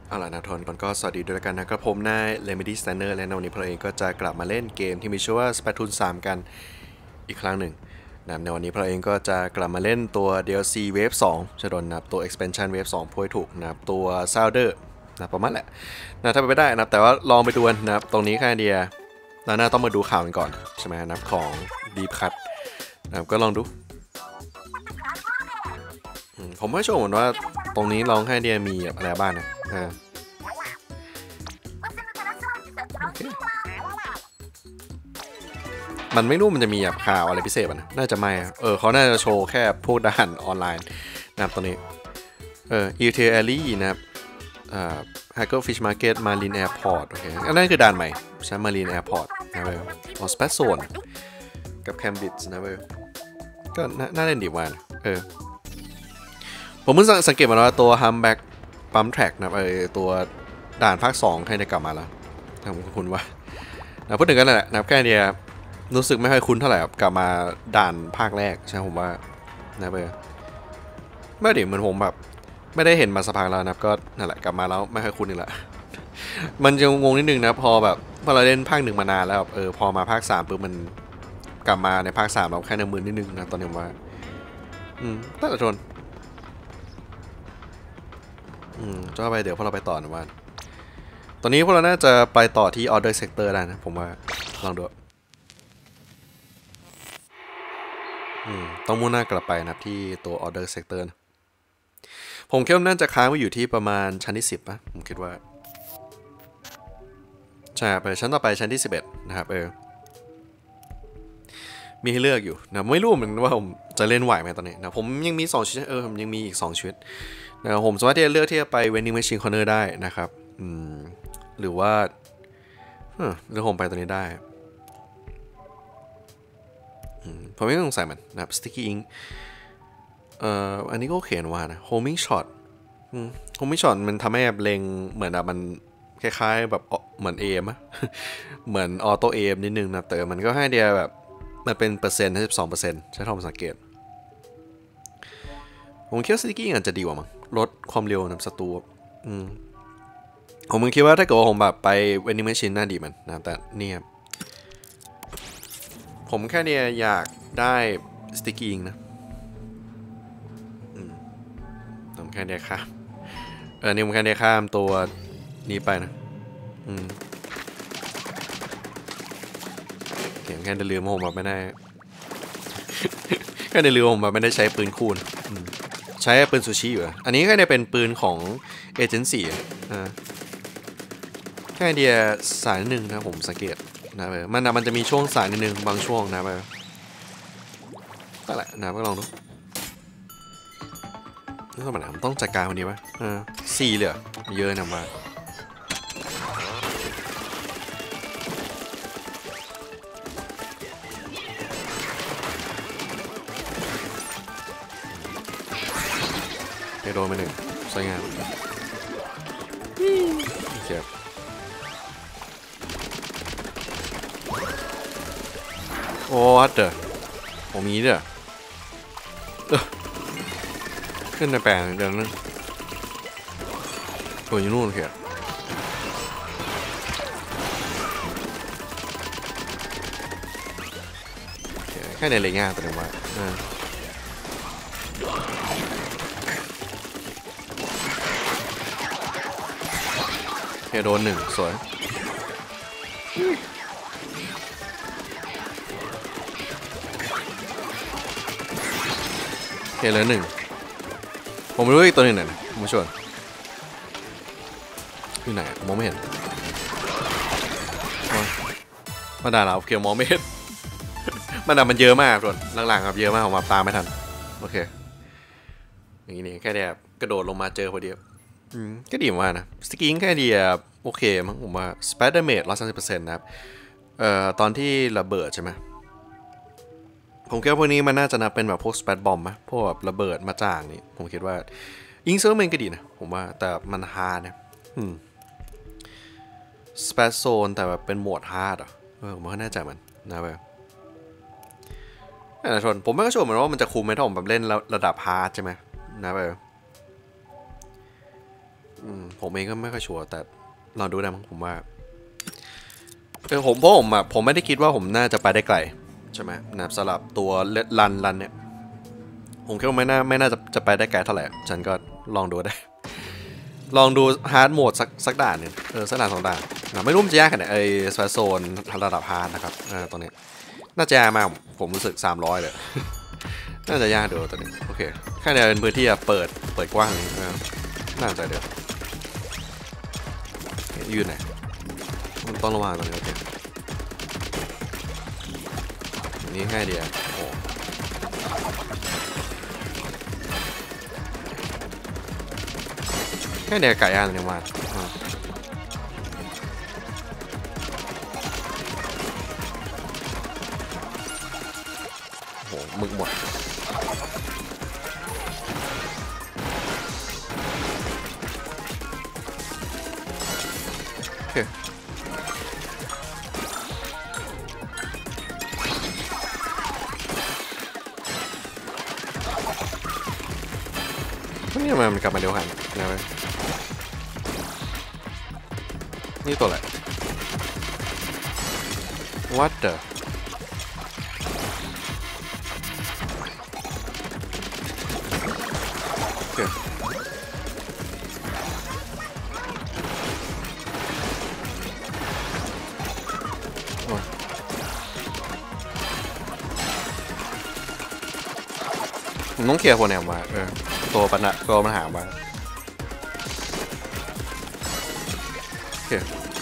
เอาล่ะนะทนก่อนก็สวัสดีด้วยกันนะครับผมนาย Remedy Standard และในวันนี้พวกเราเองก็จะกลับมาเล่นเกมที่มีชื่อว่า Splatoon 3 กันอีกครั้งหนึ่งนะในวันนี้พวกเราเองก็จะกลับมาเล่นตัว DLC Wave 2จะโดนนับตัว Expansion Wave 2พูดถูกนะครับตัว Sounder นะประมาณแหละนะถ้าไปไม่ได้นะแต่ว่าลองไปดูนะครับตรงนี้แค่เดียเราน่าต้องมาดูข่าวกันก่อนใช่ไหมนะของ Deep Cut นะก็ลองดูผมไม่ชัวร์เหมือนว่าตรงนี้ลองให้เดียมีอะไรบ้างนะมันไม่รู้มันจะมีแบบข่าวอะไรพิเศษป่ะนะน่าจะไม่เขาน่าจะโชว์แค่พวกด่านออนไลน์นะครับตรงนี้อีเทอรี่นะครับHacker Fish Market Marine Airport โอเคอันนั้นคือด่านใหม่ใช่ Marine Airport นะเว้ยSpace Zone กับ Cambridge นะเว้ยก็น่าเล่นดีกว่านะผมเพิ่งสังเกตมาว่าตัว Humpback Pump Track นะตัวด่านภาค2ใครจะกลับมาแล้วทำคุณว่าพูดถึงกันแหละนะแค่เดียรู้สึกไม่ค่อยคุ้นเท่าไหร่กลับมาด่านภาคแรกใช่ผมว่านะไม่ดิเหมือนผมแบบไม่ได้เห็นมาสักพักแล้วนะก็นั่นแหละกลับมาแล้วไม่ค่อยคุ้นอีกละมันจะงงนิดนึงนะพอเราเล่นภาค1มานานแล้วพอมาภาค3ปุ๊บมันกลับมาในภาค3เราแค่ในมือนิดนึงนะตอนนี้ว่าตั้งแต่ทนจะไปเดี๋ยวพอเราไปต่อนะว่าตอนนี้พวกเราน่าจะไปต่อที่ Order Sector ได้นะผมว่าลองดูต้องมุ่งหน้ากลับไปนะครับที่ตัว Order Sector นะผมคิดว่าน่าจะค้างไว้อยู่ที่ประมาณชั้นที่10นะผมคิดว่าใช่ไปชั้นต่อไปชั้นที่11นะครับมีให้เลือกอยู่นะไม่รู้เหมือนว่าผมจะเล่นไหวไหมตอนนี้นะผมยังมี2ชีวิตผมยังมีอีก2ชีวิตนะผมสามารถที่จะเลือกที่จะไป Vending Machine Corner ได้นะครับหรือว่าหรือผมไปตอนนี้ได้ผมไม่ต้องใส่มันนะครับ Sticky Ink อันนี้ก็เขียนว่านะ Homing Shot Homing Shot มันทำให้แบบเล็งเหมือนแบบมันคล้ายๆแบบเหมือนเอมอะเหมือนออโต้เอมนิดนึงนะแต่มันก็ให้เดียแบบมันเป็นเปอร์เซ็นต์12%ใช้ทอมสังเกตผมคิดว่าสติกกิ้งอาจจะดีกว่ามั้งลดความเร็วนำศัตรูผมคิดว่าถ้าเกิดว่าผมแบบไปเวนิเมชินน่าดีมันนะแต่เนี่ยผมแค่เนี่ยอยากได้สติกกิ้งนะผมแค่เนี่ยครับนี่ผมแค่เนี่ยข้ามตัวนี้ไปนะเขียนแค่เดือดผมแบบไม่ได้แค่เดือดผมแบบไม่ได้ใช้ปืนคูณใช้ปืนซูชิอยู่อันนี้แค่เนี่ยเป็นปืนของเอเจนซี่แค่เดียสายหนึ่งนะผมสังเกตนะมันจะมีช่วงสายนิดนึงบางช่วงนะก็แหละนะก็ลองดูนี่ก็มันต้องจัดการคนนี้ไหม4เหลือเยอะนะมาโดนไป1สวยงามเจ็บโอ้ฮัตเตอร์ผมมีเด้อขึ้นในแปลงเดี๋ยวนึงตัวอยู่นู่นเขียแค่ในเลยง่ายตัวนึงว่าโดน1สวยเลย1ผมไม่รู้อีกตัวหนึ่งไหนนะผมมาชวนที่ไหนมองไม่เห็นมาด่าเราเขียวมองไม่เห็นมันเยอะมากส่วนหลังๆครับเยอะมากผมมาตามไม่ทันโอเคอย่างนี้แค่เดียกระโดดลงมาเจอพอดีก็ดีมากนะสกิ้งแค่เดียโอเคมั้งผมว่าสเปเดอร์เมด130%นะครับตอนที่ระเบิดใช่ไหมผมคิดว่าพวกนี้มันน่าจะนับเป็นแบบพวกสเปดบอมไหมพวกแบบระเบิดมาจ่างนี่ผมคิดว่ายิงเซอร์เมนก็ดีนะผมว่าแต่มันฮาร์ดนะสเปซโซนแต่แบบเป็นโหมดฮาร์ดอ่ะผมไม่แน่ใจมันนะแบบชนผมไม่ก็ชัวร์เหมือนว่ามันจะคุ้มไหมถ้าผมแบบเล่นระดับฮาร์ดใช่ไหมนะแบบผมเองก็ไม่ค่อยชัวร์แต่ลองดูนะผมว่าผมไม่ได้คิดว่าผมน่าจะไปได้ไกลใช่ไหมนะสำหรับตัวรันเนี่ยผมคิดว่าไม่น่าจะไปได้ไกลเท่าไหร่ฉันก็ลองดูได้ลองดูฮาร์ดโหมดสักด่านหนึ่งสักด่าน2 ด่านนะไม่รู้มันจะยากขนาดไหนสเปซโซนระดับฮาร์ดนะครับตรงนี้น่าจะยากมากผมรู้สึก300เลยน่าจะยากเดี๋ยวตอนนี้โอเคแค่เดียวเป็นพื้นที่เปิดกว้างนี้น่าจะเดี๋ยวยืนไหนต้องระวังตรงนี้โอเคนี่ง่ายเดียวโอ้แค่เดียวไก่ย่างเลยมาโอ้หมึกหมดโอเคนี่ทำไมมันกลับมาเร็วขนาดนี้นะนี่ตัวอะไร What the โอเคผมต้องเคลียร์คนแอมมาตัวปัญหามาโอเค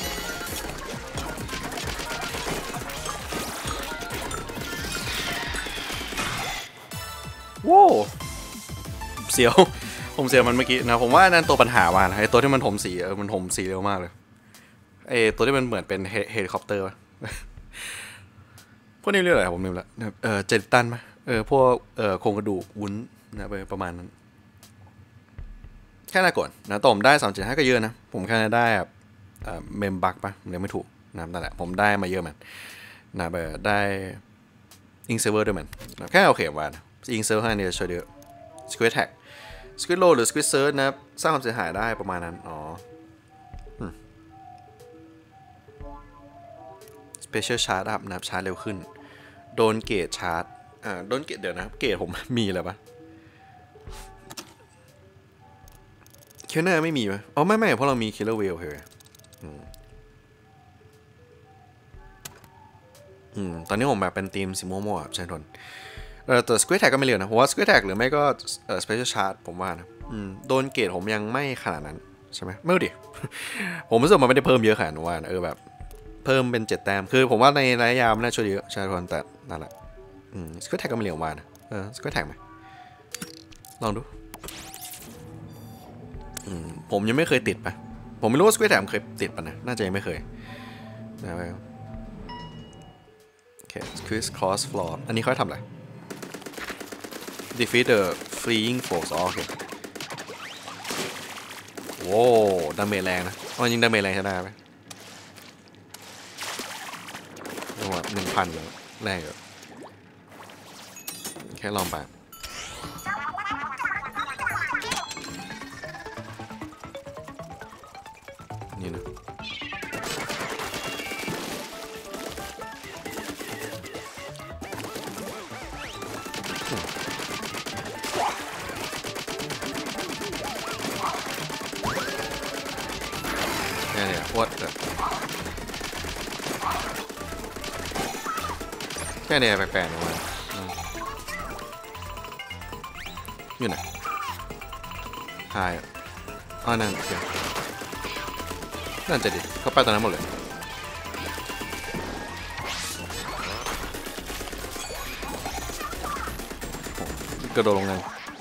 ว้าวเสียวผมเสียวมันเมื่อกี้นะผมว่านั่นตัวปัญหาว่าไอ้ตัวที่มันถมสีมันถมสีเร็วมากเลยไอ้ตัวที่มันเหมือนเป็นเฮลิคอปเตอร์พวกนี้เรียกอะไรผมลืมละเจตตันไหมพวกโครงกระดูกวุ้นนะประมาณนั้นแค่น่ากดนะต่อผมได้375ก็เยอะนะผมแค่ได้แบบเมมบักปะเรียกไม่ถูกนะนั่นแหละผมได้มาเยอะมันนะได้อิงเซเวอร์ด้วยมันแค่โอเคว่าอิงเซเวอร์เนี่ยช่วยเยอะสควิตแท็กสควิตโลหรือสควิตเซิร์ชนะสร้างความเสียหายได้ประมาณนั้นอ๋อสเปเชียลชาร์จอัพนะชาร์จเร็วขึ้นโดนเกตชาร์จโดนเกตเดี๋ยวนะเกตผมมีอะไรปะคิลเลอร์ไม่มีไหมอ๋อไม่เพราะเรามีคิลเลอร์เวลเลยตอนนี้ผมแบบเป็นทีมสีม่วงๆใช่ทนแต่สควิตแท็กก็ไม่เร็วนะผมว่าสควิตแท็กหรือไม่ก็สเปเชียลชาร์จผมว่านะโดนเกตผมยังไม่ขนาดนั้นใช่ไหมไม่รู้ดิ ผมรู้สึกมันไม่ได้เพิ่มเยอะขนาดนั้นว่าแบบเพิ่มเป็น7 แต้มคือผมว่าในระยะยาวมันน่าช่วยเยอะใช่ทนแต่นั่นแหละสควิตแท็กก็ไม่เร็วว่านะสควิตแท็กไหมลองดูผมยังไม่เคยติดไปผมไม่รู้ว่าสควิตแท็กเคยติดปะนะน่าจะยังไม่เคยนะโอเคสควิตคอสฟลอร์อันนี้เขาทำอะไร defeat the fleeing foes โอเคโว้ดาเมจแรงนะยิงดาเมจแรงใช่ได้ไหมจังหวะ1,000แรงอยู่แค่ลองไปนี่นะเนี่ยโคตรแค่เนี่ยแปลกๆนะมันอยู่ไหนหายนั่นโอเคนั่นจะดิเขาไปตอนนั้นหมดเลยกระโดดลงนั่น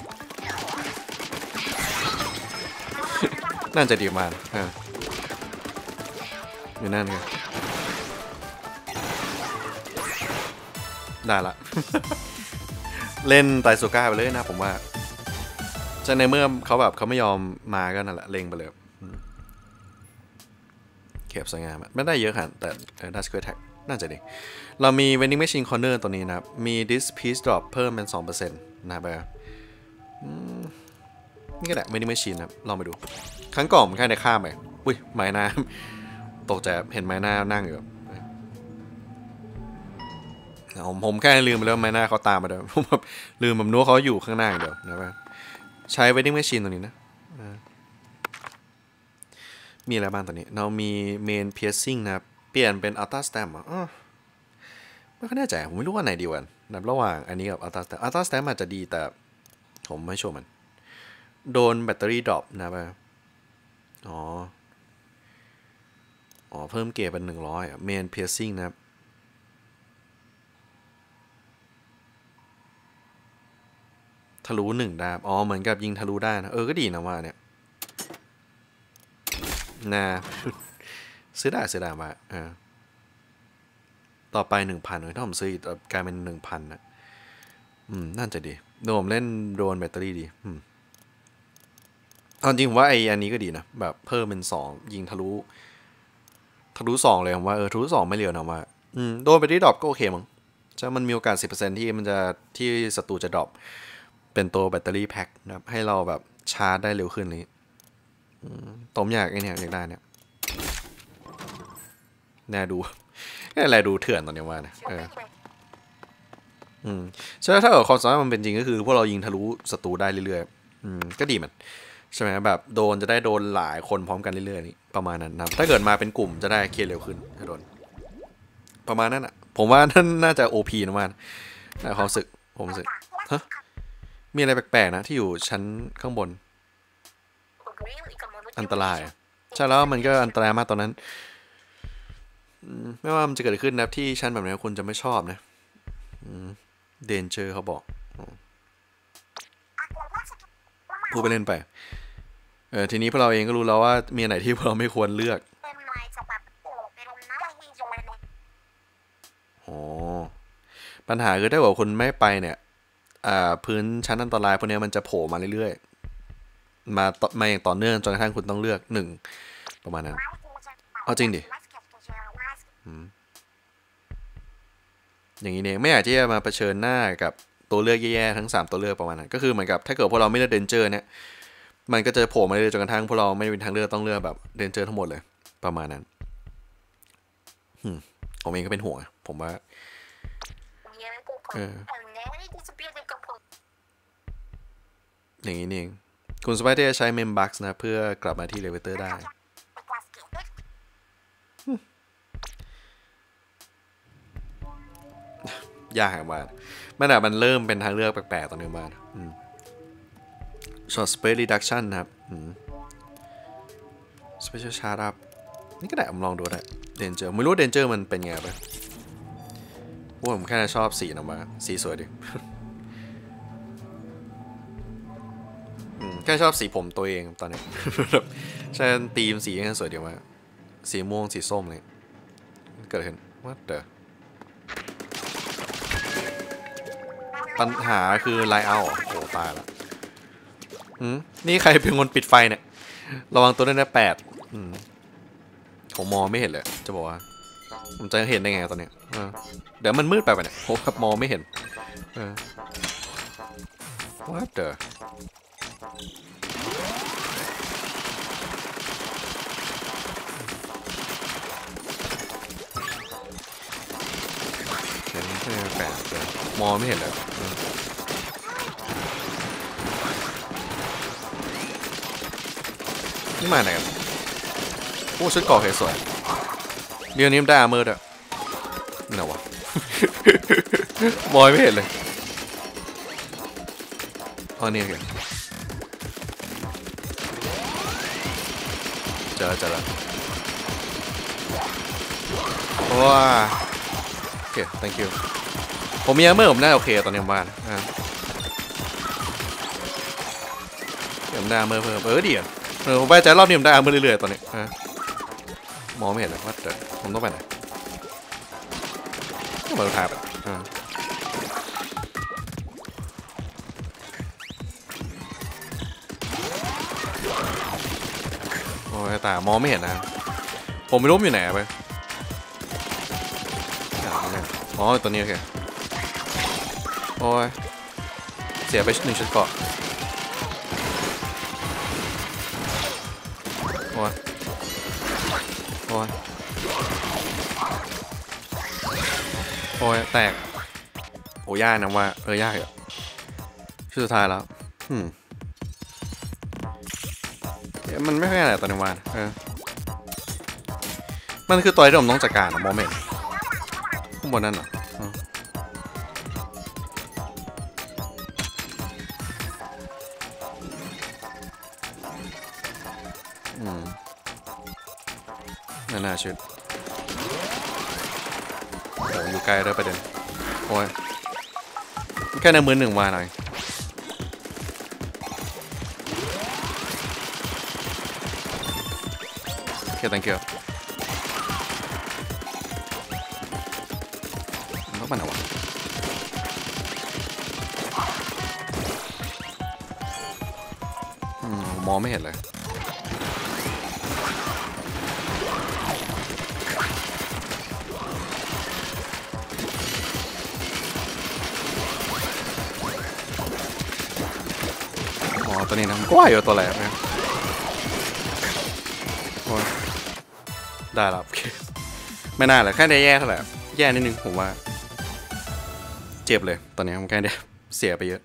น่าจะดีมากอยู่นั่นไงได้ละ เล่นไตซูก้าไปเลยนะผมว่าจะในเมื่อเขาแบบเขาไม่ยอมมาก็นั่นแหละเล็งไปเลยเก็บสวยงามไม่ได้เยอะขนาดแต่ได้สเควร์แท็กน่าจะดีเรามี vending machine corner ตัวนี้นะครับมี this piece drop เพิ่มเป็น 2% นะแบบนี่ก็แหละไม่ได้ไม่ชินครับลองไปดูครั้งก่อนผมแค่ได้ข้ามไปอุ้ยไม้หน้าตกใจเห็นไม้หน้านั่งอยู่ผมแค่ลืมไปแล้วไม้หน้าเขาตามมาเดี๋ยวผมแบบลืมแบบนู้เขาอยู่ข้างหน้าเดี๋ยวนะว่าใช้vending machineตรงนี้นะมีอะไรบ้างตอนนี้เรามีเมนเพียร์ซิ่งนะครับเปลี่ยนเป็นอัลต้าสแตมป์ไม่ค่อยแน่ใจผมไม่รู้ว่าไหนดีกว่านะระหว่างอันนี้กับอัลต้าสแตมป์อาจจะดีแต่ผมไม่ชัวร์มันโดนแบตเตอรี่ดรอปนะป่ะอ๋อเพิ่มเกรดเป็น100เมนเพียร์ซิ่งนะครับทะลุ1ได้เหมือนกับยิงทะลุได้นะก็ดีนะว่าเนี่ยนะซื้อได้มาต่อไป 1,000เลยถ้าผมซื้ออีกกลายเป็น 1,000 นะน่าจะดีโดมเล่นโดนแบตเตอรี่ดีตอนจริงผมว่าอันนี้ก็ดีนะแบบเพิ่มเป็น2ยิงทะลุ2เลยผมว่าทะลุ2ไม่เร็วนะว่าโดนแบตเตอรี่ดรอปก็โอเคมั้งจะมันมีโอกาส 10% ที่ศัตรูจะดรอปเป็นตัวแบตเตอรี่แพ็คนะครับให้เราแบบชาร์จได้เร็วขึ้นนี้ผมอยากอยากได้เนี่ยน่าดูอะไรดูเถื่อนตอนนี้ว่านะใช่ถ้าเกิดความสามารถมันเป็นจริงก็คือพวกเรายิงทะลุศัตรูได้เรื่อยๆก็ดีมันใช่ไหมแบบจะได้โดนหลายคนพร้อมกันเรื่อยๆนี่ประมาณนั้นนะถ้าเกิดมาเป็นกลุ่มจะได้เคลียร์เร็วขึ้นโดนประมาณนั้นอ่ะผมว่านั่นน่าจะ OP นะมันแต่ความรู้สึกผมรู้สึกฮะมีอะไรแปลกๆนะที่อยู่ชั้นข้างบนอันตรายใช่แล้วมันก็อันตรายมากตอนนั้นไม่ว่ามันจะเกิดขึ้นนะที่ชั้นแบบนี้คุณจะไม่ชอบนะเดนเจอร์เขาบอกพูดไปเล่นไปทีนี้พวกเราเองก็รู้แล้วว่ามีไหนที่พวกเราไม่ควรเลือกปัญหาคือถ้าเกิดคนไม่ไปเนี่ยพื้นชั้นอันตรายพวกนี้มันจะโผล่มาเรื่อยๆมาอย่างต่อเนื่องจนกระทั่งคุณต้องเลือก1ประมาณนั้นเอาจริงดิอย่างนี้เนี่ยไม่อยากที่จะมาเผชิญหน้ากับตัวเลือกแย่ๆทั้ง3ตัวเลือกประมาณนั้นก็คือเหมือนกับถ้าเกิดพวกเราไม่เลือกเดนเจอร์เนี่ยมันก็จะโผล่มาเรื่อยๆจนกระทั่งพวกเราไม่มีทางเลือกต้องเลือกแบบเดนเจอร์ทั้งหมดเลยประมาณนั้นผมเองก็เป็นห่วงผมว่าอย่างนี้นี่เองคุณสไปเดอร์ใช้เมมบัคนะเพื่อกลับมาที่เลเวเตอร์ได้ยากมากมันเริ่มเป็นทางเลือกแปลกๆตอนนี้มาช็อตสเปซรีดักชั่นนะครับสเปเชียลชาร์จอัพนี่ก็ได้ผมลองดูได้เดนเจอร์ไม่รู้เดนเจอร์มันเป็นไงไปผมแค่ชอบสีออกมาสีสวยดิแค่ชอบสีผมตัวเองตอนนี้ใช่ธีมสีแค่สวยเดียวมาสีม่วงสีส้มเลยเกิดขึ้นว่าเด้อปัญหาคือไลน์เอาโอ้ตายละนี่ใครเป็นคนปิดไฟเนี่ยระวังตัวด้วยนะผมมองไม่เห็นเลยจะบอกว่าผมจะเห็นได้ไงตอนนี้เดี๋ยวมันมืดไปเนี่ยผมกับมองไม่เห็นว่าเด้อแปลกเลยมองไม่เห็นเลยนี่มาไหนกันโอ้ชุดเกาะสวยเดี๋ยวนี้ได้อาร์เมอร์ด้วยนี่นะวะมองไม่เห็นเลยนี่โอเคเจอแล้วว้าโอเค thank you ผมมีอาร์เมอร์ผมได้โอเคตอนนี้ผมว่าผมได้อาร์เมอร์เพิ่มดีอ่ะผมไปใจรอบนี้ผมได้อาร์เมอร์เรื่อยๆตอนนี้มองไม่เห็นเลยว่าแต่ผมต้องไปไหนต้องมาทางโอ้ยตามองไม่เห็นนะผมไม่รู้อยู่ไหนไปตัวนี้โอเคโอ้ยเสียไป1ชุดเกาะโอ้ยโอ้ยโอ้ยแตกโอ้ยากนะว่ายากอ่ะชื่อสุดท้ายแล้วมันไม่ค่อยอะไรตอนนี้ว่ามันคือตัวที่ผมต้องจัดการโมเมนต์ข้างบนนั่นเหรอน่าชุดโอ้อยู่ไกลเลยประเด็นโอ้ยแค่ในมือหนึ่งมาหน่อยโอเค thank you ต้องมันเอาวะมองไม่เห็นเลยตัวนี้นะก็ว่าอยู่ตัวแหลมนะได้แล้วโอเคไม่น่าเลยแค่ได้แย่เท่าไหร่แย่นิดนึงผมว่าเจ็บเลยตอนนี้ผมแค่ได้เสียไปเยอะ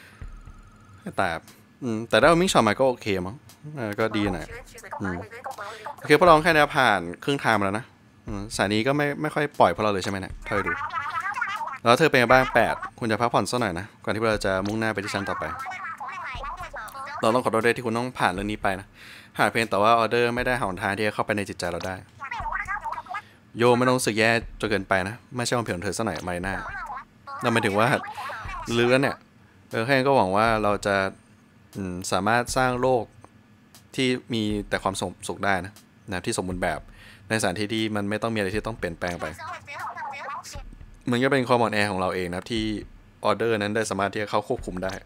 แต่ได้มิงช็อตมาก็โอเคมั้งก็ดีหน่อยโอเคพวกเราแค่ได้ผ่านครึ่งทางแล้วนะสายนี้ก็ไม่ค่อยปล่อยพวกเราเลยใช่ไหมเนี่ยเธอดูแล้วเธอเป็นบ้าง8คุณจะพักผ่อนสักหน่อยนะก่อนที่เราจะมุ่งหน้าไปที่ชั้นต่อไปเราต้องขอโทษด้วยที่คุณต้องผ่านเรื่องนี้ไปนะหากเพียงแต่ว่าออเดอร์ไม่ได้หนทางที่จะเข้าไปในจิตใจเราได้โยไม่ต้องรู้สึกแย่จนเกินไปนะไม่ใช่ความผิดของเธอสักหน่อยมาหน้าเราหมายถึงว่าลือเนี่ยแค่ก็หวังว่าเราจะสามารถสร้างโลกที่มีแต่ความสุขได้นะที่สมบูรณ์แบบในสถานที่ที่มันไม่ต้องมีอะไรที่ต้องเปลี่ยนแปลงไปมันก็เป็นความอ่อนแอของเราเองนะที่ออเดอร์นั้นได้สามารถที่จะเข้าควบคุมได้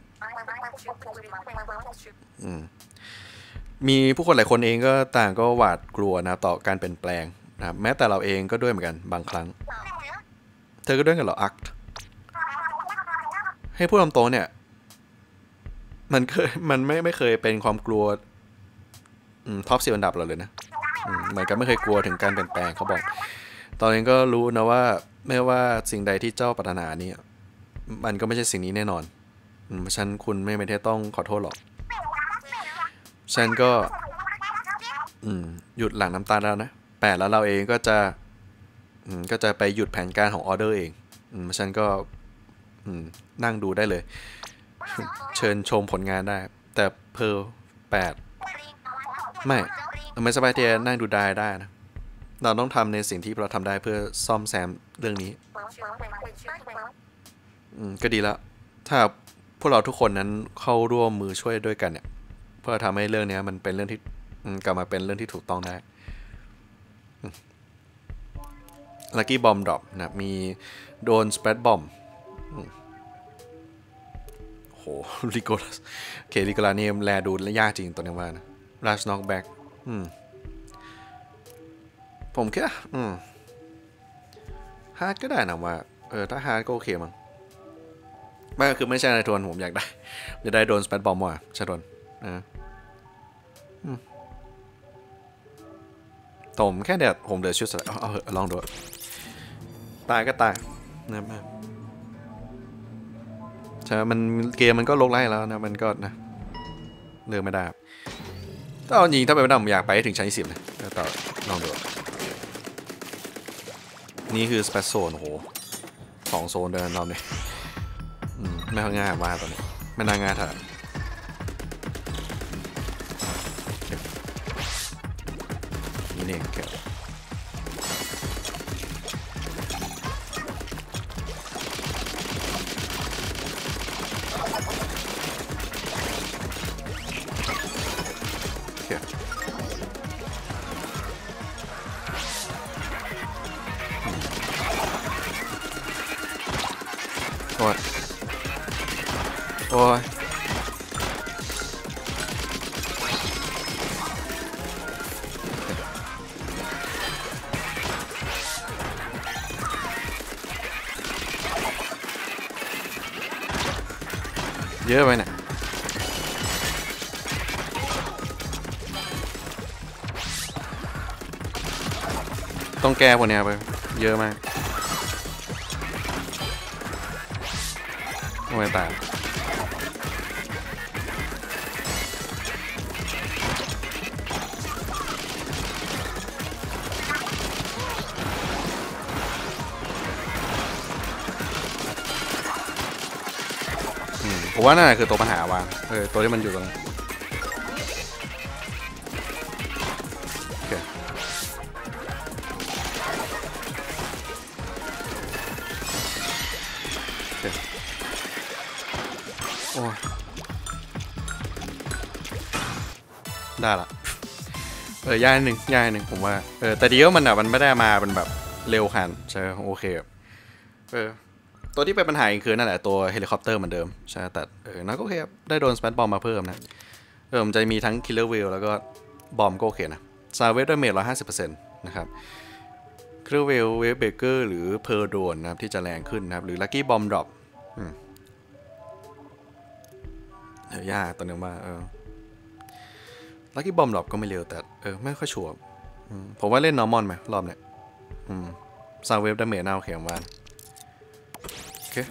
มีผู้คนหลายคนเองก็ต่างก็หวาดกลัวนะต่อการเปลี่ยนแปลงนะแม้แต่เราเองก็ด้วยเหมือนกันบางครั้งเธอก็ด้วยกันเหรออักให้พูดตรงๆเนี่ยมันไม่เคยเป็นความกลัวท็อป10 อันดับเราเลยนะเหมือนกันไม่เคยกลัวถึงการเปลี่ยนแปลงเขาบอกตอนนี้ก็รู้นะว่าไม่ว่าสิ่งใดที่เจ้าปรารถนานี่มันก็ไม่ใช่สิ่งนี้แน่นอนฉันคุณไม่ได้ต้องขอโทษหรอกฉันก็หยุดหลั่งน้ำตาแล้วนะแล้วเราเองก็จะไปหยุดแผนการของออเดอร์เองฉันก็นั่งดูได้เลยเชิญชมผลงานได้แต่เพอ8ไม่สบายใจนั่งดูได้นะเราต้องทำในสิ่งที่เราทำได้เพื่อซ่อมแซมเรื่องนี้ก็ดีแล้วถ้าพวกเราทุกคนนั้นเข้าร่วมมือช่วยด้วยกันเนี่ยเพื่อทำให้เรื่องนี้มันเป็นเรื่องที่กลับมาเป็นเรื่องที่ถูกต้องได้ลัคกี้บอมดรอปนะมีโดนสเปรดบอมโหลิโกลัสโอเคลิโกลาเนมแลดูและยากจริงตัวนี้ว่านะราชน็อกแบ็กผมคิดฮาร์ดก็ได้นะว่าถ้าฮาร์ดก็โอเคมั้งไม่คือไม่ใช่ในทวนผมอยากได้โดนสเปรดบอมว่ะใช่โดนผมแค่ผมเดือดชุดสุดเอาลองดูตายก็ตายนะใช่มันเกมมันก็ลกไล่แล้วนะมันก็นะเลือกไม่ได้ถ้าเอาจริงถ้าไปไม่ได้ผมอยากไปถึงชั้น20นะต่อลองดูนี่คือสเปซโซนโอ้โห2 โซนเดินรอบนี้ไม่ค่อยง่ายมากตอนนี้ไม่น่าง่ายเท่าไหร่นี่เนี่ยเก็บโอ้ยเยอะไปเนี่ยต้องแก้พวกเนี้ยไปเยอะมากไม่ตายผมว่าน่าคือตัวปัญหาวางตัวที่มันอยู่ตรงนั้นโอเคโอ้ได้ละย่ายหนึ่งผมว่าแต่ดีว่ามันไม่ได้มาเป็นแบบเร็วขนาดใช่โอเคตัวที่เป็นปัญหาอีกคือนั่นแหละตัวเฮลิคอปเตอร์เหมือนเดิมใช่แต่นั่นก็โอเคได้โดนสแปนบอมมาเพิ่มนะมันจะมีทั้งคิลเลอร์วิลแล้วก็บอมก็โอเคนะซาเวสด้วยเมจ150%นะครับคิลเลอร์วิลเวฟเบเกอร์หรือเพอร์โดนนะครับที่จะแรงขึ้นนะครับหรือลัคกี้บอมดรอปยากตัวนึงว่าลัคกี้บอมดรอปก็ไม่เร็วแต่ไม่ค่อยชัวร์ผมว่าเล่นนอร์มอนไหมรอบเนี้ยซาเวฟดาเมจน่าโอเคของมันโอเค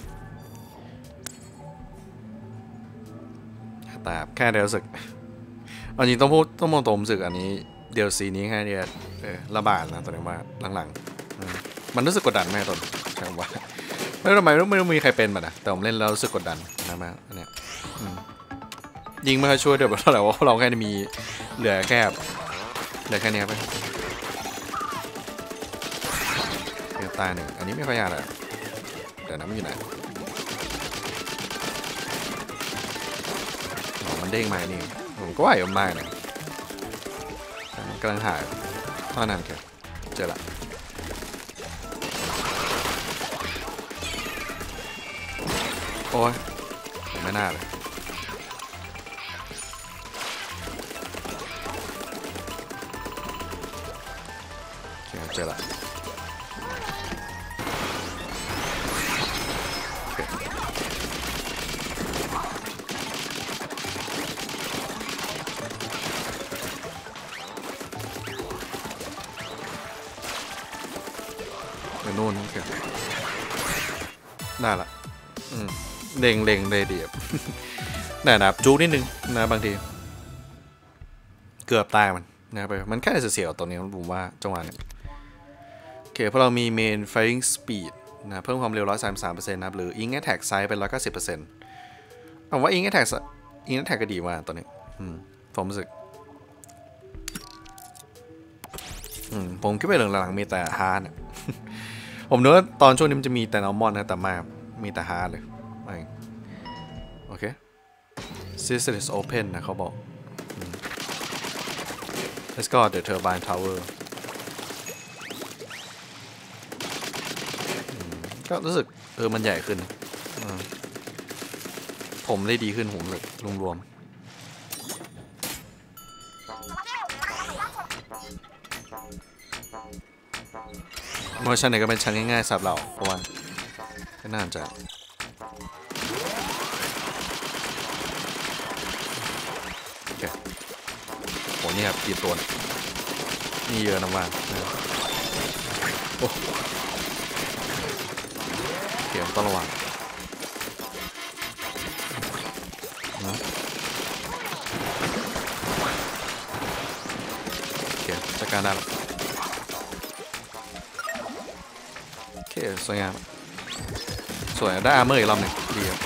แต่แค่เดียวรู้สึกเอาจริงต้องมองตัวผมรู้สึกอันนี้เดียวซีนี้แค่เดียวระบาดนะตัวนี้ว่าหลังๆมันรู้สึกกดดันไหมตอนใช่ว่าไม่รู้ทำไมไม่รู้มีใครเป็นมันนะแต่ผมเล่นแล้วรู้สึกกดดันนะมาอันเนี้ยยิงไม่ค่อยช่วยเดี๋ยวเท่าไหร่ว่าเราแค่มีเหลือแค่นี้ไปตายหนึ่งอันนี้ไม่ค่อยยากเลยเดี๋ยวนะไม่อยู่ไหนมันเด้งมานี่ผมก็ว่าอยู่มากเนี่ยกำลังหายเท่านั้นแค่เจอละโอ้ยไม่น่าเลยเจอละนู่นโอเคได้ละเล็งเลยเดียบแต่นะจูนิดนึงนะบางทีเกือบตายมันไปมันแค่เสียวตัวนี้ผมว่าจังหวะนี้โอเคเพราะเรามี main firing speed นะเพิ่มความเร็ว133%นะครับหรือ ink attack size เป็น190%ผมว่า ink attack ก็ดีมากตัวนี้ผมรู้สึกผมคิดว่าหลังๆมีแต่ฮาร์ดผมนึกว่าตอนช่วงนี้มันจะมีแต่นอร์มอนนะแต่มามีแต่ฮาร์ดเลยโอเค system is open นะเขาบอก let's go the turbine tower ก็รู้สึกมันใหญ่ขึ้นผมได้ดีขึ้นผมเลยรวมเวอร์ชันไหนก็เป็นชั้นง่ายๆสำหรับเราเพราะว่าก็น่าจะโอเคโหนี่ครับกี่ตัวนี่เยอะนะว่าโอ้เกี่ยวต้องระวังโอเคจัดการได้โอเคสวยงามสวยได้อาร์เมอร์อีกรอบหนึ่งดีครับ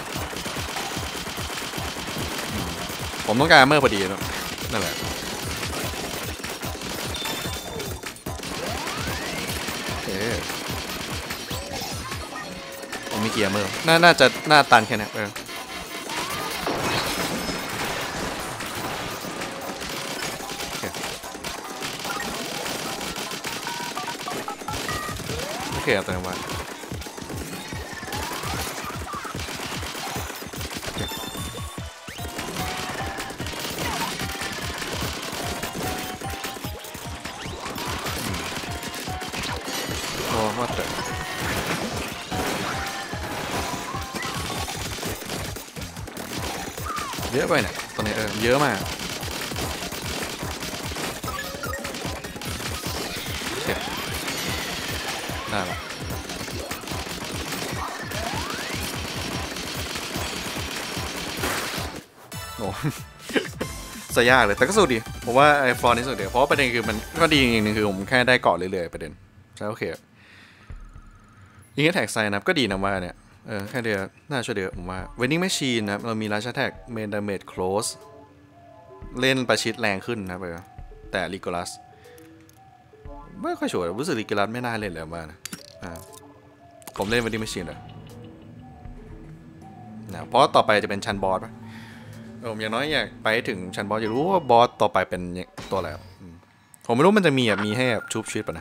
ผมต้องการอาร์เมอร์พอดีนั่นแหละโอเคผมมีเกียร์อาร์เมอร์น่าจะตันแค่นี้โอเคเอาตัวนี้มาว่าแต่เยอะไปเนี่ยตอนนี้เยอะมากโอเคได้ละโอ้ จะยากเลยแต่ก็สู้ดีผมว่าไอ้ฟลอร์นี่สุดเดียวเพราะประเด็นคือมันก็ดีอย่างหนึ่งคือผมแค่ได้เกาะเรื่อยๆประเด็นใช่โอเคยิงแท็กไซน์นะก็ดีนะว่าเนี่ยแค่เดียวน่าช่วยเดียวผมว่าเวนนิ่งแมชชีนนะเรามีราชาแท็กเมนดาเมจโคลสเล่นประชิดแรงขึ้นนะแต่ลิโกลัสไม่ค่อยชัวร์รู้สึกลิโกลัสไม่น่าเล่นเลยว่านะผมเล่นเวนนิ่งแมชชีนเลยนะเพราะต่อไปจะเป็นชั้นบอสป่ะผมอย่างน้อยอยากไปถึงชั้นบอสอยากรู้ว่าบอสต่อไปเป็นตัวอะไรผมไม่รู้มันจะมีให้ชุบชีวิตป่ะนะ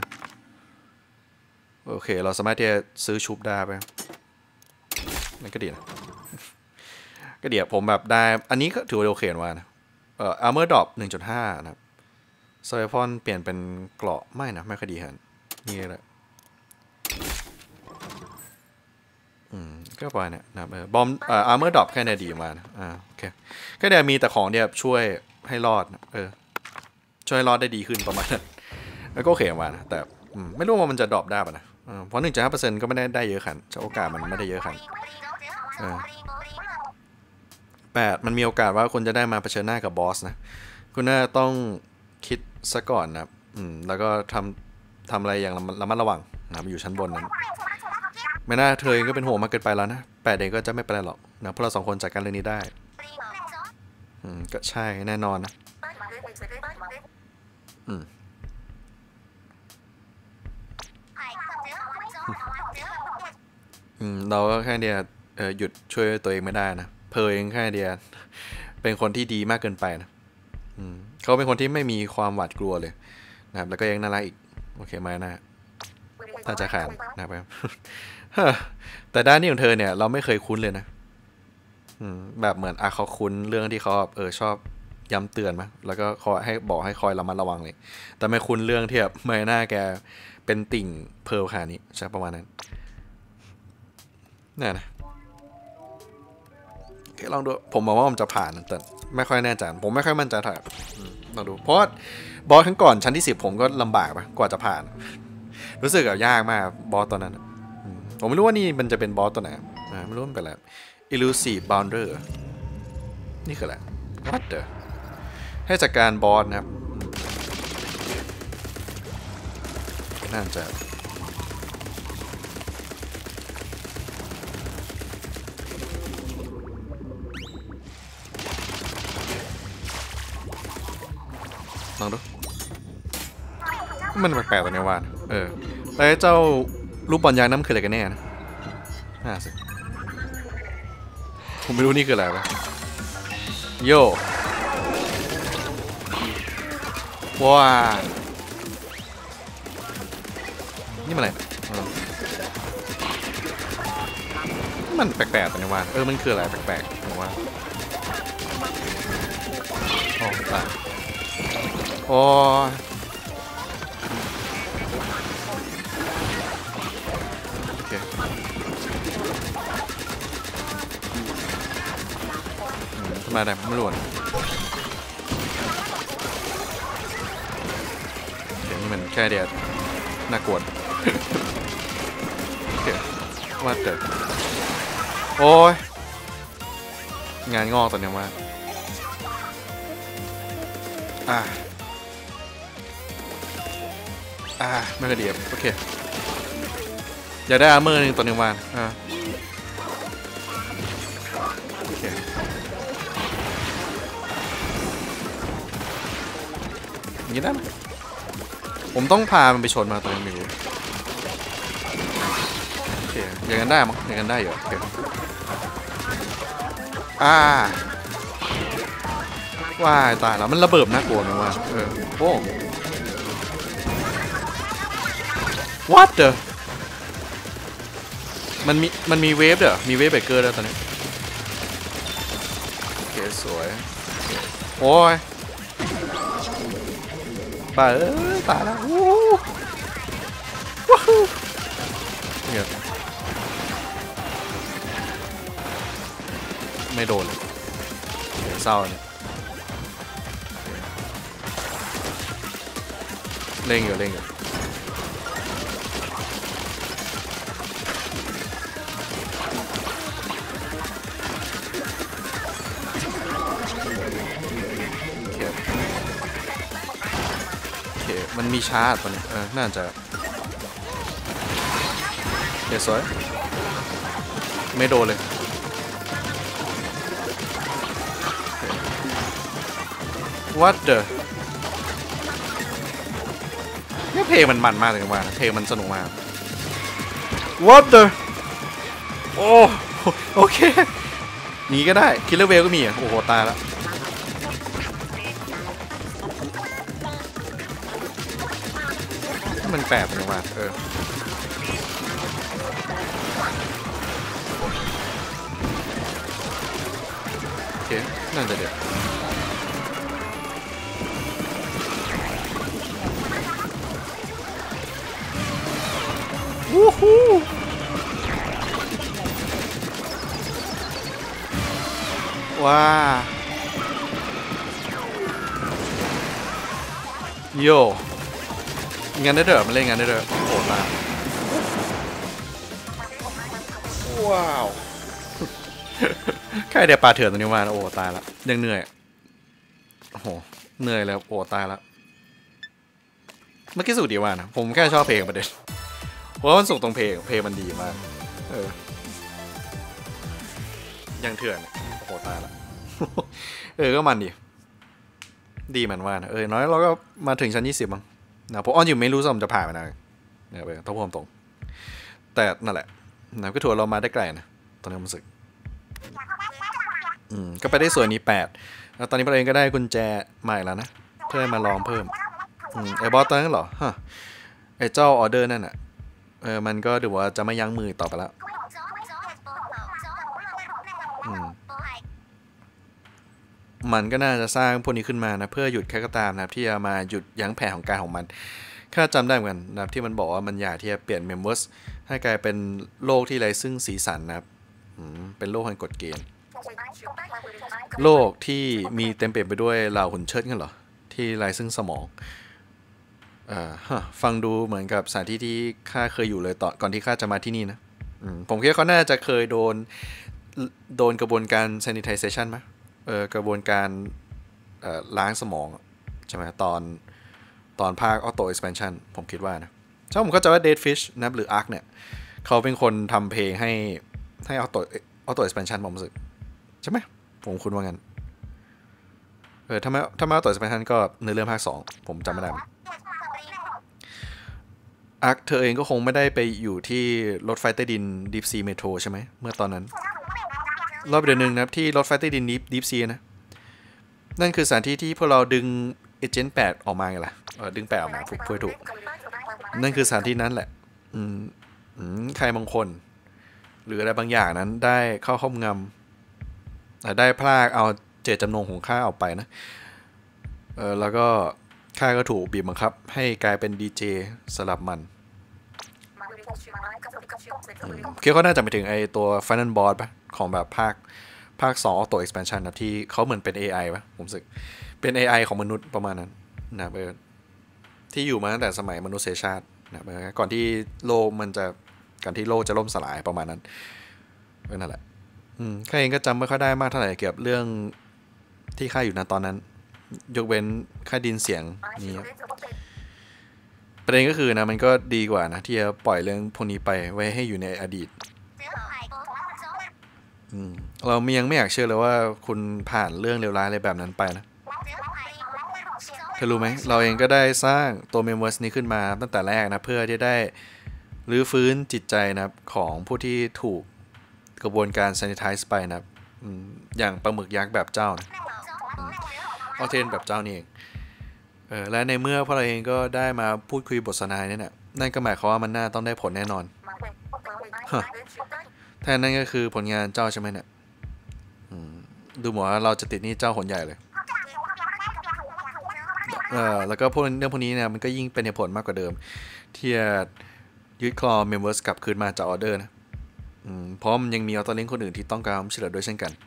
โอเคเราสามารถที่จะซื้อชุบได้ไปนั่นก็ดีนะก็เดี๋ยวผมแบบได้อันนี้ก็ถือว่าโอเคว่านะarmor drop 1.5 นะครับโซยพอนเปลี่ยนเป็นเกราะไม่นะไม่ค่อยดีฮะนี่แหละก็ไปเนี่ยนะบอมarmor drop แค่นี้ดีมานะโอเคก็เดี๋ยวมีแต่ของเนี่ยช่วยให้รอดช่วยรอดได้ดีขึ้นประมาณนั้นแล้วก็โอเคมานะแต่ไม่รู้ว่ามันจะดรอปได้ป่ะนะเพราะ 1.5% ก็ไม่ได้เยอะขันโอกาสมันไม่ได้เยอะขัน8มันมีโอกาสว่าคุณจะได้มาเผชิญหน้ากับบอสนะคุณน่าต้องคิดซะก่อนนะแล้วก็ทำอะไรอย่างระมัดระวังนะอยู่ชั้นบนนั้นไม่น่าเธอเองก็เป็นห่วงมากเกินไปแล้วนะ8เองก็จะไม่เป็นไรหรอกนะเพราะเรา2 คนจัดการเรื่องนี้ได้ก็ใช่แน่นอนนะเราก็แค่เดียหยุดช่วยตัวเองไม่ได้นะเพอเองแค่เดียเป็นคนที่ดีมากเกินไปนะเขาเป็นคนที่ไม่มีความหวาดกลัวเลยนะครับแล้วก็ยังน่ารักอีกโอเคไหมนะถ้าจะขาดนะครับแต่ด้านนี้ของเธอเนี่ยเราไม่เคยคุ้นเลยนะแบบเหมือนเขาคุ้นเรื่องที่เขาชอบย้ำเตือนมาแล้วก็คอยให้บอกให้คอยระมัดระวังเลยแต่ไม่คุ้นเรื่องที่แบบไม่น่าแกเป็นติ่งเพลขานี้ใช่ประมาณนั้นนี่นะลองดูผมมองว่ามันจะผ่านแต่ไม่ค่อยแน่ใจผมไม่ค่อยมั่นใจถ่ายลองดูเพราะบอสครั้งก่อนชั้นที่10ผมก็ลำบากกว่าจะผ่านรู้สึกยากมากบอสตอนนั้นผมไม่รู้ว่านี่มันจะเป็นบอสตัวไหนไม่รู้มันเป็นอะไร Elusive Bounder นี่คืออะไร What the ให้จัดการบอสนะครับน่าจะลองดูมันแปลกๆตัวนี้ว่าแล้วเจ้ารูปบอลยางน้ำคืออะไรกันแน่นะสิผมไม่รู้นี่คืออะไรวะโย่ว้านี่มันอะไรมันแปลกๆตัวนี้ว่ามันคืออะไรแปลกๆผมว่าตายโอ้โอเคทำไมได้ไม่รู้นี่มันแค่เดียวน่ากลัวโอเคว่าเกิดโอ้ยงานงอกตอนนี้ว่าไม่กระเดียบโอเคอยากได้อาร์เมอร์นึงตัวหนึ่งวันโอเคอย่างนี้ได้ไหมผมต้องพามันไปชนมาตอนนี้ไม่รู้โอเคอย่างนั้นได้มั้งอย่างนั้นได้อยู่โอเคว้ายตายแล้วมันระเบิดน่ากลัวนะว่าโอ้What the มันมีเวฟเด้อมีเวฟเบเกอร์แล้วตอนนี้โอเคสวยโอ้ยตายตายแล้วว้าวเนี่ยไม่โดนเลยเศร้าเนี่ยเล่งอยู่มีชาร์จตัวนี้น่าจะสวยไม่โดนเลยWhat the เนี่ยเพลงมันมากเลยว่าเพลงมันสนุกมาก What the โอ้โอเคหนีก็ได้คิลเลอร์เวลก็มีโอ้โหตายแล้วมันแปลกเลยว่าโอเคน่าจะเด็ดวู้ฮู้ว้าโยงานได้เด้อมาเล่นงานได้เด้อโหดมากว้าวแค่เดี๋ยวปลาเถื่อนตัวนี้มาโอ้ตายละยังเหนื่อยโอ้โหเหนื่อยแล้วโอ้ตายละเมื่อกี้สุดดีว่านะผมแค่ชอบเพลงประเด็นเพราะมันส่งตรงเพลงมันดีมากยังเถื่อนโอ้โหตายละก็มันดีมันว่านะน้อยเราก็มาถึงชั้น20มั้งนะผมอ้อนอยู่ไม่รู้ว่ามันจะผ่านไปนะเนี่ยไปต้องพูดตรงแต่นั่นแหละนะก็ถือเรามาได้ไกลนะตอนนี้ผมรู้สึกก็ไปได้ส่วนนี้8แล้วตอนนี้เราเองก็ได้กุญแจใหม่แล้วนะเพื่อมาลองเพิ่มไอ้บอสตัวนั้นเหรอฮะไอ้เจ้าออเดอร์นั่นน่ะมันก็ดูว่าจะไม่ยั้งมือต่อไปแล้วมันก็น่าจะสร้างพวกนี้ขึ้นมานะเพื่อหยุดแค่ก็ตามนะครับที่จะมาหยุดยั้งแผนของการของมันข้าจำได้เหมือนกันนะครับที่มันบอกว่ามันอยากที่จะเปลี่ยนเมมเบอร์สให้กลายเป็นโลกที่ไร้ซึ่งสีสันนะครับเป็นโลกแห่งกฎเกณฑ์โลกที่มีเต็มเปี่ยมไปด้วยเหล่าหุ่นเชิดกันเหรอที่ไร้ซึ่งสมองฟังดูเหมือนกับสถานที่ที่ข้าเคยอยู่เลยก่อนที่ข้าจะมาที่นี่นะผมคิดว่าเขาน่าจะเคยโดนกระบวนการ sanitization ไหมกระบวนการล้างสมองใช่ไหมตอนภาค Auto Expansion ผมคิดว่านะใช่ผมก็จะว่า Dead Fish นะหรือ Ark เนี่ยเขาเป็นคนทำเพลงให้ Auto Expansion ผมรู้สึกใช่ไหมผมคุ้นว่างั้นถ้าไม่ Auto Expansion ก็ในเรื่องภาค2ผมจำไม่ได้Ark เธอเองก็คงไม่ได้ไปอยู่ที่รถไฟใต้ดิน Deep Sea Metro ใช่ไหมเมื่อตอนนั้นรอบเดือนหนึ่งนะที่รถไฟใต้ดิน Deep Sea นะนั่นคือสถานที่ที่พวกเราดึงเอเจนต์8ออกมาไงล่ะดึง8ออกมาถูกนั่นคือสถานที่นั้นแหละใครบางคนหรืออะไรบางอย่างนั้นได้เข้าครอบงำได้พลากเอาเจตจำนงของข้าออกไปนะแล้วก็ข้าก็ถูกบีบบังคับให้กลายเป็นดีเจสลับมันคิดว่าน่าจะไปถึงไอตัว Final Boss ป่ะของแบบภาค2 Auto Expansion นะที่เขาเหมือนเป็น AI ป่ะผมรู้สึกเป็น AI ของมนุษย์ประมาณนั้นนะที่อยู่มาตั้งแต่สมัยมนุษยชาตินะก่อนที่โลกจะล่มสลายประมาณนั้นนั่นแหละข้าเองก็จำไม่ค่อยได้มากเท่าไหร่เกี่ยวกับเรื่องที่ข้าอยู่นะตอนนั้นยกเว้นข้าดินเสียงนี้ประเด็นก็คือนะมันก็ดีกว่านะที่จะปล่อยเรื่องพวกนี้ไปไว้ให้อยู่ในอดีตเรายังไม่อยากเชื่อเลยว่าคุณผ่านเรื่องเลวร้ายอะไรแบบนั้นไปนะเธอรู้ไหมเราเองก็ได้สร้างตัวเมมเบอร์สนี้ขึ้นมาตั้งแต่แรกนะเพื่อที่ได้รื้อฟื้นจิตใจนะของผู้ที่ถูกกระบวนการ sanitize ไปนะอย่างปลาหมึกยักษ์แบบเจ้านะเอาเทนแบบเจ้านี่เองและในเมื่อพวกเราเองก็ได้มาพูดคุยบทสนทนาเนี่ยนั่นก็หมายความว่ามันน่าต้องได้ผลแน่นอนแทนนั่นก็คือผลงานเจ้าใช่ไหมเนี่ยดูเหมือนว่าเราจะติดนี่เจ้าหนใหญ่เลยแล้วก็เรื่องพวกนี้เนี่ยมันก็ยิ่งเป็นเหตุผลมากกว่าเดิมที่จะยึดครองเมมเบอร์สกลับคืนมาจากออเดอร์นะเพราะมันยังมีออโต้ลิงก์คนอื่นที่ต้องการช่วยเหลือด้วยเช่นกัน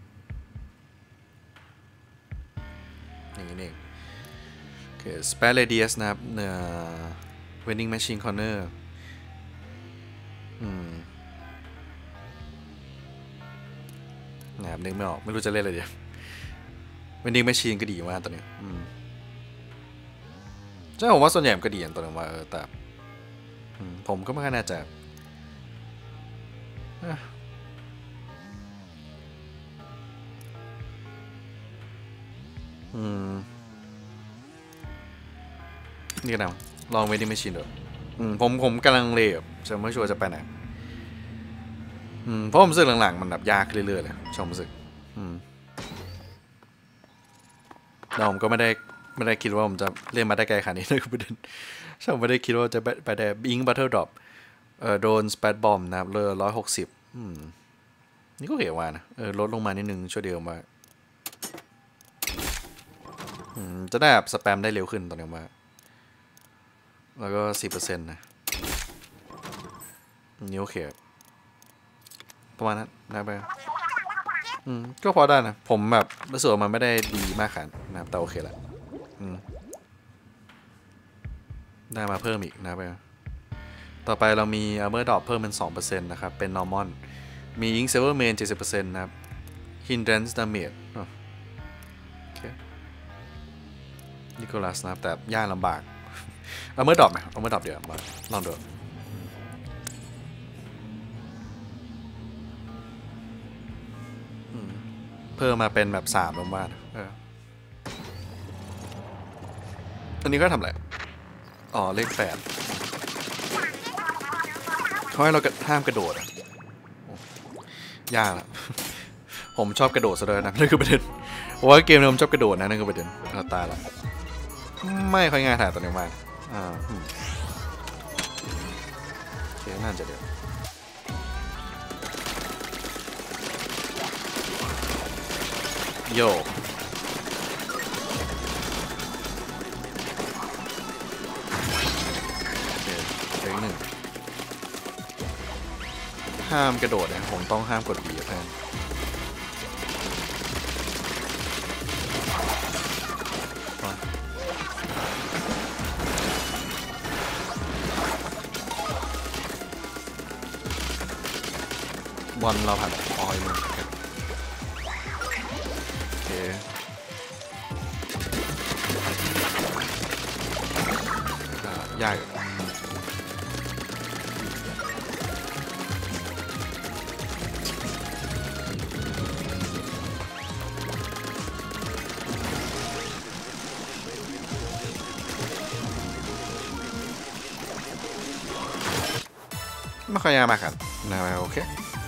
อย่างนี้เองโอเค Spare Radius นะครับVending Machine Corner นะครับนึกไม่ออกไม่รู้จะเล่นอะไรดี Vending Machine ก็ดีมากตอนนี้ใช่ผมว่าส่วนใหญ่ก็ดีอย่างตัวนึงว่าแต่ผมก็ไม่ค่อยแน่ใจนี่ก็นำลองเวดิ้งแมชชีนดูผมกำลังเลวจะไม่ชัวร์จะไปไหนเพราะผมรู้สึกหลังๆมันแบบยากเรื่อยๆเลยชมรู้สึกแล้วผมก็ไม่ได้คิดว่าผมจะเล่นมาได้ไกลขนาดนี้นะประเด็นฉันไม่ได้คิดว่าจะไปได้บิงบัตเทิลดรอปโดนสเปดบอมนะครับเลย160นี่ก็เห็นว่านะลดลงมานิดนึงช่วยเดียวมาจะได้แบบสแปมได้เร็วขึ้นตอนนี้มาแล้วก็ 10% นะนี่โอเคประมาณนั้นนะไปก็พอได้นะผมแบบรู้สึกว่ามันไม่ได้ดีมากขนาดนะครับแต่โอเคแหละได้มาเพิ่มอีกนะไปต่อไปเรามี Armor Drop เพิ่มเป็น 2% นะครับเป็น Normal มี Ink Silver Main 70% นะครับ Hindrance Damage โอเค Nicholas นะครับแต่ยากลำบาก Armor Drop ไหม Armor Drop เดี๋ยวมาลองดูเพิ่มมาเป็นแบบ3ลงบ้านอันนี้ก็ทำอะไรอ๋อเลข8เขาให้เราห้ามกระโดดยากละผมชอบกระโดดซะด้วยนะนั่นคือประเด็นเพราะว่าเกมนี้ผมชอบกระโดดนะนั่นคือประเด็นเราตายละไม่ค่อยง่ายถ่ายตอนนี้มาโอเคน่าจะเดี๋ยวโย่ห้ามกระโดดนะผมต้องห้ามกด B แทนบอลเราผ่านออยมึงโอเคยากไม่ค่อยยากมากครับนะโอเค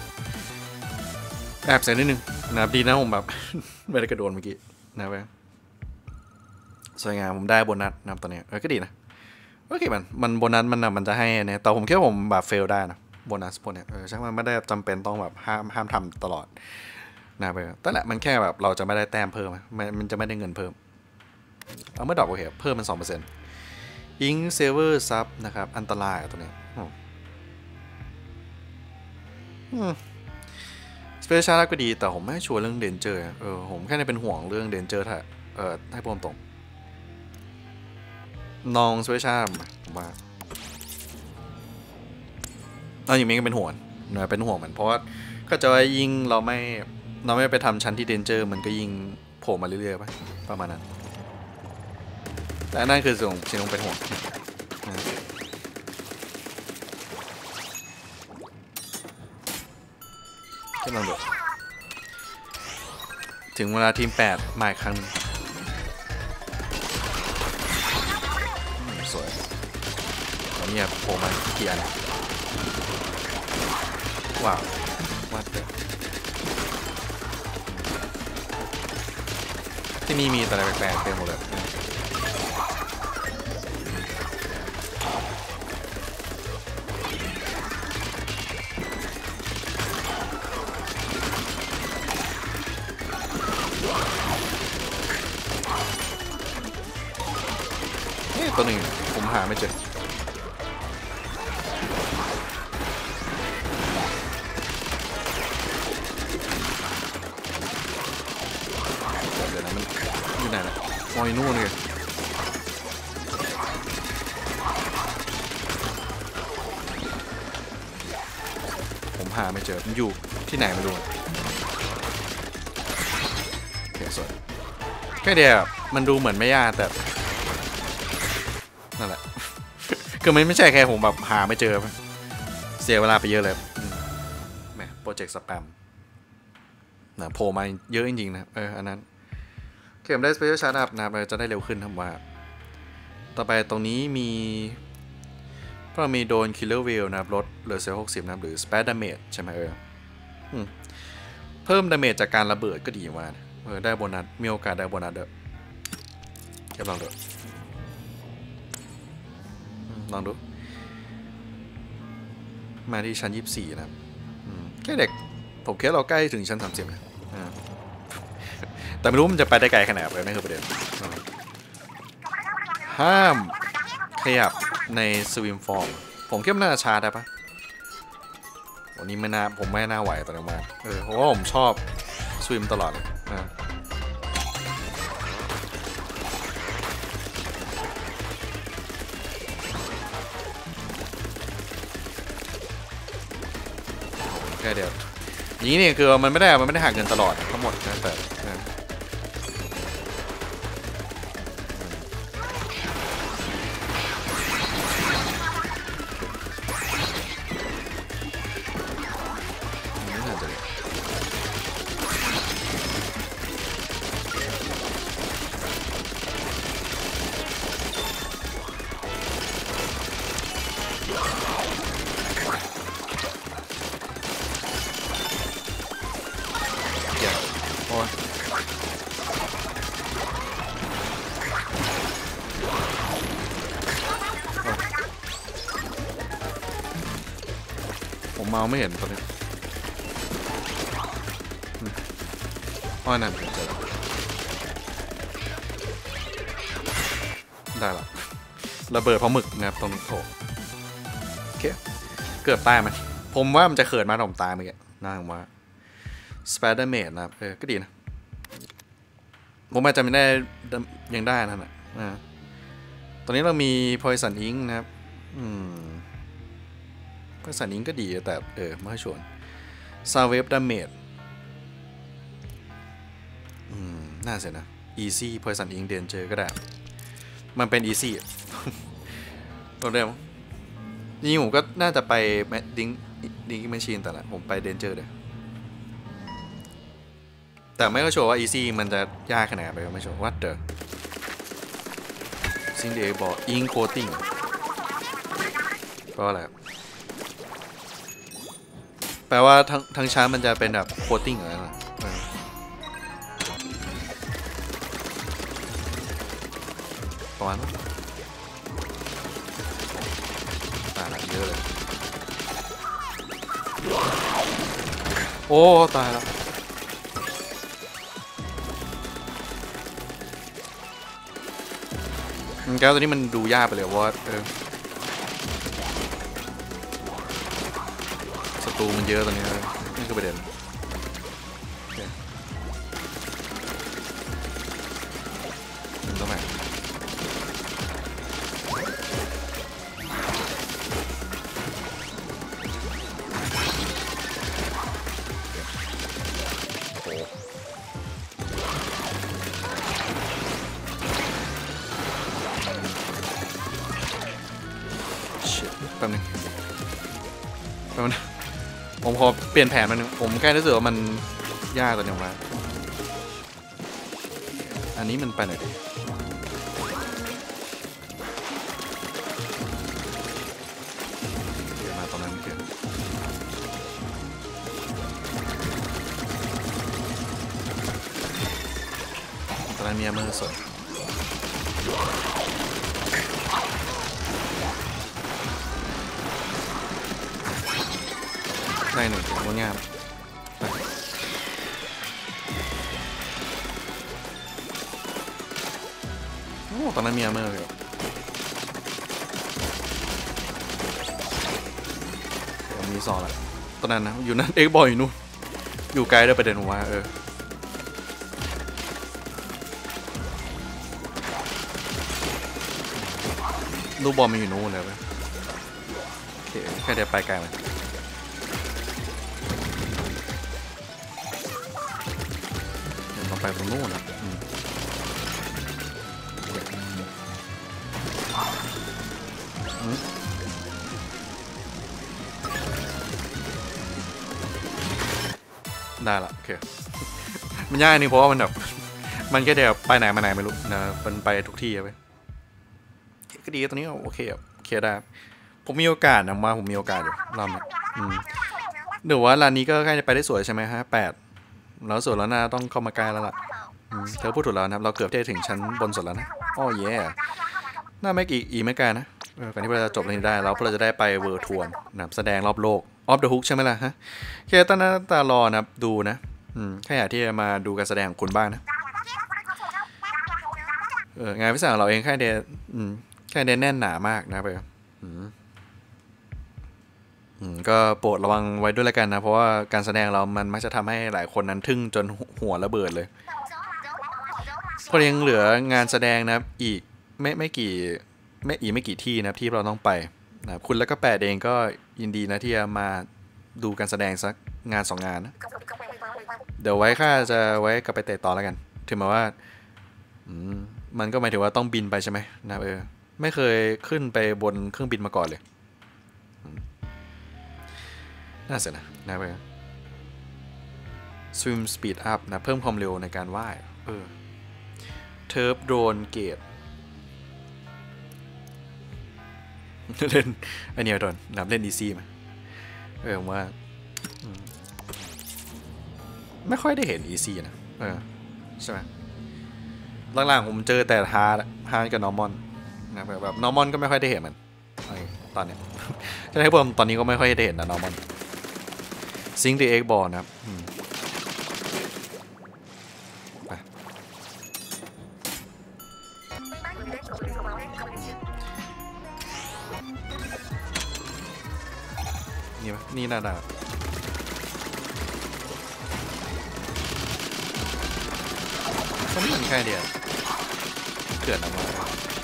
แอบใส่นิดนึงนะดีนะผมแบบไม่ได้กระโดดเมื่อกี้นะไปสวยงามผมได้โบนัสนะตอนนี้ก็ดีนะโอเคมันโบนัสมันจะให้เนี่ยแต่ผมคิดว่าผมแบบเฟลได้นะโบนัสพวกเนี้ยใช่ไหมไม่ได้จำเป็นต้องแบบห้ามทำตลอดนะไปแต่แหละมันแค่แบบเราจะไม่ได้แต้มเพิ่มมันจะไม่ได้เงินเพิ่มเอาเมื่อดอกโอเคเพิ่มเป็น 2% อิงเซเวอร์ซับนะครับอันตรายตัวนี้สเปเชียลก็ดีแต่ผมไม่ชัวร์เรื่องเดนเจอร์ผมแค่เป็นห่วงเรื่องเดนเจอร์ถ้าให้พูดตรงน้องสเปเชียลผมว่าอย่างนี้ก็เป็นห่วงนะเป็นห่วงมันเพราะว่าก็จะว่ายิ่งเราไม่ไปทำชั้นที่เดนเจอร์มันก็ยิ่งโผล่มาเรื่อยๆไปประมาณนั้นแต่นั่นคือสิ่งที่ผมเป็นห่วงก็ลองดูถึงเวลาทีม8มาอีกครั้งสวยตอนนี้โผล่มาเกียร์ว้าววัดเลยที่นี่มีอะไรแปลกๆเต็มหมดเลยตัวหนึ่งผมหาไม่เจอเดี๋ยวนะมันอยู่ไหนนะมอยนู่นเลยผมหาไม่เจอมันอยู่ที่ไหนไม่รู้โอเคสวยแค่เดียวมันดูเหมือนไม่ยากแต่นั่นแหละ คือมันไม่ใช่แค่ผมแบบหาไม่เจอเสียเวลาไปเยอะเลยแหมโปรเจกต์สแปมนะโผล่มาเยอะจริงๆนะอันนั้นเข็มได้สเปเชียลชาร์จอัพนะจะได้เร็วขึ้นทำว่าต่อไปตรงนี้มีก็มีโดนคิลเลอร์วิลนะครับลดเหลือ60นะครับหรือสเปซดาเมจใช่ไหมเพิ่มดาเมจจากการระเบิดก็ดีมากได้โบนัสมีโอกาสได้โบนัสเด้อเก็บลองดูลองดูมาที่ชั้น24นะครับแค่เด็กผมคิดเราใกล้ถึงชั้น30นะแต่ไม่รู้มันจะไปได้ไกลขนาดไหนนั่นคือประเด็นห้ามขยับในสวิมฟอร์มผมคิดว่าน่าจะชาได้ปะวันนี้ไม่น่าผมไม่น่าไหวตอนนี้มาเพราะว่าผมชอบสวิมตลอดเลยแค่เดียวนี้นี่คือมันไม่ได้หักเงินตลอดทั้งหมดนะแต่ผมเมาไม่เห็นตอนนี้นั่นเจอได้ละระเบิดเพราะหมึกนะครับตรงนี้โอเคเกือบตายมันผมว่ามันจะเขินมาผมตายเมื่อกี้น่าว่าสไปเดอร์แมนนะครับก็ดีนะผมอาจจะไม่ได้ยังได้นั่นแหละตอนนี้เรามี Poison Ink นะครับPoison Ink ก็ดีแต่ไม่ค่อยชวนซาเวฟดาเมจน่าเสียนะ Easy Poison Ink Danger ก็ได้มันเป็น Easy ตัวเดิมนี่ผมก็น่าจะไปดิ้งแมชชีนแต่ละผมไป Danger เลยแต่ไม่ก็ชัวร์ว่า Easy มันจะยากขนาดไหนไม่ชัวร์ What the ซิงเดย์บอก Ink Coating ก็อะไรแปลว่าทั้งชั้นมันจะเป็นแบบโคตติ้งอะไรนะประมาณนั้นตายละเยอะเลยโอ้ตายแล้วแก้วตัวนี้มันดูยากไปเลยว่าศัตรูมันเยอะตอนนี้นี่คือประเด็นต้องแบบแป๊บนึงผมขอเปลี่ยนแผนมันผมแค่รู้สึกว่ามันยากตัวนี้มาอันนี้มันไปไหนดีมาตรงนั้นคือตอนนั้นมีมือสดได้หนึ่งงดงามโอ้ตอนนั้นมีอาร์เมอร์เลยมีซอละตอนนั้นนะอยู่นั่นเอ็กบอยอยู่นู่นอยู่ไกลด้วยประเด็นว่าลูกบอลมันอยู่นู่นเลยโอเคแค่เดี๋ยวไปไกลมันไปตรงนู้นนะได้ละโอเคมันยากนี่เพราะว่ามันแบบมันแค่เดี๋ยวไปไหนมาไหนไม่รู้นะมันไปทุกที่ไปก็ดีตอนนี้โอเคโอเคได้ผมมีโอกาสนะมาผมมีโอกาสอยู่รอบนี้เดี๋ยวว่าร้านนี้ก็ใกล้จะไปได้สวยใช่ไหมฮะ8แล้วสวยแล้วน่าต้องเข้ามาใกล้แล้วล่ะเธอพูดถูกแล้วนะครับเราเกือบจะถึงชั้นบนสุดแล้วนะอ๋อเย่น่าไม่กี่ไม่ไกลนะก่อนที่เราจะจบเรื่องนี้ได้เราจะได้ไปเวิร์ทัวร์นะแสดงรอบโลกออฟเดอะฮุกใช่ไหมล่ะฮะแค่ตั้งหน้าตารอนะดูนะแค่อยากที่จะมาดูการแสดงของคุณบ้างนะงานพิเศษของเราเองแค่เดนแน่นหนามากนะไปก็โปรดระวังไว้ด้วยแล้วกันนะเพราะว่าการแสดงเรามันมักจะทำให้หลายคนนั้นทึ่งจนหัวระเบิดเลยเพราะยังเหลืองานแสดงนะอีกไม่กี่ที่นะที่เราต้องไปนะคุณแล้วก็แปดเองก็ยินดีนะที่จะมาดูการแสดงสักงาน2 งานนะเดี๋ยวไว้ข้าจะไว้กลับไปเตะต่อแล้วกันถึงแม้ว่ามันก็หมายถึงว่าต้องบินไปใช่ไหมนะไม่เคยขึ้นไปบนเครื่องบินมาก่อนเลยน่าเสียนะไป swim speed up นะเพิ่มความเร็วในการว่ายเทิร์ฟโดรนเกตเล่นอันนี้โดนนับเล่นดีซีไหมผมว่าไม่ค่อยได้เห็นอีซีนะใช่ไหมหลังๆผมเจอแต่ฮาร์กับนอร์มอนนะแบบนอร์มอนก็ไม่ค่อยได้เห็นมันตอนนี้ใช่ไหมผมตอนนี้ก็ไม่ค่อยได้เห็นนะนอร์มอนซิงค์ดีเอ็กบอลนะครับนี่น่าด่าคนนี้มันแค่เดียวเกิดอะไรมา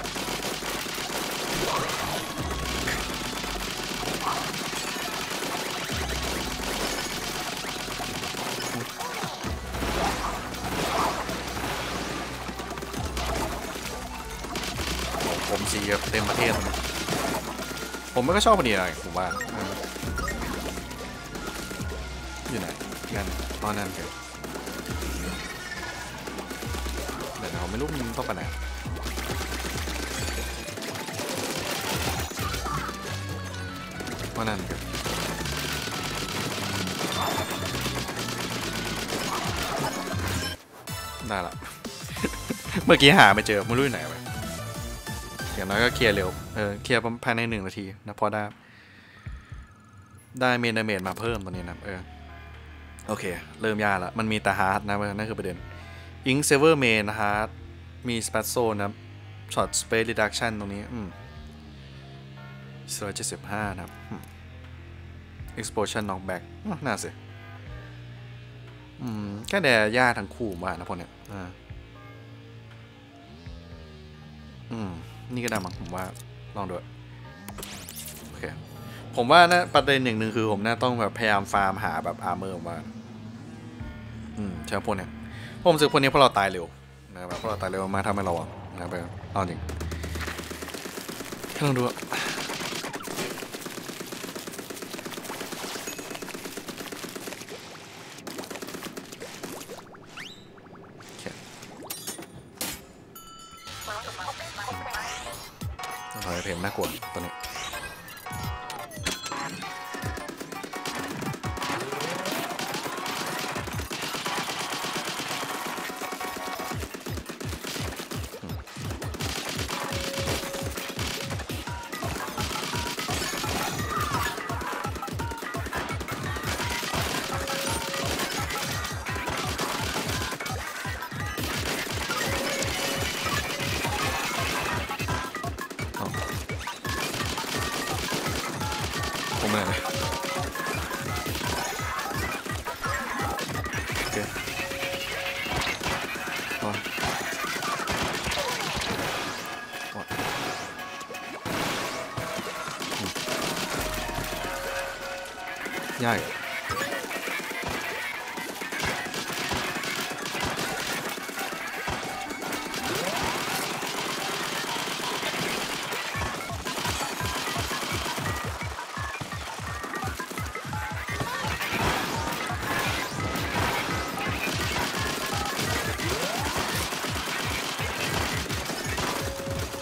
ผมสีแบบเต็มประเทศเลยผมไม่ก็ชอบคนนี้อะไรผมว่าอยู่ไหนงั้นตอนนั้นเกิดเดี๋ยวผมไม่รู้มันต้องไปไหนตอนนั้นเกิดได้ละ เมื่อกี้หาไม่เจอไม่รู้อยู่ไหนไปอย่างน้อยก็เคลียร์เร็วเคลียร์ภายใน1 นาทีนะพอได้เมนเมดมาเพิ่มตัวนี้นะโอเคเริ่มยากละมันมีแต่ฮาร์ดนะนั่นคือประเด็นอิงเซเวอร์เมนฮาร์ดมีสเปซโซนะช็อตสเปซรีดักชันตรงนี้175นะครับexplosion knockback น่าสิแค่แต่ยากทั้งคู่มานะพวกเนี้ยนี่ก็ได้มั้งผมว่าลองดูโอเคผมว่านะประเด็นหนึ่งคือผมน่าต้องแบบพยายามฟาร์มหาแบบอาร์เมอร์มาใช่พวกเนี้ยผมรู้สึกพวกนี้เพราะเราตายเร็วนะแบบเพราะเราตายเร็วมาทำให้เรานะไปเอาจริงลองดูเพลงน่ากลัวตัวนี้ผมเลยโอเคยาก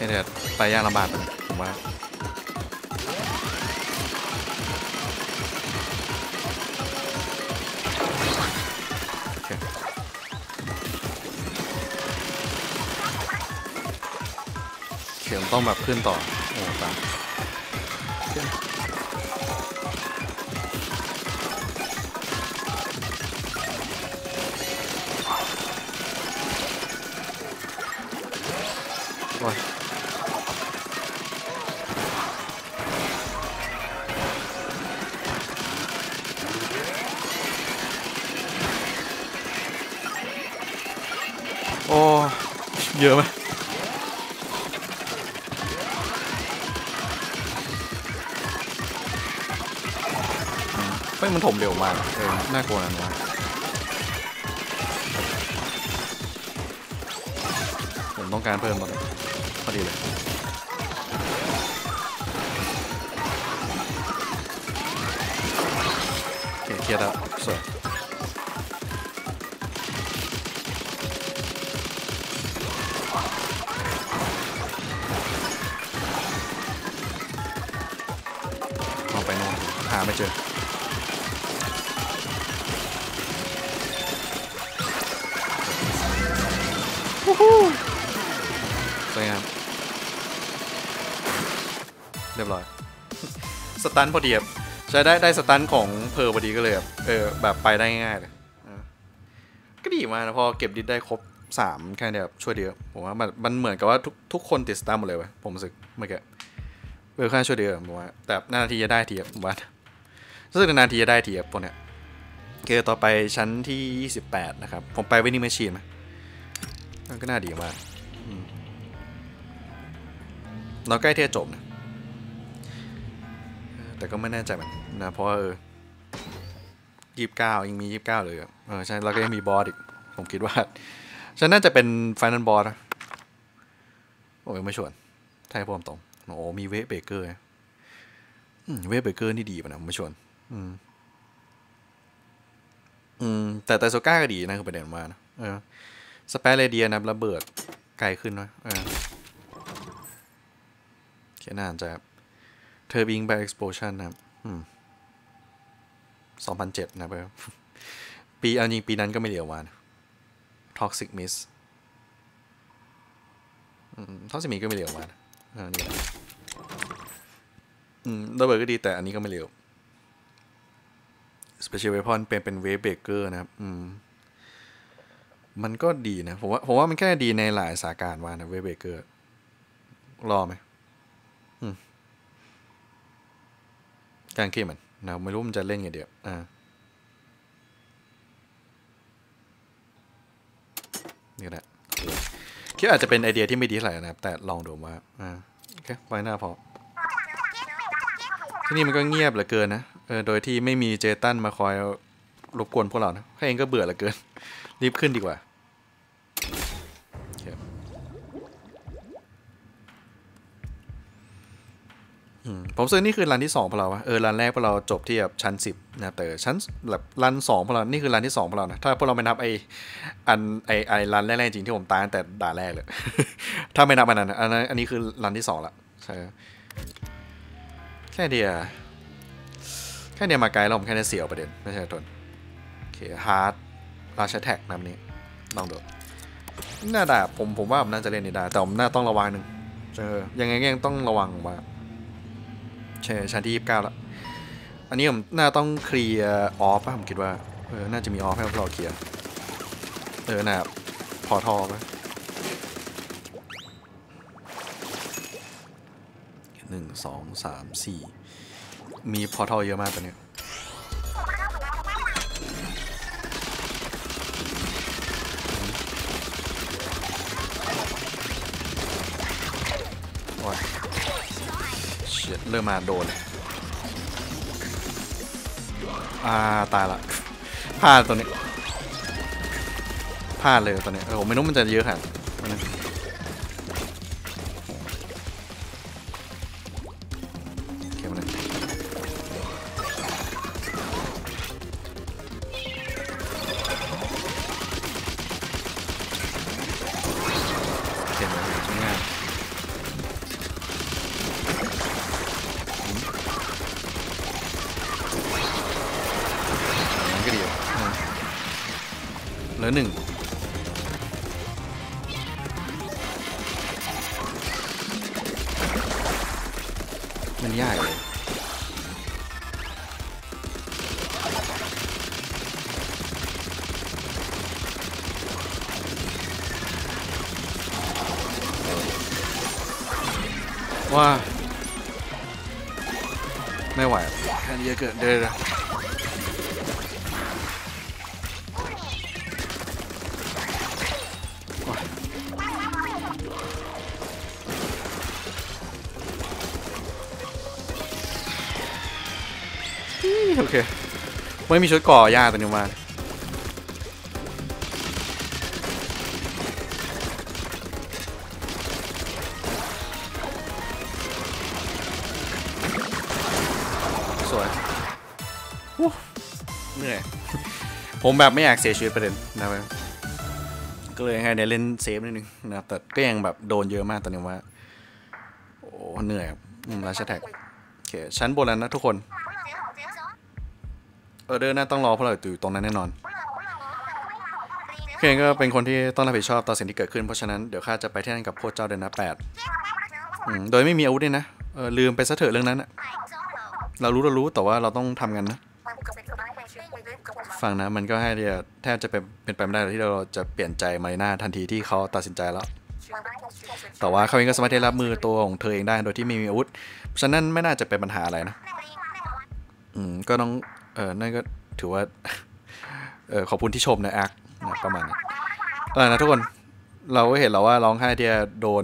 ค่นี้ไปยากลำบากผมว่าเข็มต้องแบบขึ้นต่อโอ้ตามโอ้ยโอ้เยอะไหมไม่มันถมเร็วมากน่ากลัวนะวะผมต้องการเพิ่มมาพอดีเลยโอเคเคลียร์แล้วสวยเอาไปโน่นหาไม่เจอสวยงามเรียบร้อยสตันพอดีครับใช้ได้สตันของเพอพอดีก็เลยแบบไปได้ง่ายๆเลยก็ดีมากนะพอเก็บดิสได้ครบ3แค่นี้ช่วยเดียวผมว่ามันเหมือนกับว่าทุกคนติดสตันหมดเลยเว้ยผมรู้สึกเมื่อกี้แค่ช่วยเดียวผมว่าแต่นาทีจะได้ทีผมว่ารู้สึกนาทีจะได้ทีพวกเนี้ยเกมต่อไปชั้นที่28นะครับผมไปวินนิ่งแมชชีนไหมก็น่าดีมากเราใกล้ที่จะจบนะแต่ก็ไม่แน่ใจเหมือนนะเพราะว่า29ยังมี29เลยใช่แล้วก็ยังมีบอสอีกผมคิดว่าฉันน่าจะเป็นไฟนอลบอสนะโอ้ยไม่ชวนไทยพร้อมตรงโอ้มีเวฟเบเกอร์เวฟเบเกอร์นี่ดีป่ะนะผมไม่ชวนแต่โซก้าก็ดีนะคือประเด็นมานะสเปรเรเดียนะระเบิดไกลขึ้นนะแค่นั้นจะเทอร์บิงแบล็กเอ็กซ์โพชันนะครับ2007นะครับปีเอาจริงปีนั้นก็ไม่เหลียวมาท็อกซิกมิสท็อกซิกมิสก็ไม่เหลียวมานี่ระเบิดก็ดีแต่อันนี้ก็ไม่เหลียวสเปเชียลเวพอนเป็นเวฟเบเกอร์นะครับมันก็ดีนะผมว่ามันแค่ดีในหลายสถานการณ์ว่านะเวฟเบเกอร์รอไหมการเกมมันนะไม่รู้มันจะเล่นไงเดี๋ยวนี่แหละคิดอาจจะเป็นไอเดียที่ไม่ดีเท่าไหร่นะครับแต่ลองดูว่าโอเคไว้หน้าพอที่นี่มันก็เงียบเหลือเกินนะโดยที่ไม่มีเจตันมาคอยรบกวนพวกเรานะแค่เองก็เบื่อเหลือเกินรีบขึ้นดีกว่าผมซื้อนี่คือรันที่2พวกเรารันแรกพวกเราจบที่แบบชั้น10นะแต่ชั้นแบบรัน2พวกเรานี่คือรันที่2พวกเรานะถ้าพวกเราไม่นับไอรันแรกๆจริงที่ผมตายตั้งแต่ด่าแรกเลยถ้าไม่นับอันนั้นอันนี้คือรันที่2ละใช่แค่เดียมาไกลแล้วผมแค่เสียวประเด็นไม่ใช่ทนโอเคฮาร์ดราชแท็กน้ำนี้ลองดูน่าด่าผมว่าผมน่าจะเล่นได้แต่ผมน่าต้องระวังหนึ่งยังไงยังต้องระวังว่าใช่ชั้นที่29แล้วอันนี้ผมน่าต้องเคลียร์ออฟป่ะผมคิดว่าน่าจะมีออฟให้เราเคลียร์น่าพอทอป่ะ1 2 3 4มีพอทอเยอะมากตัวนี้โอ้ยเริ่มมาโดนตายละพลาดตัวนี้พลาดเลยตัวนี้ผมไม่รู้มันจะเยอะขนาดเก็บมันเก็บมันง่ายเหลือหนึ่งมันยากเลยว่าไม่ไหวแค่นี้เยอะเกินเดี๋ยวโอเคไม่มีชุดก่อยากตัวนี้มาสวยเหนื่อยผมแบบไม่อยากเสียชีวิตประเด็นนะครับก็เลยให้เล่นเซฟนิดนึงนะครับแต่ก็ยังแบบโดนเยอะมากตอนนี้ว่าโอ้เหนื่อยราชแท็กโอเคชั้นบนแล้วนะทุกคนเดินน่าต้องรอเพราะเราอยู่ตรงนั้นแน่นอนเคนก็เป็นคนที่ต้องรับผิดชอบต่อสิ่งที่เกิดขึ้นเพราะฉะนั้นเดี๋ยวข้าจะไปที่นั่นกับพวกเจ้าเดินนะ8โดยไม่มีอาวุธด้วยนะลืมไปซะเถอะเรื่องนั้นเรารู้แต่ว่าเราต้องทำกันนะฟังนะมันก็ให้แทบจะเป็นไปไม่ได้ที่เราจะเปลี่ยนใจมารีน่าทันทีที่เขาตัดสินใจแล้วแต่ว่าเขาเองก็สามารถที่รับมือตัวของเธอเองได้โดยที่ไม่มีอาวุธฉะนั้นไม่น่าจะเป็นปัญหาอะไรนะก็ต้องนั่นก็ถือว่าขอบคุณที่ชมนะแอคประมาณนี้นะทุกคนเราก็เห็นแล้วว่าร้องไห้เดียโดน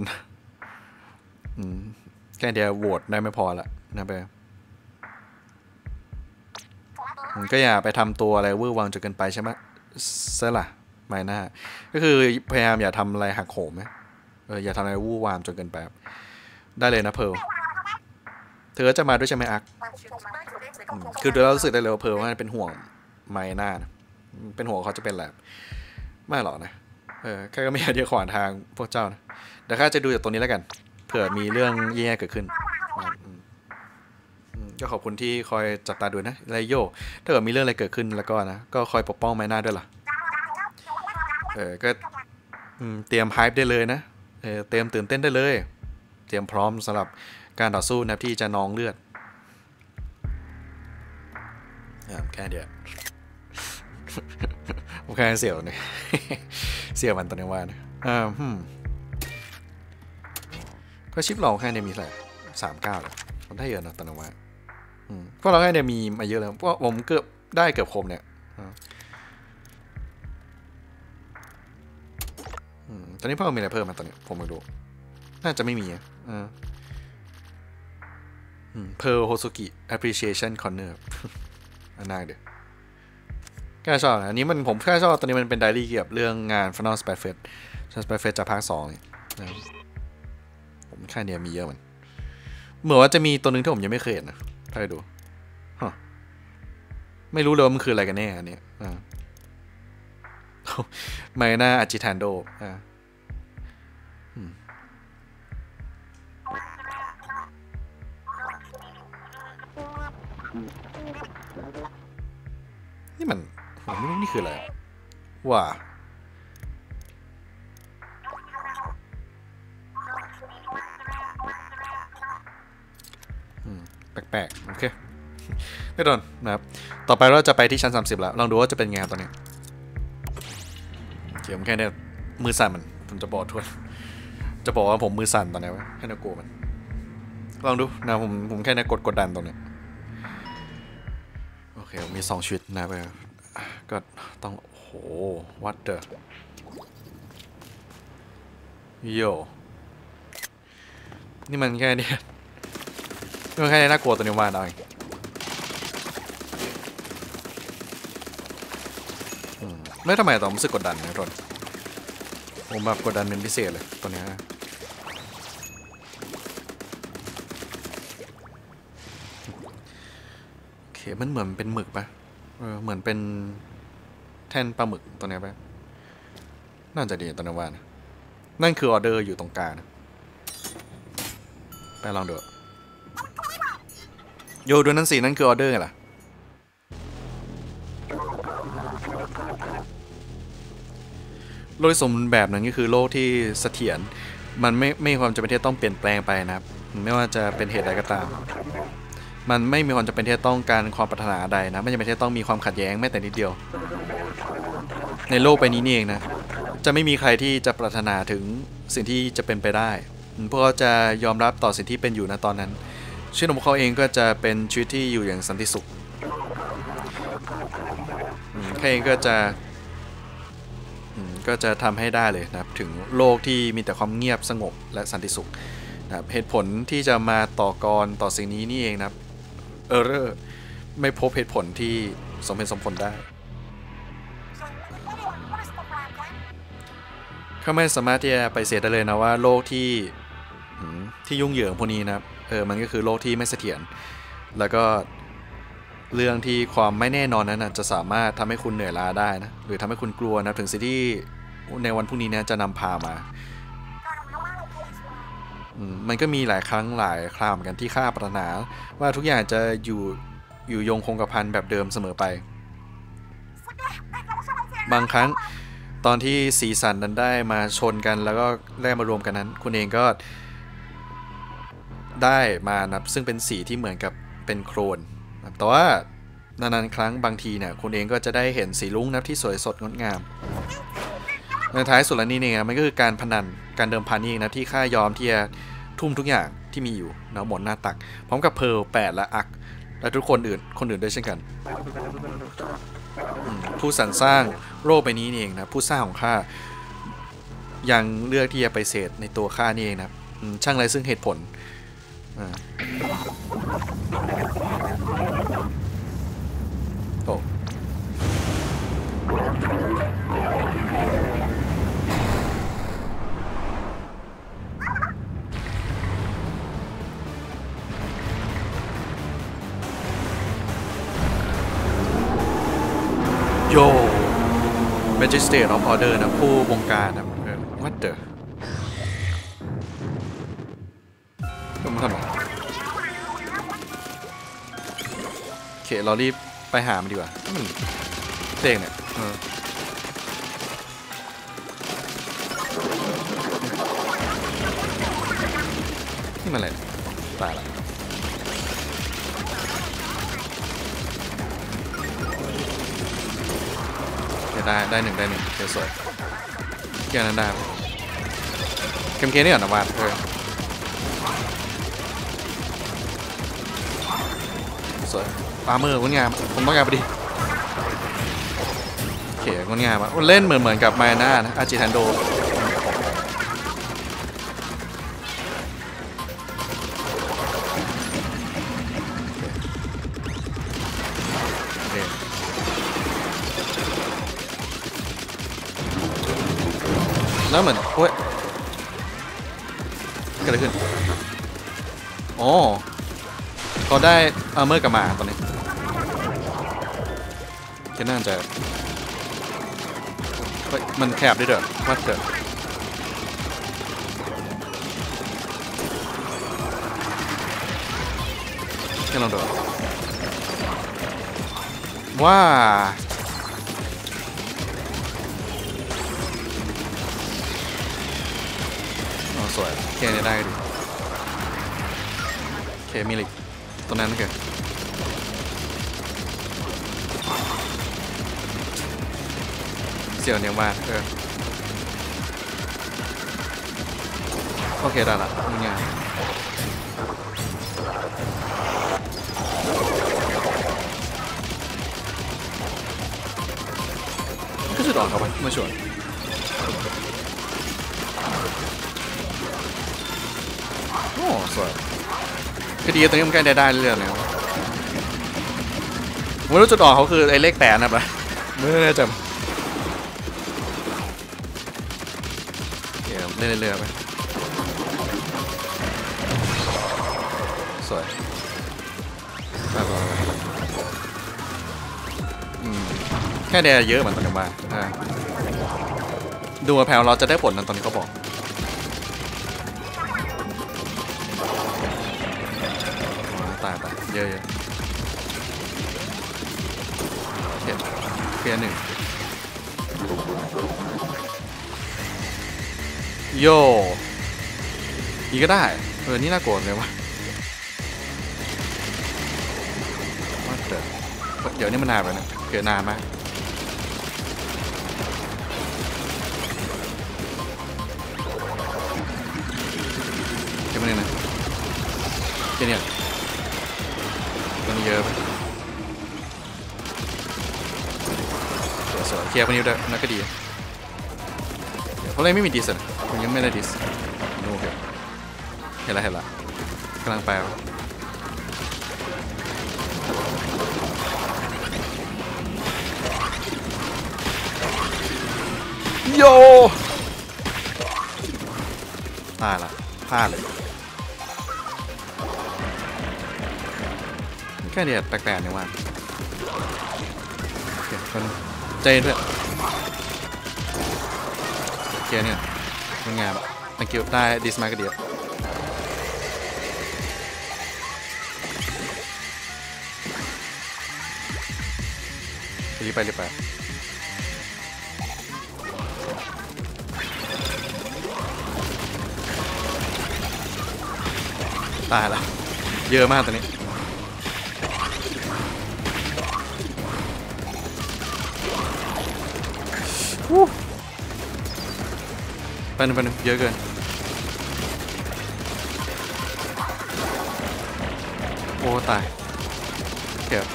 แค่เดียโหวตได้ไม่พอละนะไปก็อย่าไปทำตัวอะไรวื้อวังจนเกินไปใช่ไหมเสียล่ะไม่น่าก็คือพยายามอย่าทำอะไรหักโหมนะอย่าทำอะไรวู่วามจนเกินไปได้เลยนะเพร์ลเธอจะมาด้วยใช่ไหมอักคือเรารู้สึกได้เลยว่าเพร์ลว่าเป็นห่วงไมน่านะเป็นห่วงเขาจะเป็นแหละไม่หรอกนะแค่ก็ไม่อยากจะขวางทางพวกเจ้านะเดี๋ยวข้าจะดูจากตรงนี้แล้วกันเผื่อมีเรื่องแย่เกิดขึ้นก็ขอบคุณที่คอยจับตาดูนะไรโยถ้าเกิดมีเรื่องอะไรเกิดขึ้นแล้วก็นะก็คอยปกป้องไมน่าด้วยล่ะก็เตรียมไฮป์ได้เลยนะเตรียมตื่นเต้นได้เลยเตรียมพร้อมสำหรับการต่อสู้นะที่จะนองเลือดแค่เดียวโอเคเสี่ยวเนี่ยเสี่ยวมันตอนนี้ว่านะก็ชิปเราแค่เนี่ยมีอะไร39เลยมันได้เยอะนะตอนนี้ว่าพวกเราแค่เนี่ยมีมาเยอะแล้วเพราะผมเกือบได้เกือบครบเนี่ยตอนนี้พ่อมีอะไรเพิ่มมาตอนนี้ผมไม่รู้น่าจะไม่มีPearl Hosuki Appreciation Corner น่าเดี๋ยวแค่ชอบอันนี้มันผมแค่ชอบตอนนี้มันเป็นไดอารี่เกี่ยวกับเรื่องงาน Final Splatfest Splatfest จากภาค2นี่ผมแค่เนี้ยมีเยอะเหมือนว่าจะมีตัวนึงที่ผมยังไม่เคยเห็นนะถ้าไปดูไม่รู้เลยว่ามันคืออะไรกันแน่อันนี้ไมน่าอาจิทันโดนี่มันผมไม่รู้นี่คืออะไรว่าแปลกๆโอเคไม่โดนนะครับต่อไปเราจะไปที่ชั้น30แล้วลองดูว่าจะเป็นไงตอนนี้เขียนแค่นี้มือสั่นมันผมจะบอกทวนจะบอกว่าผมมือสั่นตอนนี้วะแค่นี้กลัวมันลองดูนะผมแค่นี้กดดันตรงนี้โอเคมี2ชีวิตนะไปก็ต้องโหวัดเดอร์โยนี่มันแค่นี้นี่มันแค่น่ากลัวตัวนี้ว่าเอาเองแล้วทำไมต้องรู้สึกกดดันนะทนผมแบบกดดันเป็นพิเศษเลยตัวนี้โอเคมันเหมือนเป็นหมึกปะเหมือนเป็นแท่นปลาหมึกตัวนี้ปะน่าจะดีตัวนี้ว่านะนั่นคือออเดอร์อยู่ตรงกลางนะไปลองดูโยดูนั่นสินั่นคือออเดอร์ไงล่ะโลกสมบูรณ์แบบนั้นก็คือโลกที่เสถียรมันไม่มีความจำเป็นที่ต้องเปลี่ยนแปลงไปนะครับไม่ว่าจะเป็นเหตุใดก็ตามมันไม่มีความจำเป็นที่ต้องการความปรารถนาใดนะไม่จำเป็นที่ต้องมีความขัดแย้งแม้แต่นิดเดียวในโลกใบนี้นี่เองนะจะไม่มีใครที่จะปรารถนาถึงสิ่งที่จะเป็นไปได้พวกเขาจะยอมรับต่อสิ่งที่เป็นอยู่ณตอนนั้นชีวิตของพวกเขาเองก็จะเป็นชีวิตที่อยู่อย่างสันติสุขแค่เองก็จะทำให้ได้เลยนะครับถึงโลกที่มีแต่ความเงียบสงบและสันติสุขนะครับเหตุผลที่จะมาต่อกรต่อสิ่งนี้นี่เองนะครับไม่พบเหตุผลที่สมเหตุสมผลได้เขาไม่สามารถที่จะไปเสียได้เลยนะว่าโลกที่ยุ่งเหยิงพวกนี้นะครับมันก็คือโลกที่ไม่เสถียรแล้วก็เรื่องที่ความไม่แน่นอนนั้นจะสามารถทำให้คุณเหนื่อยล้าได้นะหรือทำให้คุณกลัวนะถึงสิ่งที่ในวันพรุ่งนี้นะจะนำพามามันก็มีหลายครั้งหลายคราวเหมือนกันที่ข้าปรารถนาว่าทุกอย่างจะอยู่ยงคงกระพันแบบเดิมเสมอไปบางครั้งตอนที่สีสันนั้นได้มาชนกันแล้วก็ได้มารวมกันนั้นคุณเองก็ได้มานับซึ่งเป็นสีที่เหมือนกับเป็นโครนแต่ว่านานๆครั้งบางทีเนี่ยคุณเองก็จะได้เห็นสีลุ้งนับที่สวยสดงดงามในท้ายสุดแล้วนี่เนี่ยมันก็คือการพนันการเดิมพันนี่นะที่ข้ายอมที่จะทุ่มทุกอย่างที่มีอยู่นะหมดหน้าตักพร้อมกับเพร์ล8และอักและทุกคนอื่นด้วยเช่นกันผู้สรรสร้างโลกใบนี้นี่เองนะผู้สร้างของข้ายังเลือกที่จะไปเสดในตัวข้านี่เองนะช่างไรซึ่งเหตุผลโอ้โย่ Magistrate of Order นะผู้บงการนะwhat the ก็มันทำไมโอเคเรารีบไปหามันดีกว่ามันเต็งเนี่ยนี่มันอะไรตายละได้หนึ่งเดี๋ยวสวยเกี่ยวนั้นได้เกมนี่ก่อนนะวาดสวยปาเมอร์งดงามผมต้องการไปดิโอเคงดงามอ่ะเล่นเหมือนกับมาน่านะอาจิทันโดแล้วเหมือนโอ้ยเกิดอะไรขึ้นอ๋อเขาได้อาร์เมอร์กลับมาตอนนี้แค่น่าจะมันแคบได้เด้อวัดเด้อแค่ลองดูว่าสวยเคเนี่ยได้ดิเคมิลิกตัวนั้นคือเสี่ยวเนี่ยว่าโอเคได้ละง่ายก็จะดอกเขาไปไม่ชวนโอ้สวยคือดีตรงนี้มันใกล้ได้เรื่องแล้วไม่รู้จุดอ่อนเขาคือไอ้เลข8นะปะไม่แน่ใจเล่นเรื่อยๆไปสวยแค่เดียเยอะเหมือนตอนกลางวันดูแผ่วเราจะได้ผลนั้นตอนนี้เขาบอกตายเยอะเคลียร์หนึ่งโยนี่ก็ได้นี่น่ากลัวเลยวะว่าเดี๋ยวนี้มันนานไปนะเกิดนานมากเก็บมาเนี่ยนะเก็บเนี่ยตัวนี้เยอะไปสวยเคลียร์คนนี้ด้วยนั่นก็ดีเพราะเลยไม่มีดิสนะมันยังไม่ได้ดิสโอเคเห็นละกำลังไปโยตายละพลาดเลยแค่เดียดแปลกๆเนี่ยว่าโอเคคนใจด้วยเกียร์เนี่ยมันงามอะตะกิ้วได้ดิสมาก็เดียรีบไปตายละเยอะมากตอนนี้ไปหนึ่งเยอะเกินโอ้ตายเก็บ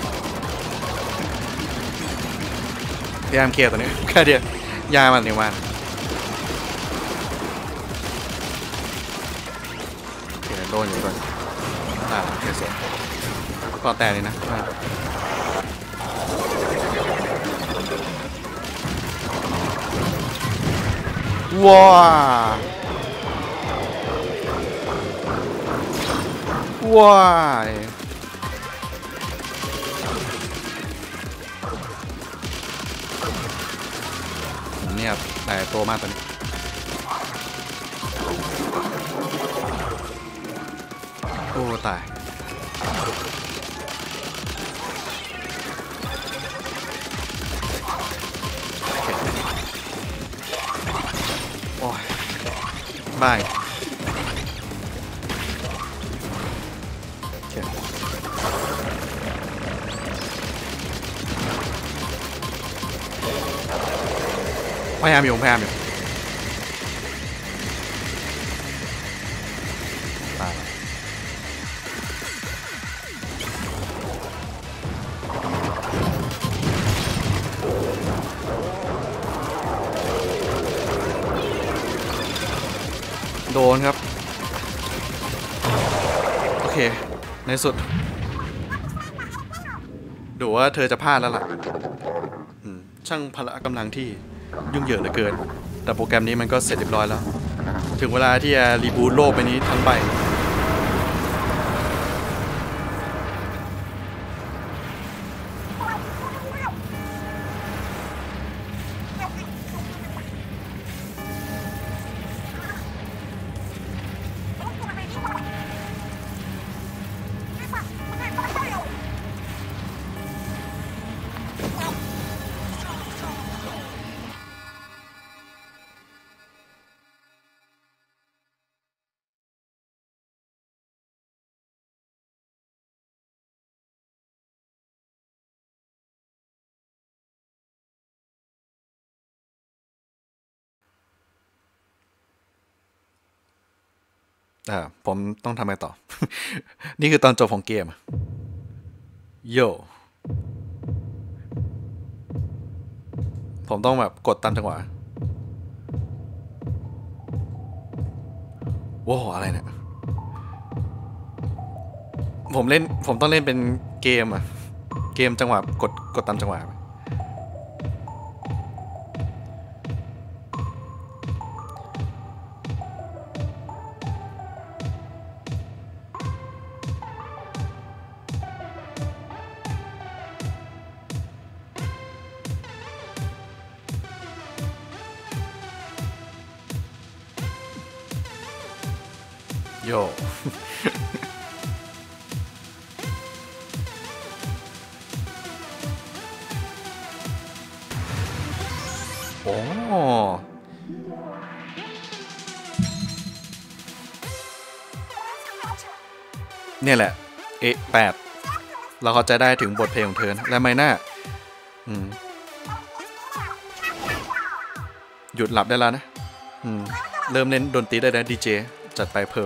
พยายามเคลียร์ตัวนี้แค่เดียวยามันหนึ่งวันโอเคโดนอยู่ก่อนโอเคสวยก่อนแต่นี่นะว้ายเนี่ยแต่โตมากตอนนี้โอ้ตายโอ้ยบายพยายามอยู่ตายโดนครับโอเคในสุดดูว่าเธอจะพลาดแล้วล่ะช่างพละกำลังที่ยุ่งเหยิงเหลือเกินแต่โปรแกรมนี้มันก็เสร็จเรียบร้อยแล้วถึงเวลาที่จะรีบูตโลกไปนี้ทั้งใบผมต้องทำอะไรต่อ นี่คือตอนจบของเกมโยผมต้องแบบกดตามจังหวะว้าวอะไรเนี่ยผมต้องเล่นเป็นเกมเกมจังหวะกดตามจังหวะโยโอ้เนี่ยแหละ8เราเข้าใจได้ถึงบทเพลงของเธอนะและไมน่าหยุดหลับได้แล้วนะเริ่มเล่นดนตรีได้แล้วดีเจจัดไปเพร์ล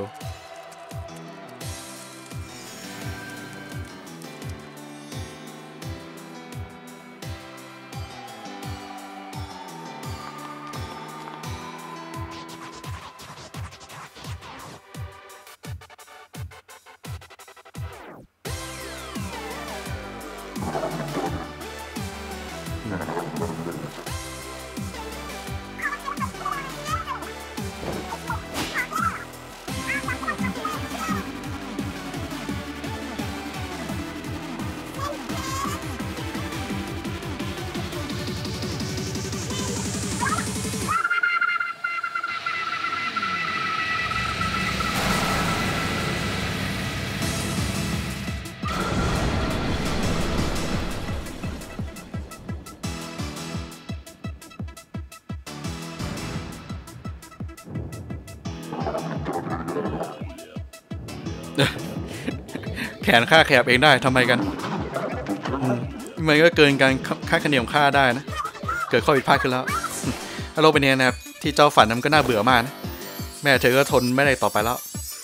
แขนค่าแคบเองได้ทำไมกันมันก็เกินการค่าคะแนนของค่าได้นะเกิดข้อผิดพลาดขึ้นแล้วถ้าโลกเป็นเนี่ยนะครับที่เจ้าฝันนั้นก็น่าเบื่อมากนะแม่เธอก็ทนไม่ได้ต่อไปแล้ว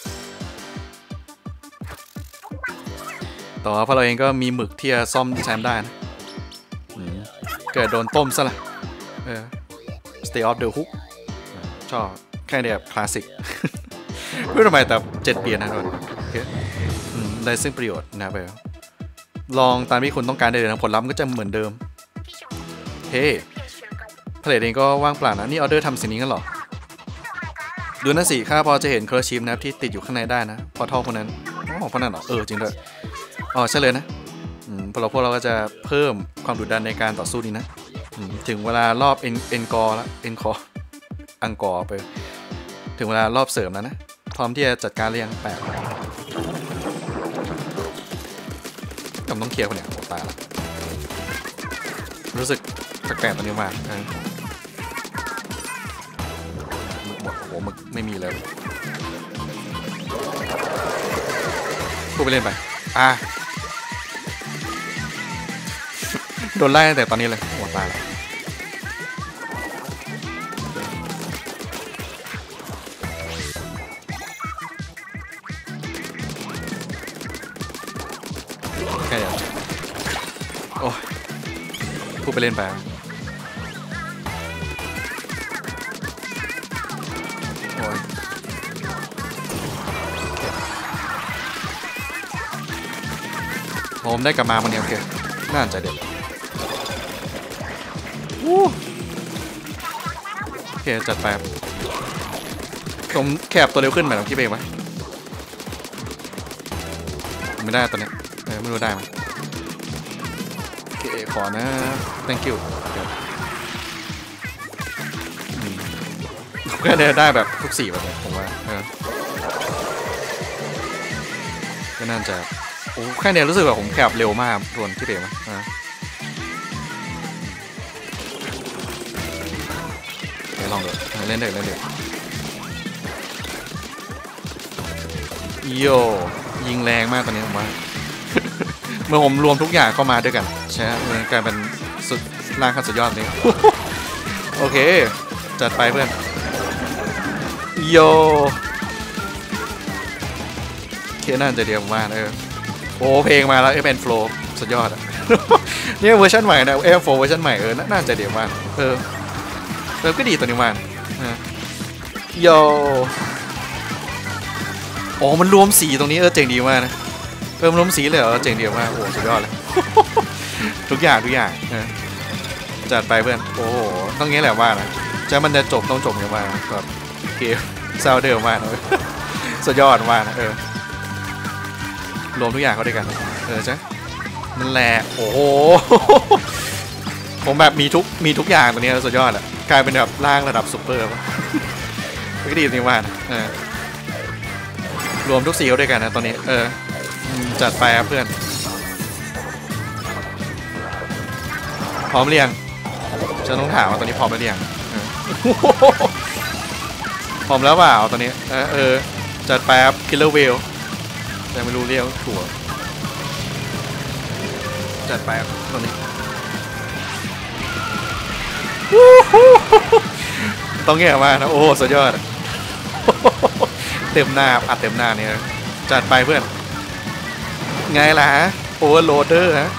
ต่อเพราะเราเองก็มีหมึกที่จะซ่อมแซมได้นะเกิดโดนต้มซะละStay off the hook ชอบแค่เดียบคลาสสิกไม่รู้ทำไมแต่7 เปลี่ยนนะทุกคนได้ซึ่งประโยชน์นะไปลองตามที่คุณต้องการได้เลยนะผลลัพธ์ก็จะเหมือนเดิมเฮ้ผลิตเองก็ว่างเปล่านะนี่ออเดอร์ทำสิ่งนี้กันหรอดูนั่นสิข้าพอจะเห็นเคอร์ชิมนะครับที่ติดอยู่ข้างในได้นะพอท่อคนนั้นเพราะนั่นเหรอจริงด้วยใช่เลยนะพวกเราก็จะเพิ่มความดุดันในการต่อสู้นี้นะถึงเวลารอบเอ็นกอร์แล้วเอ็นคออังกอร์ไปถึงเวลารอบเสริมแล้วนะพร้อมที่จะจัดการเรียงแปลกต้องเคลียร์คนเนี่ยตายละรู้สึกแปลกๆตอนนี้มากมึกไม่มีเลยพูดไปเล่นไปโดนไล่ตั้งแต่ตอนนี้เลยตายละแค่อย่างโอ้พูดไปเล่นไปผมได้กลับมาวันนี้โอเคน่าสนใจเด็ดโอเคจัดไปผมแคบตัวเร็วขึ้นไหมลองคิดเองไหมไม่ได้ตอนนี้ไม่รู้ได้ไหมโอเคขอนะ thank you แค่ได้แบบทุกสีแบบนี้ผมว่าก็น่าจะแค่นี้รู้สึกแบบผมแคบเร็วมากทวนคิดเองไหมลองดูเล่นเด็กโยยิงแรงมากตอนนี้ผมว่าเมื่อผมรวมทุกอย่างเข้ามาด้วยกันใช่ไหมมันกลายเป็นสุดล่างขั้นสุดยอดนี้โอเคจัดไปเพื่อนโยเคน่าจะเดียวมากเพลงมาแล้วเป็นโฟล์สุดยอดอ่ะนี่เวอร์ชันใหม่นะโฟล์เวอร์ชันใหม่น่าจะเดียวมากก็ดีตัวนี้มากโยมันรวมสีตรงนี้เจ๋งดีมากนะมันรวมสีเลยเหรอเจ๋งดีมากสุดยอดเลยทุกอย่างจัดไปเพื่อนต้องงี้แหละว่านะจะมันจะจบต้องจบอย่างว่าแบบเกมซาวเดิมมากสุดยอดมากนะรวมทุกอย่างเข้าด้วยกันใช่นั่นแหละผมแบบมีทุกอย่างตัวนี้สุดยอดอ่ะกลายเป็นแบบล่างระดับซุปเปอร์ก็ดีจริงว่านะรวมทุกสีเข้าด้วยกันนะตอนนี้จัดไปครับเพื่อนพร้อมหรือยังฉันต้องถามว่าตอนนี้พร้อมหรือยังพร้อมแล้วเปล่าตอนนี้จัดไปครับคิลเลอร์เวลแต่ไม่รู้เรียกถั่วจัดไปตรงนี้ต้องแง่มากนะโอ้สุดยอดเต็มหน้าอัดเต็มหน้าเนี่ยจัดไปเพื่อนไงล่ะฮะโอเวอร์โหลดเดอร์ฮะ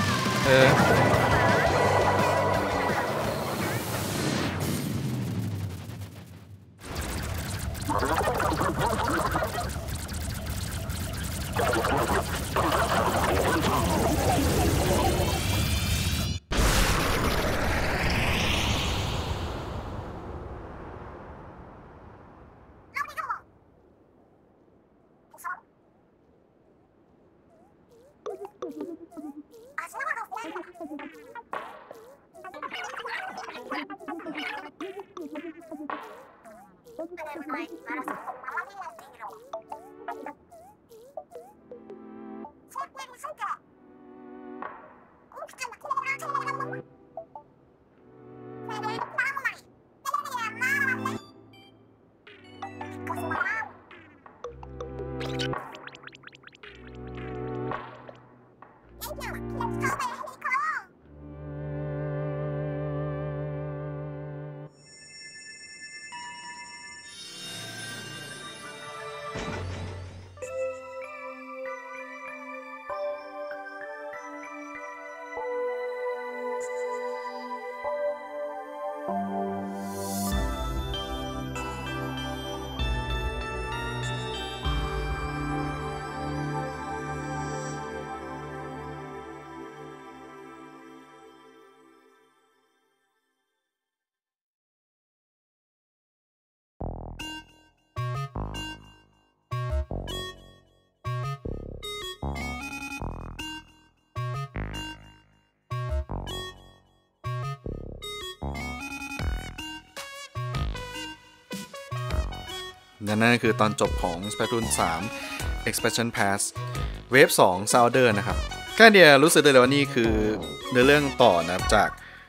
นั่นคือตอนจบของ Splatoon 3 Expansion Pass Wave 2 Sounder นะครับแค่เดียวรู้สึกได้เลยว่านี่คือเนื้อเรื่องต่อนะครับจาก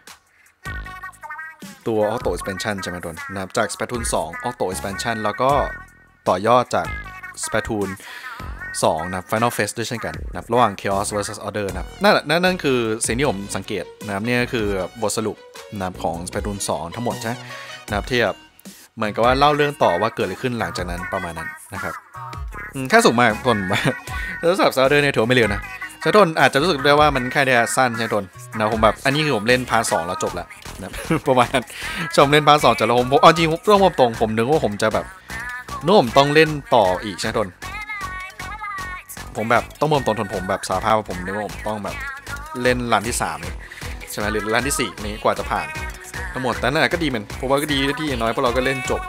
ตัว Auto Expansion ใช่ไหมทุนนะครับจาก Splatoon 2 Auto Expansion แล้วก็ต่อยอดจาก Splatoon 2 นะ Final Phase ด้วยเช่นกันนะระหว่าง Chaos vs Order นะครับนั่นคือสิ่งที่ผมสังเกตนะครับนี่ก็คือบทสรุปนะของ Splatoon 2 ทั้งหมดใช่นะครับที่เหมือนกับว่าเล่าเรื่องต่อว่าเกิดอะไรขึ้นหลังจากนั้นประมาณนั้นนะครับแค่สูงมากทนมากแล้วสำหรับ Sounder เนี่ยถือว่าไม่เร็วนะใช่ทนอาจจะรู้สึกได้ว่ามันแค่เดียสั้นใช่ทนนะผมแบบอันนี้คือผมเล่นพาร์ท 2แล้วจบแล้วนะประมาณนั้นชมเล่นพาร์ท 2จบแล้วผมเอาจริงเรื่องตรงผมนึกว่าผมจะแบบนู้มต้องเล่นต่ออีกใช่ทนผมแบบต้องตนผมแบบสารภาพว่าผมนึกว่าผมต้องแบบเล่นรันที่3เลยใช่ไหมหรือรันที่4นี้กว่าจะผ่านทั้งหมดแต่นั่นแหละก็ดีเหมือนผมว่าก็ดีที่อย่างน้อยพวกเราก็เล่นจบ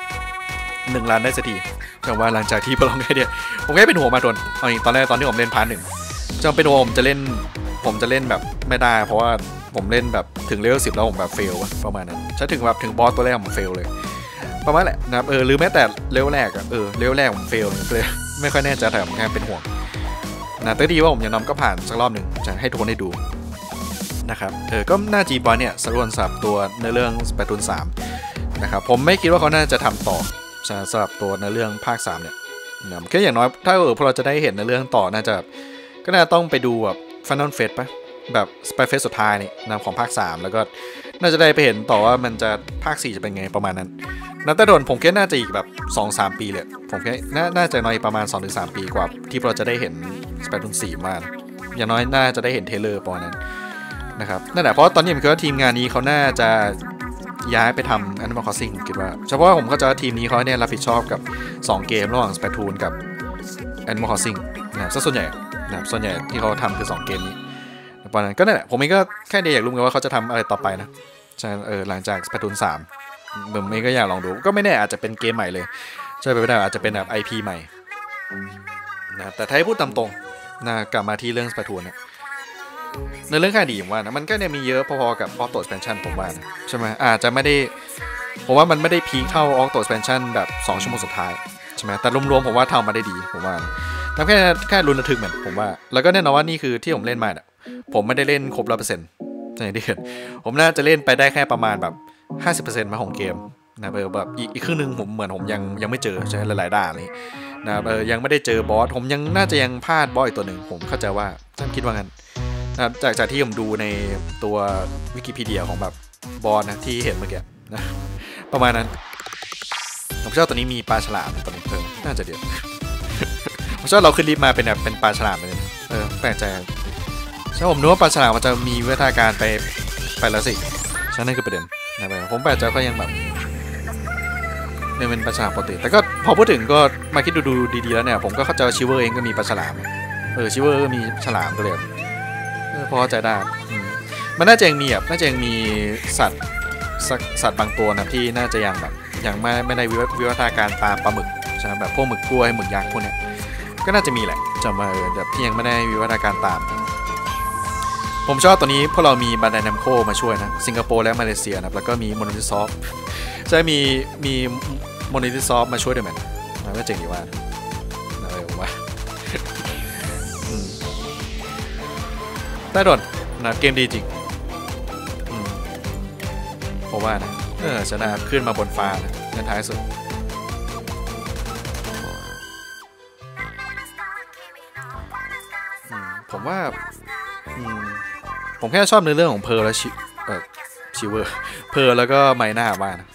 1รันได้สักทีแต่ว่าหลังจากที่ประลองแค่เดียวผมแค่เป็นหัวมาทนเอาจริงตอนแรกตอนที่ผมเล่นพาร์ท 1จะเป็นหัวผมจะเล่นแบบไม่ได้เพราะว่าผมเล่นแบบถึงเลเวล10แล้วผมแบบเฟลประมาณนั้นถ้าถึงแบบถึงบอสตัวแรกผมเฟลเลยประมาณแหละนะครับหรือแม้แต่เลเวลแรกเลเวลแรกผมเฟลเลยไม่ค่อยแน่ใจแต่ผมแค่เป็นห่วงนะแต่ดีว่าผมยังนำก็ผ่านสักรอบหนึ่งจะให้ทุกคนได้ดูนะครับก็น่าจีบอลเนี่ยสรุปสับตัวในเรื่อง Splatoon 3นะครับผมไม่คิดว่าเขาน่าจะทำต่อสำหรับตัวในเรื่องภาค3เนี่ยนะแค่อย่างน้อยถ้าพวกเราจะได้เห็นในเรื่องต่อน่าจะก็น่าต้องไปดูแบบ Final Phase ป่ะแบบ Spy Phase สุดท้ายนี่นะของภาค3แล้วก็น่าจะได้ไปเห็นต่อว่ามันจะภาค4จะเป็นไงประมาณนั้นนับแต่โดนผมคิดน่าจะอีกแบบ 2-3 ปีเลยผมคิดน่าจะน้อยประมาณ 2-3 ปีกว่าที่เราจะได้เห็น Splatoon 4มาอย่างน้อยน่าจะได้เห็นเทเลอร์ประมาณนั้นนะครับนั่นแหละเพราะตอนนี้ผมคิดว่าทีมงานนี้เขาน่าจะย้ายไปทำ Animal Crossing คิดว่าเฉพาะผมก็จะทีมนี้เขาเนี่ยรับผิดชอบกับ2เกมระหว่าง Splatoon กับ Animal Crossing นะส่วนใหญ่นะส่วนใหญ่ที่เขาทำคือ2เกมนี้ประมาณนั้นก็นั่นแหละผมเองก็แค่เดียวอยากรู้ไงว่าเขาจะทำอะไรต่อไปนะใช่หลังจาก Splatoon 3ผมเองก็อยากลองดูก็ไม่แน่อาจจะเป็นเกมใหม่เลยใช่ไปได้อาจจะเป็นแบบ IP ใหม่นะแต่ถ้าให้พูดตามตรงนะกลับมาที่เรื่อง Splatoon เนี่ยในเรื่องค่าดีผมว่านะมันก็เนี่ยมีเยอะพอๆกับ Auto Expansion ผมว่านะใช่ไหมอาจจะไม่ได้ผมว่ามันไม่ได้พีคเท่า Auto Expansion แบบ2ชั่วโมงสุดท้ายใช่ไหมแต่รวมๆผมว่าทำมาได้ดีผมว่าแค่ลุ้นระทึกเหมือนผมว่าแล้วก็แน่นอนว่านี่คือที่ผมเล่นมาเนี่ยผมไม่ได้เล่นครบ 100% ใช่ที่เห็นผมน่าจะเล่นไปได้แค่ประมาณแบบ 50% มาของเกมนะแบบอีกครึ่งนึงผมเหมือนผมยังไม่เจอใช่หลายๆด่านเลยนะยังไม่ได้เจอบอสผมยังน่าจะยังพลาดบอสอีกตัวหนึ่งผมเข้าใจว่าท่านคิดว่างั้นนะจากที่ผมดูในตัววิกิพีเดียของแบบบอสนะที่เห็นเมื่อกี้นะประมาณนั้นผมชอบตัวนี้มีปลาฉลามตัวนี้น่าจะเดียวผมชอบเราขึ้นลิฟต์มาเป็นแบบเป็นปลาฉลามเลยแปลกใจใช่ผมนึกว่าปลาฉลามมันจะมีวิธีการไปแล้วสิใช่นั่นคือประเด็นนะผมแปลกใจก็ยังแบบเนี่ยเป็นปลาฉลามปกติแต่ก็พอพูดถึงก็มาคิดดูดีๆแล้วเนี่ยผมก็เข้าใจว่าชิเวอร์เองก็มีปลาฉลามชิเวอร์ก็มีฉลามตัวเดียวพอเข้าใจได้มันน่าจะยังมีแบบน่าจะยังมีสัตว์บางตัวนะที่น่าจะยังแบบยังไม่ได้วิวัฒนาการตามปลาหมึกใช่แบบพวกหมึกกล้วยหมึกยักษ์พวกเนี้ยก็น่าจะมีแหละจะมาแบบที่ยังไม่ได้วิวัฒนาการตามผมชอบตัวนี้เพราะเรามีบันไดนัมโคมาช่วยนะสิงคโปร์และมาเลเซียนะแล้วก็มีโมโนลิซอฟใช่มีโมโนลิซอฟมาช่วยด้วยมันก็เจ๋งดีว่าว่าได้โดนนะเกมดีจริงเพราะว่านะชนะขึ้นมาบนฟ้านะในท้ายสุดผมว่าผมแค่ชอบในเรื่องของเพร์ลและชิเวอร์เพร์ลแล้วก็ไมน่าบ้างนะ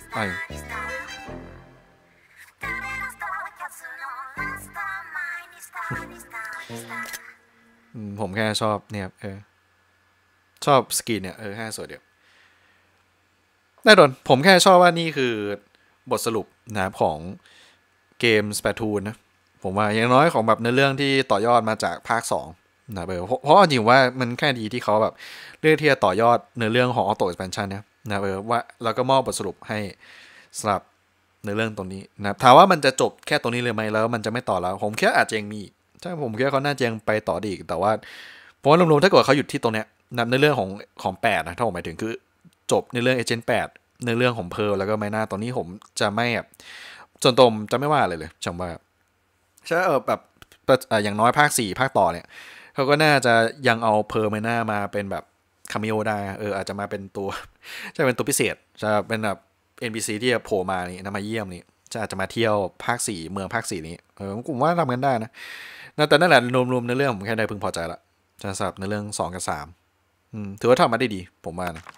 ผมแค่ชอบเนี่ยชอบสกินเนี่ยแค่สวยเดียวได้โดนผมแค่ชอบว่านี่คือบทสรุปนะของเกม Splatoon นะผมว่าอย่างน้อยของแบบในเรื่องที่ต่อยอดมาจากภาค2นะเพราะจริงว่ามันแค่ดีที่เขาแบบเลือกที่จะต่อยอดในเรื่องของ Auto Expansion นะว่าแล้วก็มอบบทสรุปให้สำหรับในเรื่องตรงนี้นะถามว่ามันจะจบแค่ตรงนี้เลยไหมแล้วมันจะไม่ต่อแล้วผมคิดอาจจะยังมีใช่ผมคิดว่าเขาน่าจะยังไปต่อดีอีกแต่ว่าผมว่ารวมๆถ้าเกิดเขาหยุดที่ตรงเนี้ยในเรื่องของ8นะถ้าผมหมายถึงคือจบในเรื่อง Agent 8ในเรื่องของเพร์ลแล้วก็ไมน่าตอนนี้ผมจะไม่แบบส่วนตัวจะไม่ว่าเลยจำว่าใช่แบบอย่างน้อยภาค4ภาคต่อเนี่ยเขาก็น่าจะยังเอาเพร์ลไมน่ามาเป็นแบบคาเมโอได้อาจจะมาเป็นตัวจะเป็นตัวพิเศษจะเป็นแบบ NPC ที่จะโผล่มานี่นะมาเยี่ยมนี่จะอาจจะมาเที่ยวภาค4เมืองภาค4นี้ผมว่าทำกันได้นะแต่นั่นแหละรวมๆในเรื่องผมแค่ได้พึงพอใจละจะสับในเรื่อง2กับ3ถือว่าทำมาได้ดีผมว่านะ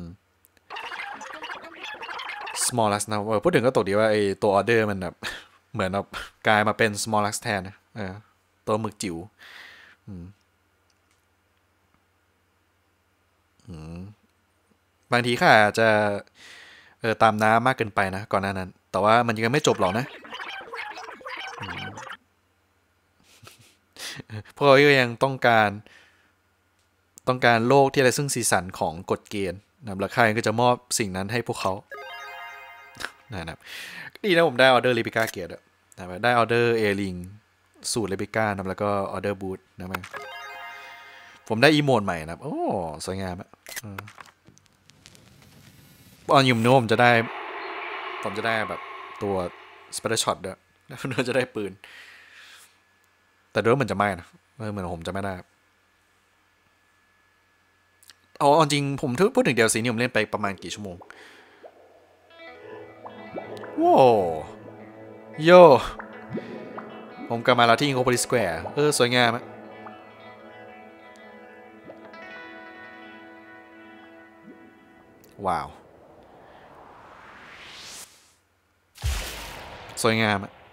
Smallux นะพูดถึงก็ตกดีว่าไอตัวออเดอร์มันแบบเหมือนแบบกลายมาเป็น Smallux แทนนะตัวหมึกจิ๋วบางทีข้าอาจจะตามน้ำมากเกินไปนะก่อนหน้านั้นแต่ว่ามันยังไม่จบหรอกนะพวกเรายังต้องการโลกที่อะไรซึ่งสีสันของกฎเกณฑ์นะแล้วใครก็จะมอบสิ่งนั้นให้พวกเขานะครับดีนะผมได้ออเดอร์เลปิก้าเกียร์ด้วยได้ออเดอร์เอลิงสูตรเลปิก้านะแล้วก็ออเดอร์บูทนะมั้งผมได้อีโมดใหม่นะโอ้สวยงามอ่ะตอนยุ่มโน้มจะได้แบบตัวสเปเดอร์ช็อตด้วยแล้วจะได้ปืนแต่ด้วยมันจะไม่นะเหมือนผมจะไม่ได้เอาจริงผมพูดถึงเดียวซีนี่ผมเล่นไปประมาณกี่ชั่วโมงว้าวโยผมกลับมาแล้วที่ Inkopolis Square สวยงามอะว้าวสวยงามอะ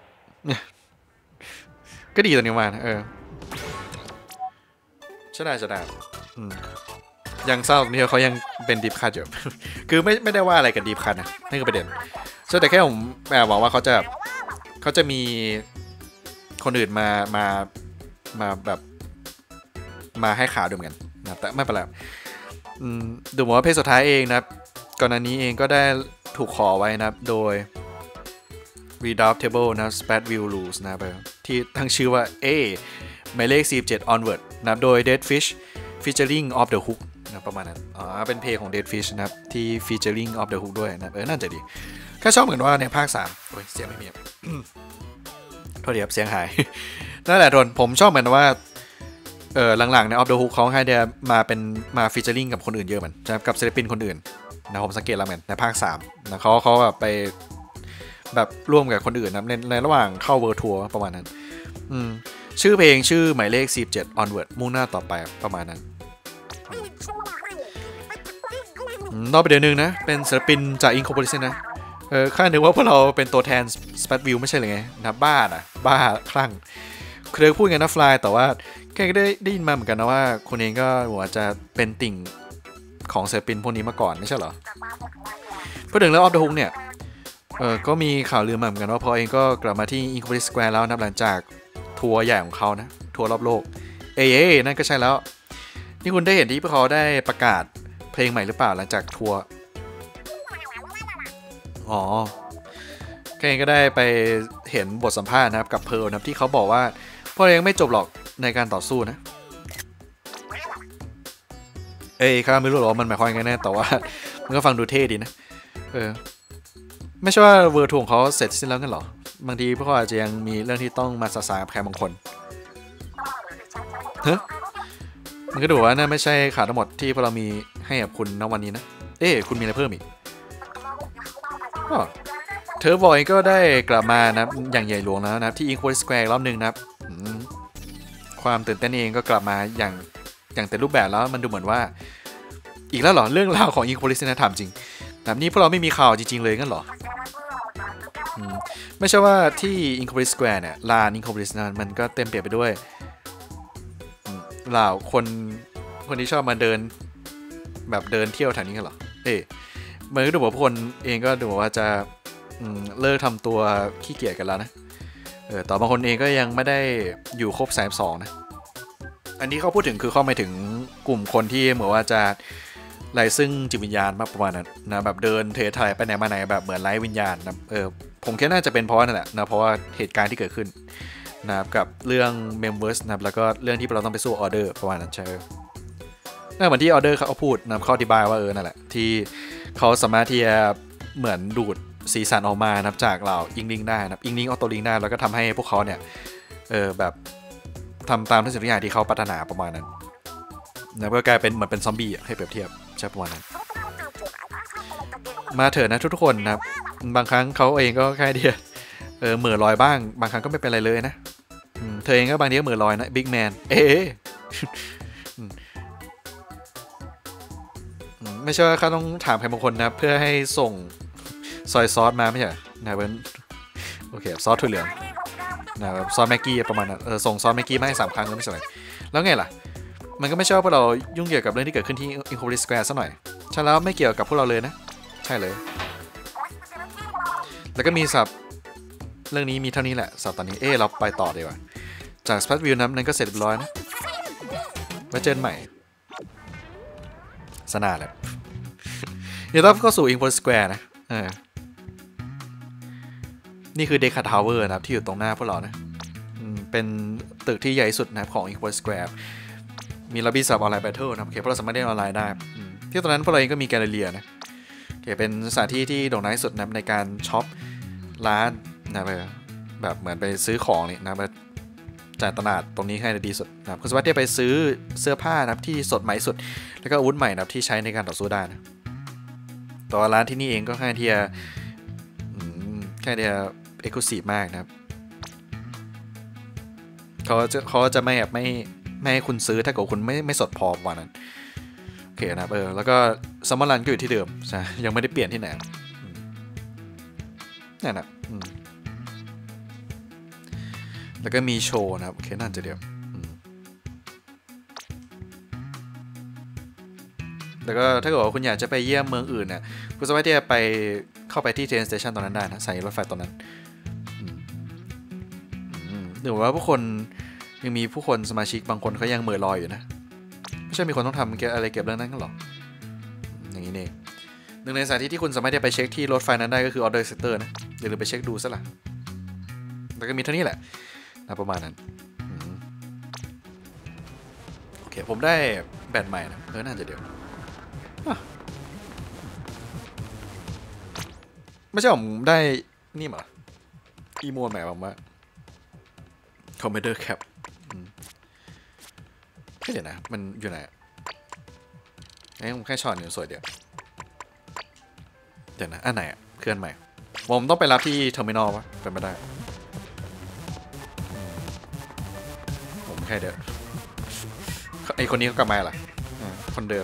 ก็ดีตัวนี้มานะใช่ได้ยังเศร้าตรงนี้เขายังเป็นดีฟคัทอยู่ คือไม่ได้ว่าอะไรกับดีฟคัทนะนั่นคือประเด็นใช่แต่แค่ผมแบบหวังว่าเขาจะมีคนอื่นมาแบบมาให้ข่าวด้วยเหมือนกันนะแต่ไม่เป็นไรดูเหมือนว่าเพจสุดท้ายเองนะก่อนหน้านี้เองก็ได้ถูกขอไว้นะโดย Redoubtable นะ Spadville Rules นะที่ตั้งชื่อว่าหมายเลข47 onward นะโดย Deadfish featuring Off the Hook นะประมาณนั้นเป็นเพลงของ Deadfish นะครับที่ featuring Off the Hook ด้วยนะน่าจะดีแค่ชอบเหมือนว่าในภาค3โอ้ยเสียงไม่มีโทษดีครับเสียงหายนั่นแหละผมชอบเหมือนว่าหลังๆใน Off the Hook เขาให้มาฟีเจอริ่งกับคนอื่นเยอะเหมือนกับศิลปินคนอื่นนะผมสังเกตแล้วเหมือนในภาค3นะเขาแบบไปแบบร่วมกับคนอื่นนะในระหว่างเข้าเวิร์ทัวร์ประมาณนั้นชื่อเพลงชื่อหมายเลข47 onward มุ่งหน้าต่อไปประมาณนั้นนอกไปเดี๋ยวนึงนะเป็นศิลปินจาก Incorporation นะข้านึกว่าพวกเราเป็นตัวแทน Spat View ไม่ใช่เลยไงนะบ้าคลั่งเคยพูดไงนะฟลายแต่ว่าแค่ได้ยินมาเหมือนกันนะว่าคุณเองก็อาจจะเป็นติ่งของศิลปินพวกนี้มาก่อนไม่ใช่เหรอพูดถึงเรื่อง Off the Hook เนี่ยก็มีข่าวลือมาเหมือนกันว่าพอเองก็กลับมาที่ Incorporation Square แล้วนะหลังจากทัวร์ใหญ่ของเขานะทัวร์รอบโลกนั่นก็ใช่แล้วนี่คุณได้เห็นที่พวกเขาได้ประกาศเพลงใหม่หรือเปล่าหลังจากทัวร์อ๋อแค่เองก็ได้ไปเห็นบทสัมภาษณ์นะครับกับเพิร์ลนะครับที่เขาบอกว่าพวกเองไม่จบหรอกในการต่อสู้นะข้าไม่รู้หรอกมันหมายความยังไงแน่แต่ว่ามันก็ฟังดูเท่ดีนะไม่ใช่ว่าเวอร์ทัวร์ของเขาเสร็จสิ้นแล้วกันหรอบางทีพวกเขาอาจจะยังมีเรื่องที่ต้องมาสื่อสารกับใครบางคนมันก็ดูว่าน่าไม่ใช่ข่าวทั้งหมดที่พวกเรามีให้กับคุณณวันนี้นะคุณมีอะไรเพิ่มอีกเธอบอยก็ได้กลับมานะอย่างใหญ่หลวงแล้วนะที่ Incorporation Square รอบหนึ่งนะครับความตื่นเต้นเองก็กลับมาอย่างเต็มรูปแบบแล้วมันดูเหมือนว่าอีกแล้วเหรอเรื่องราวของ Incorporation นะถามจริงแบบนี้พวกเราไม่มีข่าวจริงๆเลยงั้นเหรอไม่ใช่ว่าที่ Incorporation Square เนี่ยลาน Incorporation มันก็เต็มเปี่ยมไปด้วยเหล่าคนที่ชอบมาเดินแบบเดินเที่ยวแถวนี้กันเหรอมันก็ดูว่าคนเองก็ดูว่าจะเลิกทำตัวขี้เกียจกันแล้วนะต่อบางคนเองก็ยังไม่ได้อยู่ครบ32นะอันนี้เขาพูดถึงคือเข้าไปถึงกลุ่มคนที่เหมือนว่าจะไร้ซึ่งจิตวิญญาณมากประมาณนั้นนะแบบเดินเทไทยไปไหนมาไหนแบบเหมือนไร้วิญญาณนะผมคิดน่าจะเป็นเพราะนั่นแหละนะเพราะว่าเหตุการณ์ที่เกิดขึ้นนะครับกับเรื่อง members นะครับแล้วก็เรื่องที่เราต้องไปสู้ออเดอร์ประมาณนั้นใช่นั่นเหมือนที่ออเดอร์เขาพูดนะเขาอธิบายว่านั่นแหละที่เขาสามารถที่จะเหมือนดูดสีสันออกมานับจากเราอิงลิงได้นะอิงลิงออโต้ลิงได้แล้วก็ทำให้พวกเขาเนี่ยแบบทำตามทุกสิ่งทุกอย่างที่เขาปรารถนาประมาณนั้นนะก็กลายเป็นเหมือนเป็นซอมบี้ให้เปรียบเทียบใช่ประมาณนั้นมาเถอะนะทุกคนนะบางครั้งเขาเองก็แค่เดียวเหม่อลอยบ้างบางครั้งก็ไม่เป็นไรเลยนะเธอเองก็บางทีก็เหม่อลอยนะบิ๊กแมนไม่ใช่ว่าเขาต้องถามใครบางคนนะเพื่อให้ส่งซอยซอสมาไม่ใช่นะเว้นโอเคซอสถั่วเหลืองนะซอสแม็กกี้ประมาณนั้นส่งซอสแม็กกี้มาให้3 ครั้งแล้วไม่ใช่ไหมแล้วไงล่ะมันก็ไม่ใช่ว่าพวกเรายุ่งเกี่ยวกับเรื่องที่เกิดขึ้นที่ Incorporation Square ซะหน่อยใช่แล้วไม่เกี่ยวกับพวกเราเลยนะใช่เลยแล้วก็มีศัพท์เรื่องนี้มีเท่านี้แหละศัพท์ตอนนี้เราไปต่อดีกว่าจาก Spat View นั้นก็เสร็จเรียบร้อยนะไว้เจอกันใหม่สนาแหละเดี๋ยวต้องเข้าสู่ Incorporation Square นะนี่คือ Deca Tower นะครับที่อยู่ตรงหน้าพวกเรานะเป็นตึกที่ใหญ่สุดนะครับของ Incorporation Square มีล็อบบี้สำหรับออนไลน์แบทเทิลนะครับเพราะเราสามารถเล่นออนไลน์ได้ที่ตรงนั้นพวกเราเองก็มีแกลเลอรี่นะเป็นสถานที่ที่โด่งดังที่สุดนะในการช็อปร้านนะแบบเหมือนไปซื้อของนี่นะจ่ายตลาดตรงนี้ให้ดีสุดนะคุณสามารถที่จะไปซื้อเสื้อผ้านะที่สดใหม่สุดแล้วก็อาวุธใหม่นะที่ใช้ในการต่อสู้ได้นะแต่ว่าร้านที่นี่เองก็แค่ที่จะเอ็กซ์คลูซีฟมากนะครับเขาจะไม่แบบไม่ให้คุณซื้อถ้าเกิดคุณไม่สดพอวันนั้นโอเคนะแล้วก็ซัมเมอร์รันก็อยู่ที่เดิมใช่ยังไม่ได้เปลี่ยนที่ไหนนั่นนะแล้วก็มีโชว์นะครับโอเคนั่นจะเดียวแล้วก็ถ้าเกิดว่าคุณอยากจะไปเยี่ยมเมืองอื่นเนี่ยคุณสามารถที่จะไปเข้าไปที่เทรนสเตชันตรงนั้นได้นะใส่รถไฟตรงนั้นหรือว่าผู้คนยังมีผู้คนสมาชิกบางคนเขายังเหม่อลอยอยู่นะไม่ใช่มีคนต้องทำอะไรเก็บเรื่องนั้นกันหรออย่างนี้เองหนึ่งในสถานที่ที่คุณสามารถจะไปเช็คที่รถไฟนั้นได้ก็คือ Order Sector นะอย่าลืมไปเช็คดูซะล่ะแล้วก็มีเท่านี้แหละนะประมาณนั้นโอเคผมได้แบตใหม่นะน่าจะเดี๋ยวไม่ใช่ผมได้นี่หรออีโมใหม่ผมว่าคอมเมดี้แคปเดี๋ยวนะมันอยู่ไหนผมแค่ช็อตหนึ่งสวยเดียวเดี๋ยวนะอันไหนเคลื่อนใหม่ผมต้องไปรับที่เทอร์มินอลวะเป็นไม่ได้ผมแค่เดี๋ยวไอคนนี้เขากลับมาเหรอคนเดิม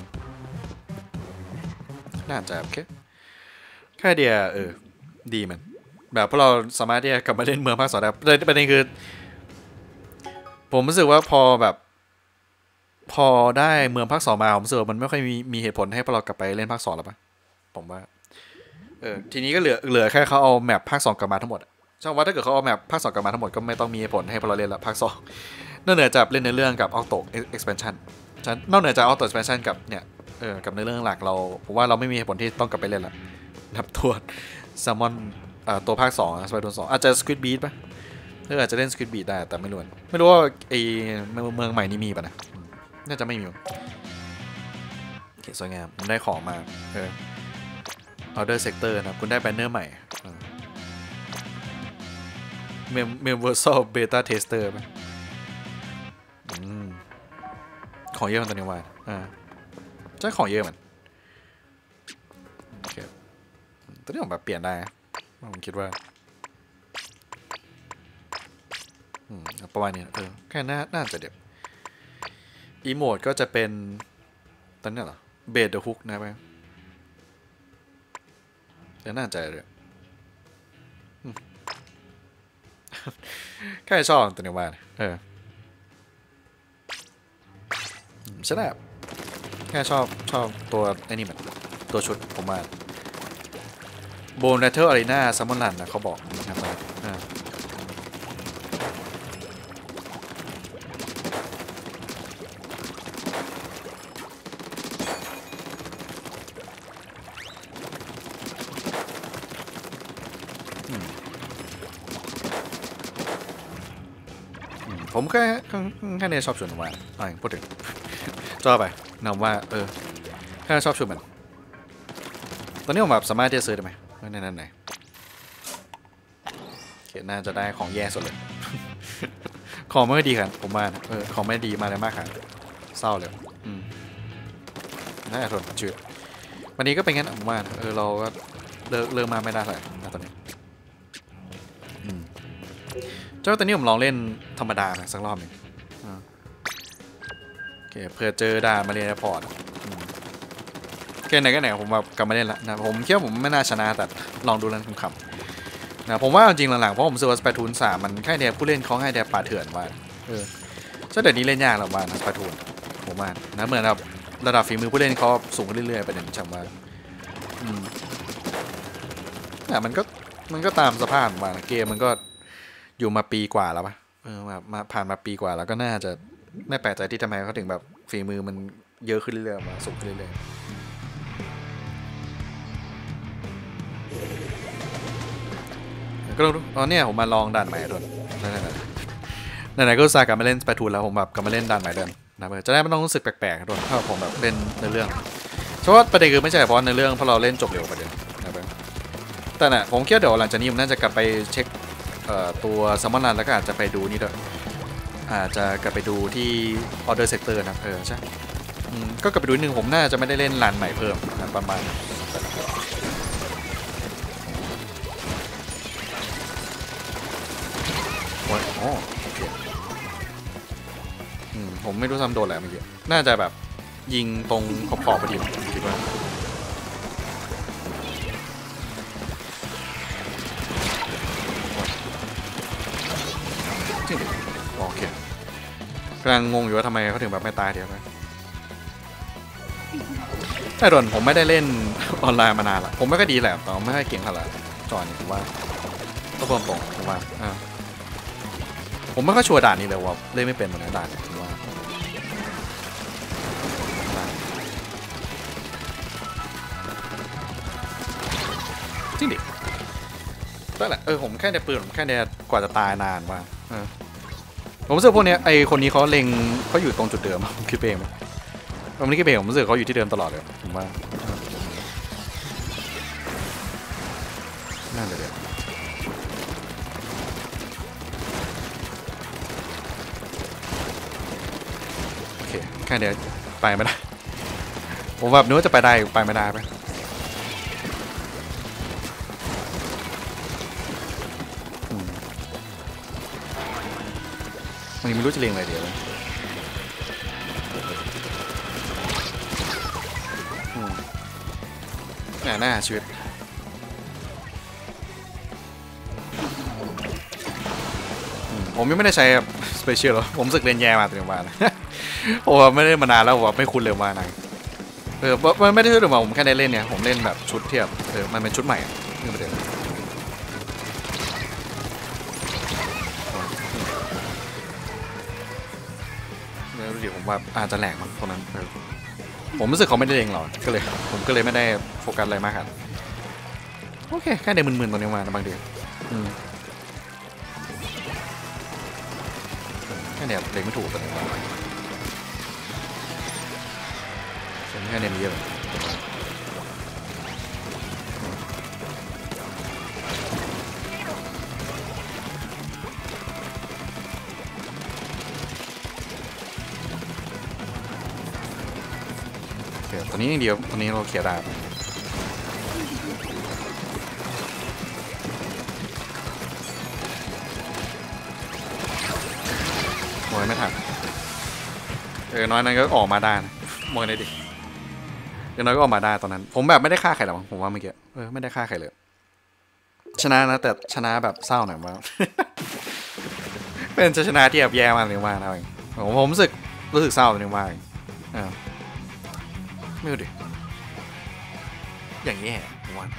น่าจะโอเคแค่เดียดีมันแบบพวกเราสามารถที่จะกลับมาเล่นเมืองภาค 2ได้ประเด็นคือผมรู้สึกว่าพอได้เมืองภาค 2มาผมรู้สึกว่ามันไม่ค่อยมีเหตุผลให้พวกเรากลับไปเล่นภาค 2แล้วปะผมว่าทีนี้ก็เหลือแค่เขาเอาแมปภาค 2กลับมาทั้งหมดใช่ว่าถ้าเกิดเขาเอาแมปภาค 2กลับมาทั้งหมดก็ไม่ต้องมีเหตุผลให้พวกเราเล่นละภาค 2นอกเหนือจากเล่นในเรื่องกับ Auto Expansion นอกเหนือจาก Auto Expansion กับเนี่ยกับในเรื่องหลักเราผมว่าเราไม่มีเหตุผลที่ต้องกลับไปเล่นละนับตัวแซลมอนตัวภาค2 Splatoon 2อาจจะ Squid Beat ป่ะอาจจะเล่น Squid Beat ได้แต่ไม่รู้ว่าไอเมืองใหม่นี้มีป่ะนะน่าจะไม่มีโอเคสวยงามได้ของมาOuter Sector นะคุณได้แบนเนอร์ใหม่ Universal Beta Tester ป่ะของเยอะมันตัวนี้ว่าใช่ของเยอะมันโอเคตัวนี้ผมแบบเปลี่ยนได้ผมคิดว่าประมาณนี้แค่น่าจะเด็ดอีโมดก็จะเป็นตอนนี้เหรอเบดเดอะฮุกนะไปแต่น่าใจเลยแค่ชอบตัวนี้ว่าใช่ไหมแค่ชอบตัวไอ้นี่มันตัวชุดผมมาโบนเนเธอร์อารีนาซัมมอนลันนะเขาบอกนะครับผมแค่เนี่ยชอบชวนว่าพูดถึงชอบไปนำว่าแค่ชอบชวนมันตอนนี้ผมแบบสามารถที่จะซื้อได้ไหมนั่นไหนเขียนน่าจะได้ของแย่สุดเลย ของไม่ดีครับผมว่าของไม่ดีมาเลยมากครับเศร้าเลยน่าจะทนชื่อวันนี้ก็เป็นงั้นผมว่าเราก็เลิกมาไม่ได้เลยนะตอนนี้เจ้าตอนนี้ผมลองเล่นธรรมดาสักรอบหนึ่งโอเคเผื่อเจอด่านมาเรียนพอร์ตแค่ไหนก็ไหนผมแบบกลับมาเล่นละนะผมคิดว่าผมไม่น่าชนะแต่ลองดูแล้วคำๆนะผมว่าจริงหลังๆเพราะผมซื้อสเปทูน3มันแค่เดียผู้เล่นเขาให้เดียป่าเถื่อนว่าเจ้าเดี๋ยวนี้เล่นยากแล้วว่านะสเปทูนผมว่านะเหมือนแบบระดับฝีมือผู้เล่นเขาสูงขึ้นเรื่อยๆประเด็นจำว่าแต่มันก็ตามสภาพว่าเกมมันก็อยู่มาปีกว่าแล้วปะมาผ่านมาปีกว่าแล้วก็น่าจะไม่แปลกใจที่ทำไมเขาถึงแบบฝีมือมันเยอะขึ้นเรื่อยๆมาสูงขึ้นเรื่อยๆก็ลองดูเนี่ยผมมาลองด่านใหม่ด้วยไหนๆก็ซากลับมาเล่นสเปทูนแล้วผมแบบกลับมาเล่นด่านใหม่เดินนะจะได้ไม่ต้องรู้สึกแปลกๆด้วยถ้าผมแบบเล่นในเรื่องเพราะว่าประเด็นคือไม่ใช่เพราะในเรื่องเพราะเราเล่นจบเร็วประเด็นนะแต่น่ะผมคิดว่าเดี๋ยวหลังจากนี้ผมน่าจะกลับไปเช็คตัวซัมมอนรันแล้วก็อาจจะไปดูนี่ด้วยอาจจะกลับไปดูที่ Order Sector นะใช่ก็กลับไปดูนึงผมน่าจะไม่ได้เล่นรันใหม่เพิ่มนะประมาณโอ้โอเคผมไม่รู้ทำโดนอะไรเมื่อกี้น่าจะแบบยิงตรงขอบพอดีคิดว่าโอเคกำลังงงอยู่ว่าทำไมเขาถึงแบบไม่ตายเดียวนะแต่โดนผมไม่ได้เล่นออนไลน์มานานละผมไม่ค่อยดีแหละแต่ไม่ค่อยเก่งเท่าไหร่จอนี่ผมว่าต้องตรงผมว่าผมไม่ค่อยชัวร์ด่านนี้เลยว่าเล่นไม่เป็นเหมือนด่านผมว่าจริงดินั่นแหละผมแค่ในปืนผมแค่ในกว่าจะตายนานว่าผมรู้สึกพวกนี้ไอคนนี้เขาเล็งเขาอยู่ตรงจุดเดิมคิดเองมั้ยผมนี่คิดเองผมรู้สึกเขาอยู่ที่เดิมตลอดเลยผมว่าน่าจะเดี๋ยวโอเคแค่เดี๋ยวไปไม่ได้ผมแบบนึกว่าจะไปได้ไปไม่ได้ไปมันยังไม่รู้จะเรียงอะไรเดี๋ยวหน้าชีวิตผมยังไม่ได้ใช้สเปเชียลหรอผมสึกเรียนแย่มาตัวเองมานะโอ้ไม่ได้มานานแล้วผมไม่คุ้นเลยมาไหนมันไม่ได้ช่วยหรือเปล่าผมแค่ได้เล่นเนี่ยผมเล่นแบบชุดเทียบมันเป็นชุดใหม่นี่ประเด็นแล้วเดี๋ยวผมว่าอาจจะแหลกมั้งตรงนั้นผมรู้สึกเขาไม่ได้เล่นหรอกผมก็เลยไม่ได้โฟกัสอะไรมากครับโอเคแค่ได้มึนๆตรงนี้มานะบางทีแค่เนี่ยเล็งไม่ถูกตัวนี้มาแค่เนี่ยมีเยอะตอนนี้อย่างเดียวตอนนี้เราเคลียร์ได้โอ้ยไม่ทันน้อยนั้นก็ออกมาได้นะมองได้ดิน้อยก็ออกมาได้ตอนนั้นผมแบบไม่ได้ฆ่าใครหรอกผมว่าเมื่อกี้ไม่ได้ฆ่าใครเลยชนะนะแต่ชนะแบบเศร้าหน่อยว่า เป็นชนะที่แบบแย่มากเลยว่านะเองผมรู้สึกเศร้าเลยว่าไม่รู้ดิอย่างนี้ผมว่า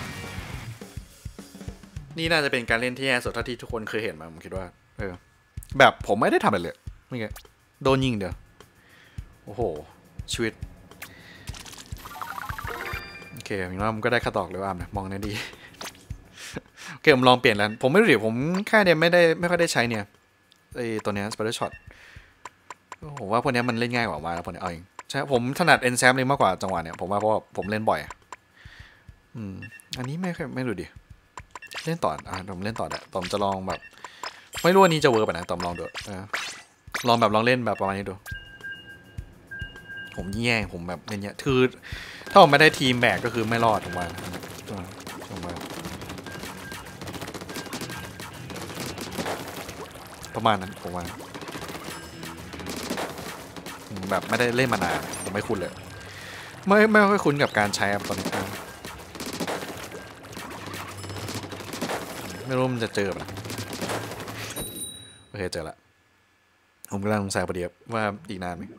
นี่น่าจะเป็นการเล่นที่แย่สุดเท่าที่ทุกคนเคยเห็นมาผมคิดว่าแบบผมไม่ได้ทำอะไรเลยไม่ไงโดนยิงเดียวโอ้โหชีวิตโอเคอย่างน้อยมันก็ได้คาตอกเลยว่านะมองในดีโอเคผมลองเปลี่ยนแล้วผมไม่รู้ดิผมแค่เนี่ยไม่ค่อยได้ใช้เนี่ยไอตัวเนี้ย Spider Shot ผมว่าพวกนี้มันเล่นง่ายกว่ามาแล้วพวกนี้เอาเองใช่ผมถนัด Ensamp เลยมากกว่าจังหวะเนี่ยผมว่าเพราะผมเล่นบ่อยอันนี้ไม่รู้ดิเล่นต่อผมเล่นต่อแหละผมจะลองแบบไม่รู้อันนี้จะเวิร์กป่ะนะผมลองดูลองเล่นแบบประมาณนี้ดูผมแย่ผมแบบเล่นเนี้ยคือถ้าผมไม่ได้ทีมแบกก็คือไม่รอดผมว่าประมาณนั้นผมว่าแบบไม่ได้เล่นมานานผมไม่คุ้นเลยไม่ค่อยคุ้นกับการใช้ตอนนี้ไม่รู้มันจะเจอป่ะโอเคเจอละผมกำลังสงสัยพอดีว่าอีกนานไหม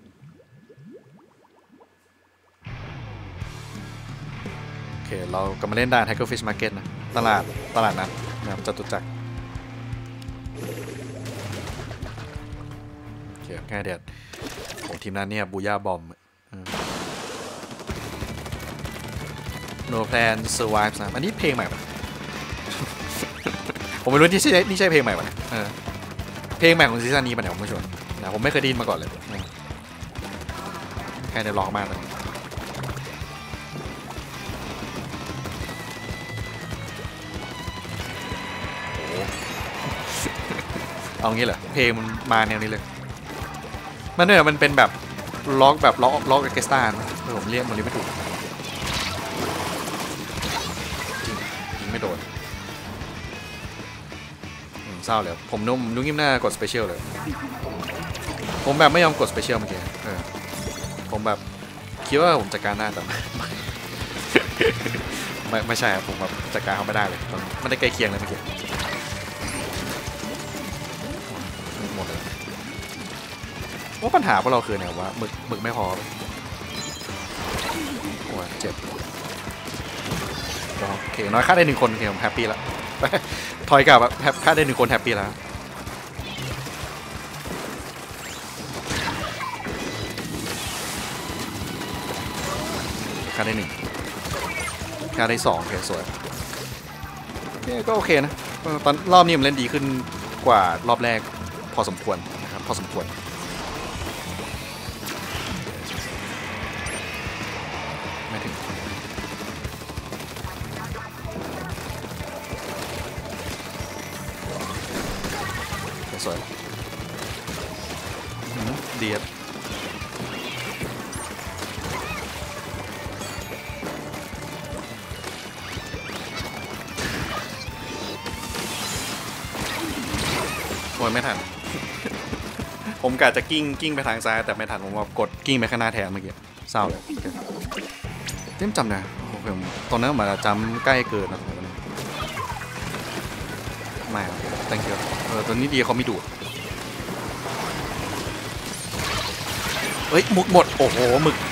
โอเคเรากำลังมาเล่นด่าน Tiger Fish Market นะตลาดนั้นนะครับจตุจักรโอเคแค่เด็ดโอ้ทีมนั้นเนี่ยบูย่าบอมNo Plan Survive นะอันนี้เพลงใหม่ปะ ผมไม่รู้นี่ใช่เพลงใหม่ปะเพลงใหม่ของซีซั่นนี้ปะเนี่ยผมไม่ชัวร์นะผมไม่เคยได้ยินมาก่อนเลยแค่ได้ร้องมากเลยเอางี้เหรอเพลงมันมาแนวนี้เลยมันเป็นแบบล็อกออร์เคสตราผมเรียกมันไม่ถูกจริงไม่โดนเศร้าเลยผมนุ่มยิ้มหน้ากดสเปเชียลเลยผมแบบไม่ยอมกดสเปเชียลเมื่อกี้ผมแบบคิดว่าผมจัดการได้แต่ไม่ใช่ผมแบบจัดการเขาไม่ได้เลยไม่ได้ใกล้เคียงเลยเมื่อกี้หมดเลยว่าปัญหาพวกเราคือเนี่ยว่าหมึกไม่พอโอ้ยเจ็บโอเคน้อยค่าได้1 คนโอเคผมแฮปปี้แล้วถอยกลับค่าได้1 คนแฮปปี้แล้วค่าได้1ค่าได้2โอเคสวยก็โอเคนะตอนรอบนี้มันเล่นดีขึ้นกว่ารอบแรกพอสมควรนะครับพอสมควรไม่ถึงสวยดีครับโอ้ยไม่ทันผมกะจะกิ้งไปทางซ้ายแต่ไม่ทันผมว่ากดกิ้งไปข้างหน้าแทนเมื่อกี้เศร้าเลยเต็มจำได้ผมตอนนั้นมาจำใกล้เกินนะไม่ thank you ตัวนี้ดีเขาไม่ดูดเฮ้ยหมึกหมดโอ้โหหมึก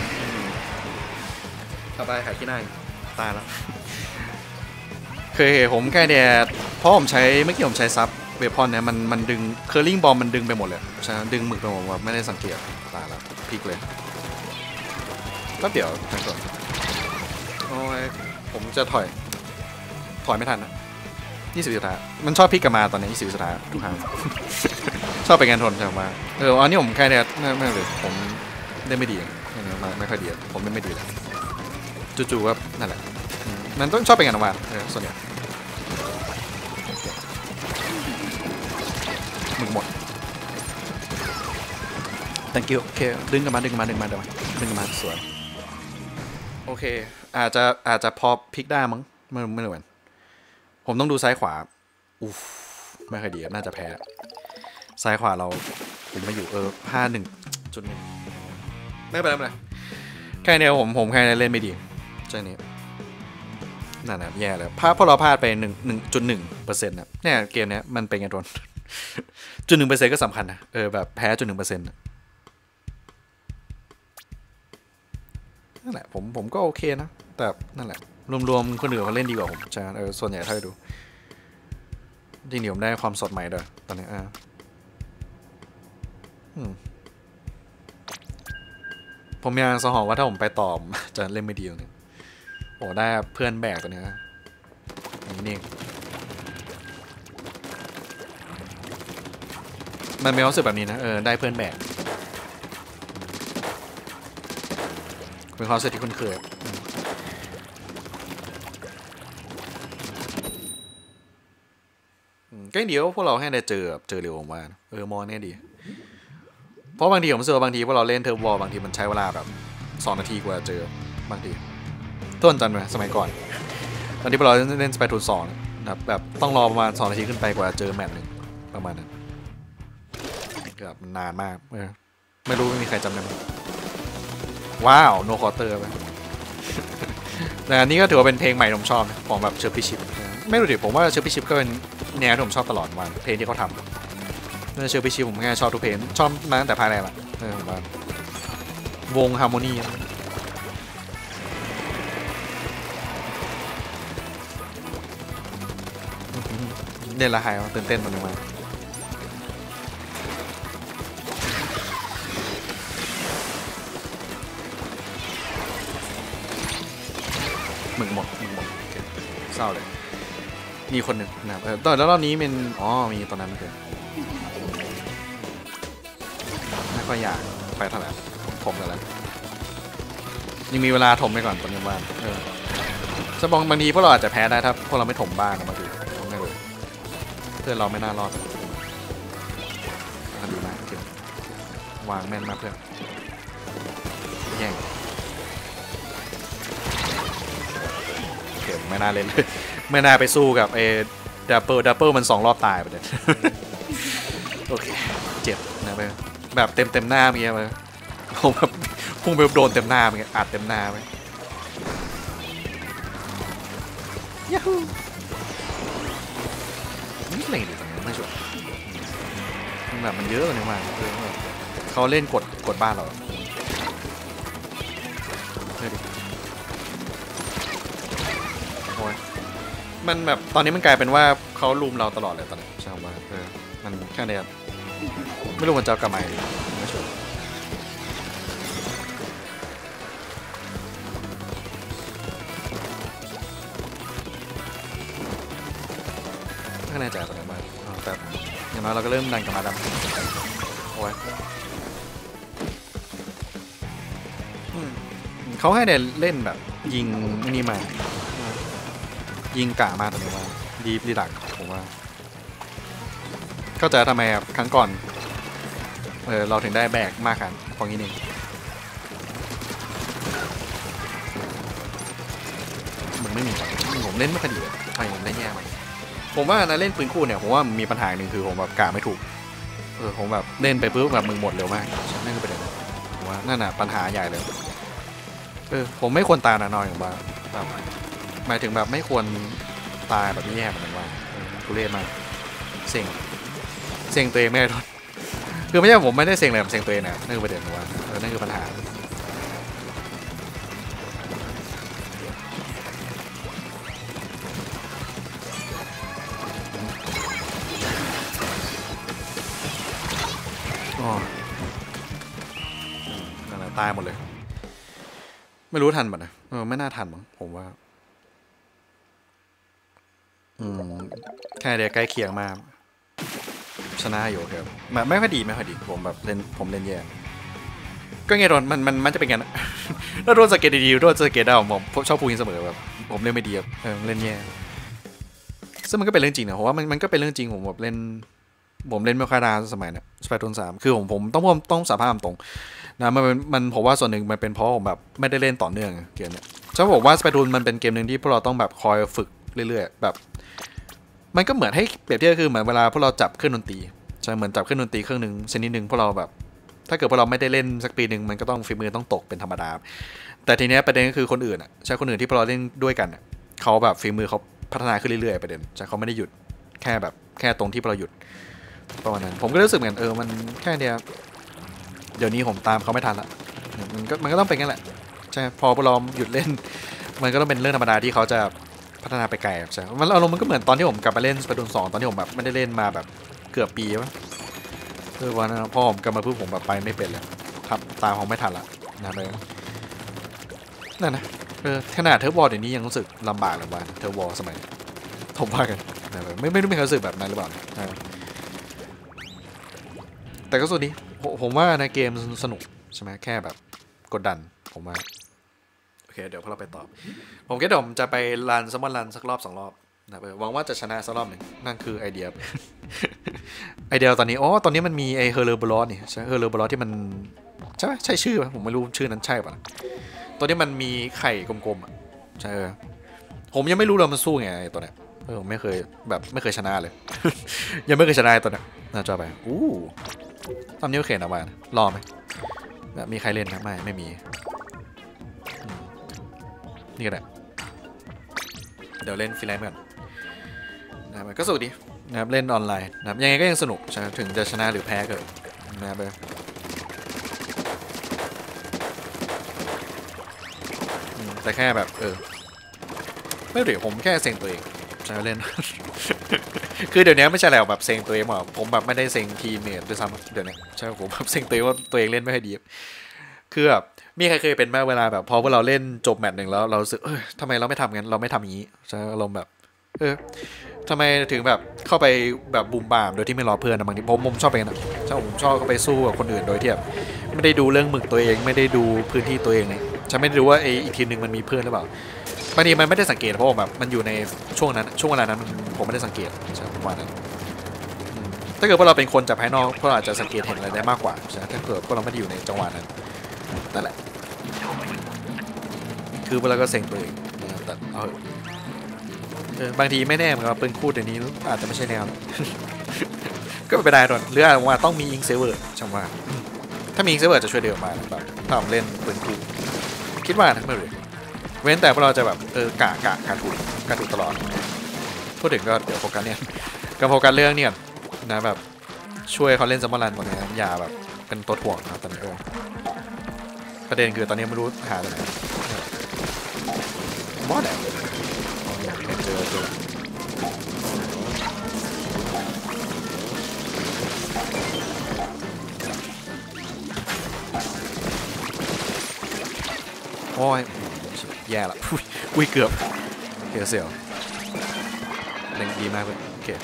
ต่อไปหาที่ไหนตายแล้วเคยเห็นผมแค่เดียเพราะผมใช้เมื่อกี้ผมใช้ซับเวพอนเนี่ยมันดึงเคอร์ลิงบอลมันดึงไปหมดเลยใช่ดึงหมึกไปหมดว่าไม่ได้สังเกตตายแล้วพลิกเลยก็เดี๋ยวทั้งส่วนโอ้ยผมจะถอยไม่ทันนะ20 วิสุดท้ายมันชอบพลิกกลับมาตอนนี้20 วิสุดท้ายทุกครั้ง ชอบไปงานทนใช่ไหมอันนี้ผมแค่เนี่ยไม่เลยผมได้ไม่ดีไม่ค่อยดีผมไม่ดีเลยจู่ๆว่านั่นแหละมันต้องชอบไปงานออกมาส่วนใหญ่หมึกหมด thank you โอเคดึงกันมาสวยโอเคอาจจะพอพลิกได้มั้งไม่รู้เหมือนผมต้องดูซ้ายขวาอุ๊ฟไม่ค่อยดีน่าจะแพ้ซ้ายขวาเราผมไม่อยู่51.1ไม่เป็นไรแค่นี้ผมแค่เล่นไม่ดีใช่นี้นั่นนะแย่เลยพอเราพลาดไป1.1%นะเนี่ยเกมนี้มันเป็นไงโดน1% ก็สำคัญนะแบบแพ้1%นั่นแหละผมก็โอเคนะแต่นั่นแหละรวมคนอื่นเขาเล่นดีกว่าผมใช่ส่วนใหญ่ถ้าดูจริงๆผมได้ความสดใหม่ด้วยตอนนี้ผมยังสหองว่าถ้าผมไปต่อจะเล่นไม่ดีตรงนี้โอ้ได้เพื่อนแบกตัวนี้นี่มันมีความรู้สึกแบบนี้นะได้เพื่อนแบกเป็นความรู้สึกที่คุ้นเคยก็เดี๋ยวพวกเราให้ได้เจอเร็วผมว่ามอเนี่ยดีเพราะบางทีผมเจอบางทีพวกเราเล่นเทอร์บอลบางทีมันใช้เวลาแบบ2 นาทีกว่าเจอบางทีต้นจันไหมสมัยก่อนตอนที่พวกเราเล่นสเปรทูน2นะแบบต้องรอประมาณ2 นาทีขึ้นไปกว่าเจอแมตช์หนึ่งประมาณนั้นแบบนานมากไม่รู้ไม่มีใครจำได้ไหมว้าวโนคอเตอร์ไปแต่อันนี้ก็ถือว่าเป็นเพลงใหม่ที่ผมชอบของแบบเชอร์พี่ชิปไม่รู้ดิผมว่าเชอร์พี่ชิปก็เป็นแนวที่ผมชอบตลอดวันเพลงที่เขาทำเชอร์พี่ชิปผมแค่ชอบทุกเพลงชอบมาตั้งแต่ภายแรกละวงฮาร์โมนีเล่นละหายตื่นเต้นมันมาหมึกหมดเศร้าเลยมีคนหนึ่งนะตอนแล้วรอบนี้เป็นมีตอนนั้นเกิดไม่ค่อยอยากไปเท่าไหร่ถมกันแล้วยังมีเวลาถมไปก่อนตอนนี้ว่าจะบางทีพวกเราอาจจะแพ้ได้ถ้าพวกเราไม่ถมบ้างบางทีผมไม่รู้เพื่อนเราไม่น่ารอดดูนะวางแม่นมาเพื่อนแย่งเกิดไม่น่าเล่นเลยไม่น่าไปสู้กับดับเบิลมัน2 รอบตายไปเลยโอเคเจ็บนะแบบเต็มหน้าเมื่อกี้ไปผมแบบพุ่งไปโดนเต็มหน้าเมื่อกี้อัดเต็มหน้าไปยาฮูนี่อะไรดีตรงนี้ไม่ชัวร์แบบมันเยอะเลยมากเขาเล่นกดบ้านเราโอ้ยมันแบบตอนนี้มันกลายเป็นว่าเขาลุมเราตลอดเลยตอนนี้ใช่ไหมมันแค่เนี้ยไม่รู้มันจะกลับมาไม่ชัวร์ไม่แน่ใจตอนนี้มาแต่อย่างน้อยเราก็เริ่มดันกลับมาแล้วโอ้ยเขาให้เล่นแบบยิงนี่มายิงกะมาตรงนี้ว่าดีหลักผมว่าเข้าใจทำไมครับครั้งก่อนเราถึงได้แบกมากครับของนี้นี่มึงไม่มีผมเล่นไม่คดีใครผมได้แย่ไหมผมว่านะเล่นปืนคู่เนี่ยผมว่ามีปัญหาหนึ่งคือผมแบบกะไม่ถูกผมแบบเล่นไปปุ๊บแบบมึงหมดเร็วมากนั่นคือประเด็นผมว่านั่นน่ะปัญหาใหญ่เลยผมไม่ควรตายนะน้อยอย่างว่าแบบหมายถึงแบบไม่ควรตายแบบนี้แย่เหมือนกันว่าทุเรศมากเซ็งตัวเองไม่ได้ทนคือไม่ใช่ผมไม่ได้เซ็งเลยผมเซ็งตัวเองนะนั่นคือประเด็นว่านั่นคือปัญหาตายหมดเลยไม่รู้ทันป่ะนะไม่น่าทันมั้งผมว่าแค่เดียวใกล้เคียงมากชนะอยู่ครับไม่ค่อยดีผมแบบเล่นแย่ก็ไงโดนมันจะเป็นกันถ้าโดนสเกตดีๆโดนสเกตได้ผมชอบพูดเสมอแบบผมเล่นไม่ดีครับเล่นแย่ซึ่งมันก็เป็นเรื่องจริงนะเพราะว่ามันก็เป็นเรื่องจริงผมแบบเล่นไม่ค่อยได้สมัยเนี่ยสเปรตูน3คือผมต้องสารภาพตรงนะมันผมว่าส่วนหนึ่งมันเป็นเพราะผมแบบไม่ได้เล่นต่อเนื่องเกมเนี้ยจะบอกว่าสเปรตูนมันเป็นเกมหนึ่งที่พวกเราต้องแบบคอยฝึกเรื่อยๆแบบมันก็เหมือนให้เปรียบเทียบคือเหมือนเวลาพวกเราจับเครื่องดนตรีใช่เหมือนจับเครื่องดนตรีเครื่องหนึ่งชนิดหนึ่งพวกเราแบบถ้าเกิดพวกเราไม่ได้เล่นสักปีหนึ่งมันก็ต้องฝีมือต้องตกเป็นธรรมดาแต่ทีเนี้ยประเด็นก็คือคนอื่นอ่ะใช่คนอื่นที่พวกเราเล่นด้วยกันเขาแบบฝีมือเขาพัฒนาขึ้นเรื่อยๆประเด็นใช่เขาไม่ได้หยุดแค่ตรงที่พวกเราหยุดประมาณนั้นผมก็รู้สึกเหมือนมันแค่เดียวเดี๋ยวนี้ผมตามเขาไม่ทันละมันก็ต้องเป็นงั้นแหละใช่พอพวกเราหยุดเล่นมันก็ต้องเป็นเรื่องธรรมดาที่เขาจะพัฒนาไปไกลใช่มันอารมณ์มันก็เหมือนตอนที่ผมกลับมาเล่นสเปรตูน2ตอนที่ผมแบบไม่ได้เล่นมาแบบเกือบปีวะวันนั้นพ่อผมกลับมาเพิ่งผมแบบไปไม่เป็นเลยครับตามของไม่ทันละนะเลยนั่นนะขนาดเทอร์บอลเดี๋ยวนี้ยังรู้สึกลำบากเลยว่าเทอร์บอลสมัยผมว่ากันนะไม่รู้มีใครรู้สึกแบบนั้นหรือเปล่าแต่ก็สุดนี้ผมว่าในเกมสนุกใช่ไหมแค่แบบกดดันผมว่าโอเคเดี๋ยวพอเราไปตอบผมคิดว่าผมจะไปรันซัมมอนรันสักรอบ2 รอบนะหวังว่าจะชนะสักรอบหนึ่งนั่นคือไอเดียไอเดียตอนนี้มันมีไอเฮอร์เรอร์บลอสนี่ใช่เฮอร์เรอร์บลอสที่มันใช่ไหมใช่ชื่อป่ะผมไม่รู้ชื่อนั้นใช่ป่ะตัวนี้มันมีไข่กลมๆอ่ะใช่ผมยังไม่รู้เลยมันสู้ไงไอตัวเนี้ยผมไม่เคยชนะเลย ยังไม่เคยชนะตัวเนี้ยน่าจะไปตอนนี้โอเคนะว่ารอไหมแบบมีใครเล่นนะไม่มีนี่ก็ได้เดี๋ยวเล่นฟรีแลนซ์ก่อนนะครับก็สนุกดีนะครับเล่นออนไลน์นะครับยังไงก็ยังสนุกถึงจะชนะหรือแพ้ก็นะครับแต่แค่แบบไม่เดี๋ยวผมแค่เซ็งตัวเองใช่เล่น คือเดี๋ยวนี้ไม่ใช่แล้วแบบเซ็งตัวเองหรอกผมแบบไม่ได้เซ็งทีมเมทด้วยซ้ำเดี๋ยวนี้ใช่ผมแบบเซ็งตัวเองว่าตัวเองเล่นไม่ค่อยดีคือแบบมีใครเคยเป็นไหมเวลาแบบพอเราเล่นจบแมตช์หนึ่งแล้วเราสึกทำไมเราไม่ทำงั้นเราไม่ทำอย่างนี้ใช่อารมณ์แบบทำไมถึงแบบเข้าไปแบบบูมบามโดยที่ไม่รอเพื่อนนะบางทีผมชอบเป็นนะใช่ผมชอบเข้าไปสู้กับคนอื่นโดยที่แบบไม่ได้ดูเรื่องหมึกตัวเองไม่ได้ดูพื้นที่ตัวเองเลยฉันไม่ได้รู้ว่าอีกทีมหนึ่งมันมีเพื่อนหรือเปล่าบางทีมันไม่ได้สังเกตเพราะแบบมันอยู่ในช่วงเวลานั้นผมไม่ได้สังเกตใช่ประมาณนั้นถ้าเกิดพวกเราเป็นคนจากภายนอกพวกเราอาจจะสังเกตเห็นอะไรได้มากกว่าใช่ถ้าเกิดพวกเราไม่ได้อยู่ในจังหวะนั้นนั่นแหละคือพวกเราก็เซ็งตัวเองแต่บางทีไม่แน่เหมือนกับปืนคู่เดี๋ยวนี้อาจจะไม่ใช่แนวก็ไปได้หรอกหรืออาจว่าต้องมีอิงเซเวอร์ช่างว่าถ้ามีอิงเซเวอร์จะช่วยเดือดมาแบบถ้าผมเล่นปืนคู่คิดว่านะไม่รู้เว้นแต่พวกเราจะแบบการถูกตลอดพูดถึงก็เดี๋ยวโฟกัสเนี่ยก็โฟกัสเรื่องเนี่ยนะแบบช่วยเขาเล่นซัมมอรันก่อนนะอย่าแบบเป็นตัวถ่วงนะตอนนี้ประเด็นคือตอนนี้ไม่รู้หาตรงไหนบอสเนี่ยเจอโอ้ยแย่ละอุ้ยเกือบเสียวเล่นดีมากเลยโอเค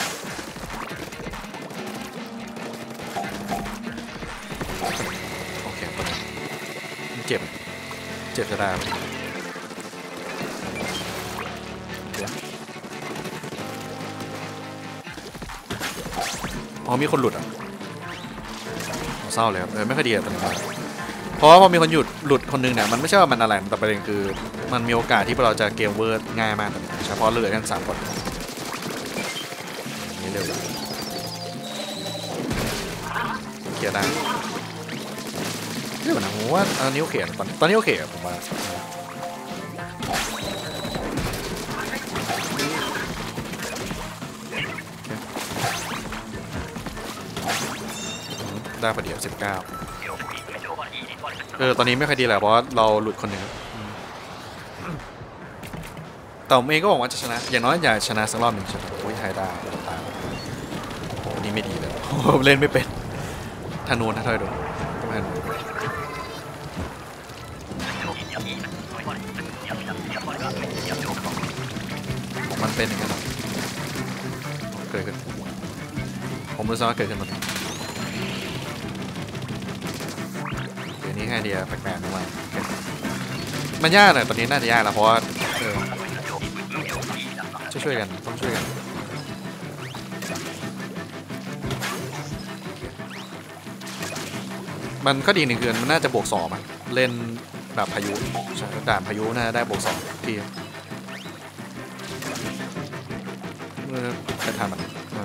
เจ็บจะได้มีคนหลุดอ่ะเศร้าเลยครับไม่ค่อยดีตอนนี้เพราะว่าพอมีคนหลุดคนนึงเนี่ยมันไม่ใช่ว่ามันอะไรแต่ประเด็นคือมันมีโอกาสที่เราจะเกมเวิร์ดง่ายมากเฉพาะเหลือกัน3 คนนี่เร็วเคลียร์ได้เรื่องนะผมว่าอันนี้โอเคตอนนี้โอเคผมว่าได้พอดี19ตอนนี้ไม่ค่อยดีแหละเพราะเราหลุดคนหนึ่งแต่ผมเองก็บอกว่าจะชนะอย่างน้อยอยากชนะสักรอบหนึ่งใช่ไหมโอ้ยไฮด้าตามโอ้นี่ไม่ดีเลยเล่นไม่เป็นธนูนะทอยดูต้องธนูมันเป็นอย่างนั้นเกิดขึ้นผมรู้สึกว่าเกิดขึ้นมันเดี๋ยวนี้แค่เดียแปลกๆมากมันยากเลยตอนนี้น่าจะยากแล้วเพราะว่าช่วยกันต้องช่วยกันมันก็ดีหนึ่งคือมันน่าจะบวก2อ่ะเล่นแบบพายุด่านพายุน่าได้บวก2ทีไปทำมัน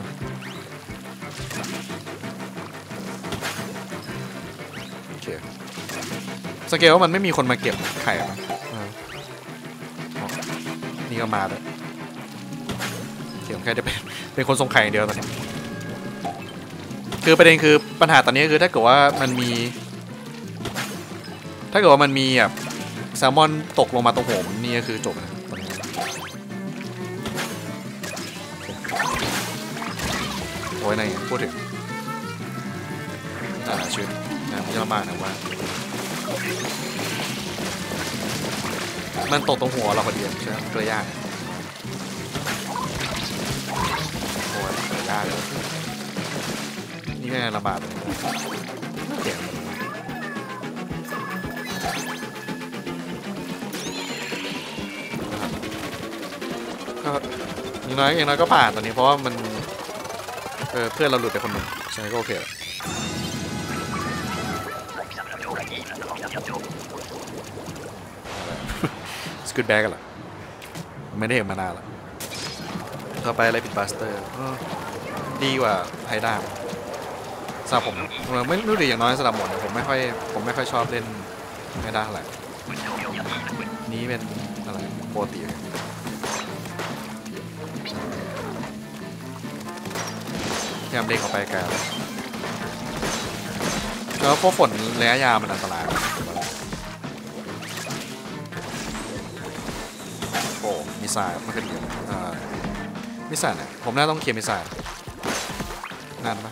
โอเคสเกลว่ามันไม่มีคนมาเก็บไข่นี่ก็มาเลยเขียนแค่จะเป็นคนส่งไข่อย่างเดียวตอนนี้คือประเด็นคือปัญหาตอนนี้คือถ้าเกิดว่ามันมีแบบแซลมอนตกลงมาตรงหัวมันนี่ก็คือจบนะโอ้ยนายพูดถึงชีวิตนะมันจะลำบากนะว่ามันตกตรงหัวเราพอดีใช่ไหมเกลือยากโอ้ยเกลือยากเลยนี่แม่ลำบากเลยเจ็บก็อย่างน้อยก็ผ่านตอนนี้เพราะว่ามันเพื่อนเราหลุดไปคนหนึ่งใช่ก็โอเคสกูตแบ็กกันเหรอไม่ได้เห็นมานานแล้วต่อไปอะไรปิดบัสเตอร์ดีกว่าไฮด้าสำหรับผมไม่รู้ดิอย่างน้อยสำหรับผมผมไม่ค่อยชอบเล่นไฮด้าอะไรนี้เป็นอะไรโปรตีพยายามเด้งออกไปไกลแล้วพวกฝนระยะยาวมันอันตรายโอ้มิสไซล์มันก็ดีมิสไซล์เนี่ยผมน่าต้องเคลียร์มิสไซล์นานไหม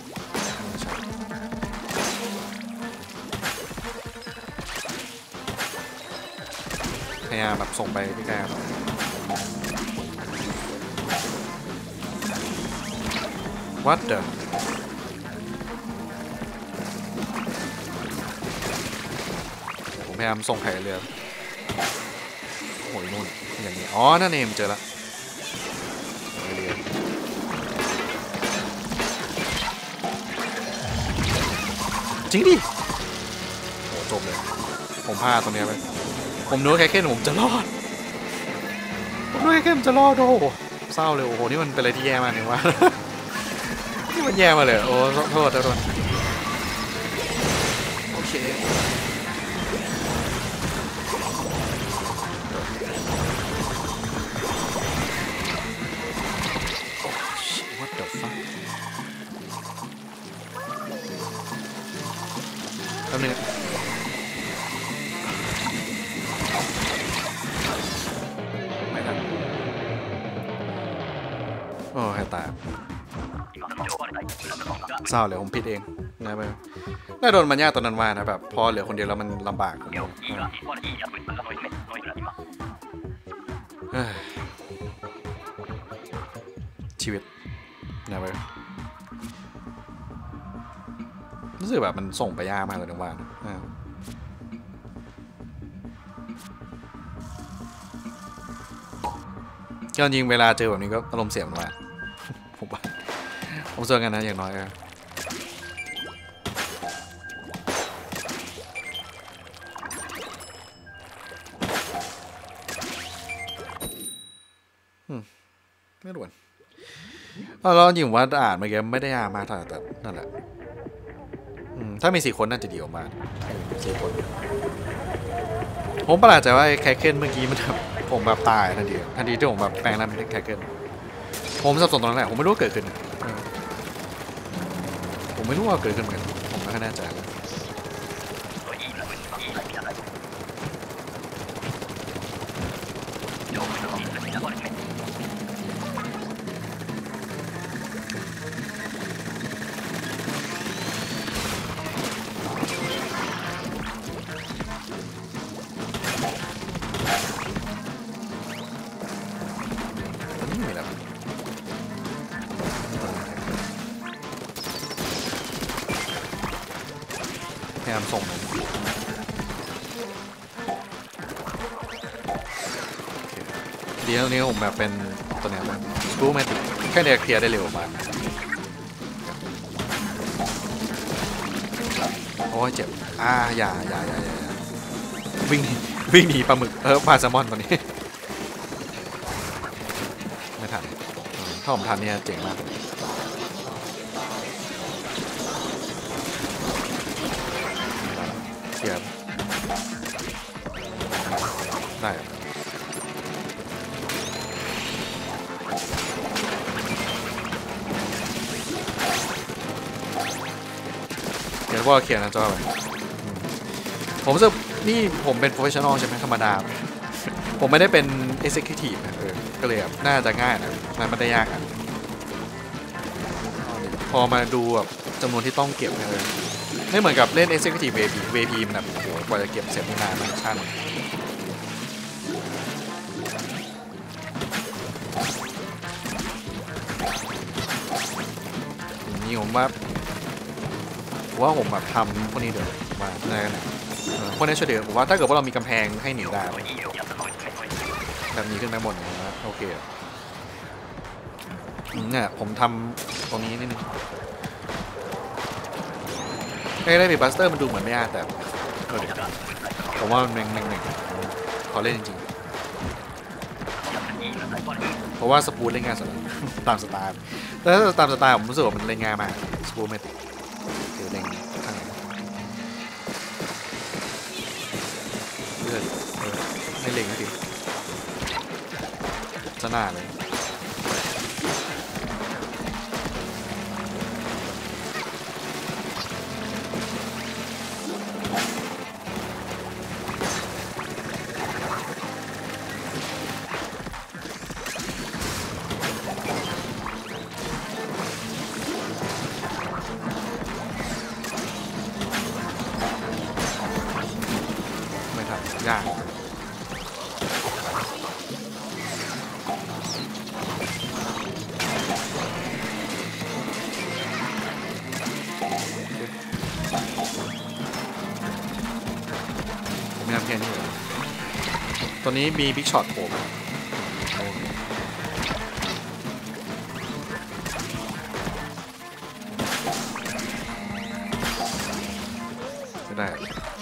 พยายามแบบส่งไปพี่แกWhat the ผมพยายามส่งไข่เรือโอ้ยนู่นอย่างนี้อ๋อนั่นเองเจอแล้วจริงดิโอ้จบเลยผมพลาดตรงนี้ไปผมนึกว่าแค่ผมจะรอดโอ้โหเศร้าเลยโอ้โหนี่มันเป็นอะไรที่แย่มากเลยว่านี่มันแย่มาเลยโอ้โทษโอเคWhat the fuck แป๊บนึงไม่ทันโอ้ให้ตายเศร้าเลยผมผิดเองนะไปน่าโดนมันยากตอนนั้นว่านะแบบพอเหลือคนเดียวแล้วมันลำบากชีวิตนะไปรู้สึกแบบมันส่งไปยากมากเลยนะว่าก็จริงเวลาเจอแบบนี้ก็อารมณ์เสียมันว่าผมเจอกันนะอย่างน้อยไม่ด่วนเราจริงว่าอ่านเมื่อกี้ไม่ได้อ่านมาแต่นั่นแหละถ้ามี4 คนน่าจะดีกว่ามา4 คนผมประหลาดใจว่าแคคเคนเมื่อกี้มันแบบผมแบบตายทันทีที่ผมแบบแปลงร่างเป็นแคคเคนผมสับสนตรงนั้นแหละผมไม่รู้ว่าเกิดขึ้นผมไม่รู้ว่าเกิดขึ้นเหมือนกันผมไม่ค่อยแน่ใจพยายามส่งมันดีแล้วนี้ผมแบบเป็นตัวเนี้ยมันรู้ไหมแค่เนี้ยเคลียร์ได้เร็วมากโอ้ยเจ็บอย่าวิ่งหนีปลาหมึกปลาแซลมอนตัวนี้ไม่ทันถ้าผมทันเนี่ยเจ๋งมากเคลียร์ได้เดี๋ยวว่าเคลียร์นะจ้าไปผมรู้สึกนี่ผมเป็น professional ใช่ไหมธรรมดาผมไม่ได้เป็น executive นะก็เลยแบบน่าจะง่ายนะมันไม่ได้ยากอ่ะพอมาดูแบบจำนวนที่ต้องเก็บเลยไม่เหมือนกับเล่น executive VP มันแบบโอ้โหกว่าจะเก็บเสร็จนานมากชั่นนี่ผมว่าผมแบบทำพวกนี้เดี๋ยวมาได้กันพวกนี้ช่วยเดี๋ยวผมว่าถ้าเกิดว่าเรามีกำแพงให้หนีได้แบบนี้ขึ้นไปหมดนะโอเคเนี่ยผมทำตรงนี้นิดนึงได้บีบัสเตอร์มันดูเหมือนไม่ยากแต่ผมว่ามันหนึ่งขอเล่นจริงๆเพราะว่าสปูนเล่นง่ายสุดตามสไตล์แต่ถ้าตามสไตล์ผมรู้สึกว่ามันเล่นง่ายมากสปูนไม่ติดคือเล่นข้างในเลือดไม่เล่นก็ดีจะหน้าเลยยากผมไม่ทำแค่นี้เลยตัวนี้มีบิ๊กช็อตผมไม่ได้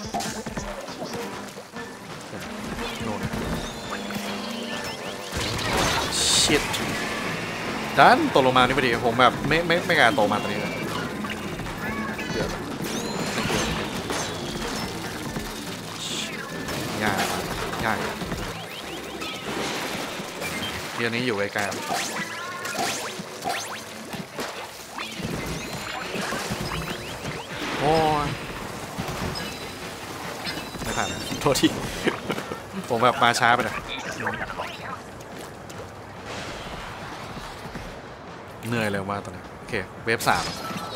ชิตดันตกลงมานี่พอดีผมแบบไม่กล้าโตมาตอนนี้เลยยากเดี๋ยวนี้อยู่ไกลๆโอ้ยไม่ผ่านนะโทษทีผมแบบมาช้าไปหน่อยเหนื่อยเร็วมากตอนนี้โอเคเวฟ 3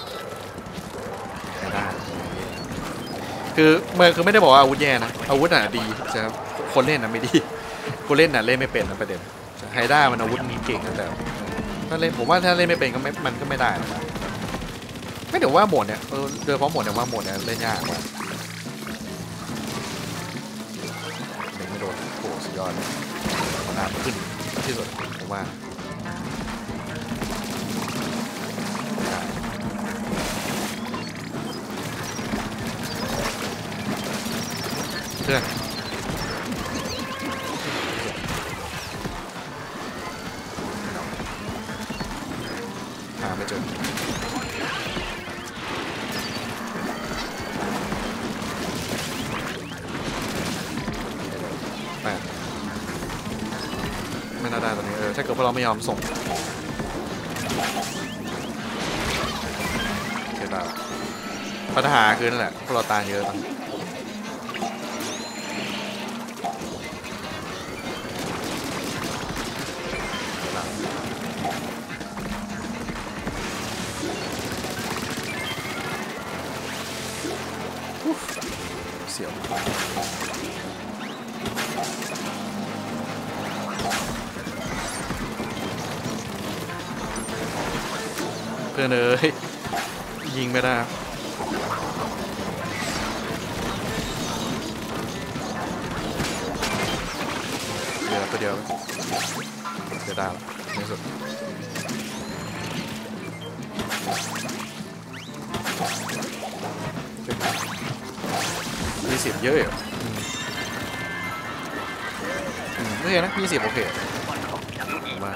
ได้คือไม่ได้บอกว่าอาวุธแย่นะอาวุธดีใช่ครับคนเล่นไม่ดีคนเล่นเล่นไม่เป็นนะประเด็นไฮด้ามันอาวุธเก่งแต่ถ้าเล่นผมว่าถ้าเล่นไม่เป็นก็มันก็ไม่ได้นะไม่เดี๋ยวว่าโหมดเนี่ยโดยเฉพาะโหมดเนี่ยว่าโหมดเนี่ยเล่นยากกว่าเด็กไม่โดนโหสุดยอดน้ำขึ้นที่สุดผมว่าเพื่อนหาไม่เจอพวกเราไม่ยอมส่งเกิดอะไรปัญหาคือนั่นแหละพวกเราตายเยอะตอนเสียวเพื่อนเอ้ยยิงไม่ได้เดี๋ยวตัวเดียวเดี๋ยวได้ละในสุด20เยอะอยู่ไม่เห็นนะ20โอเคมา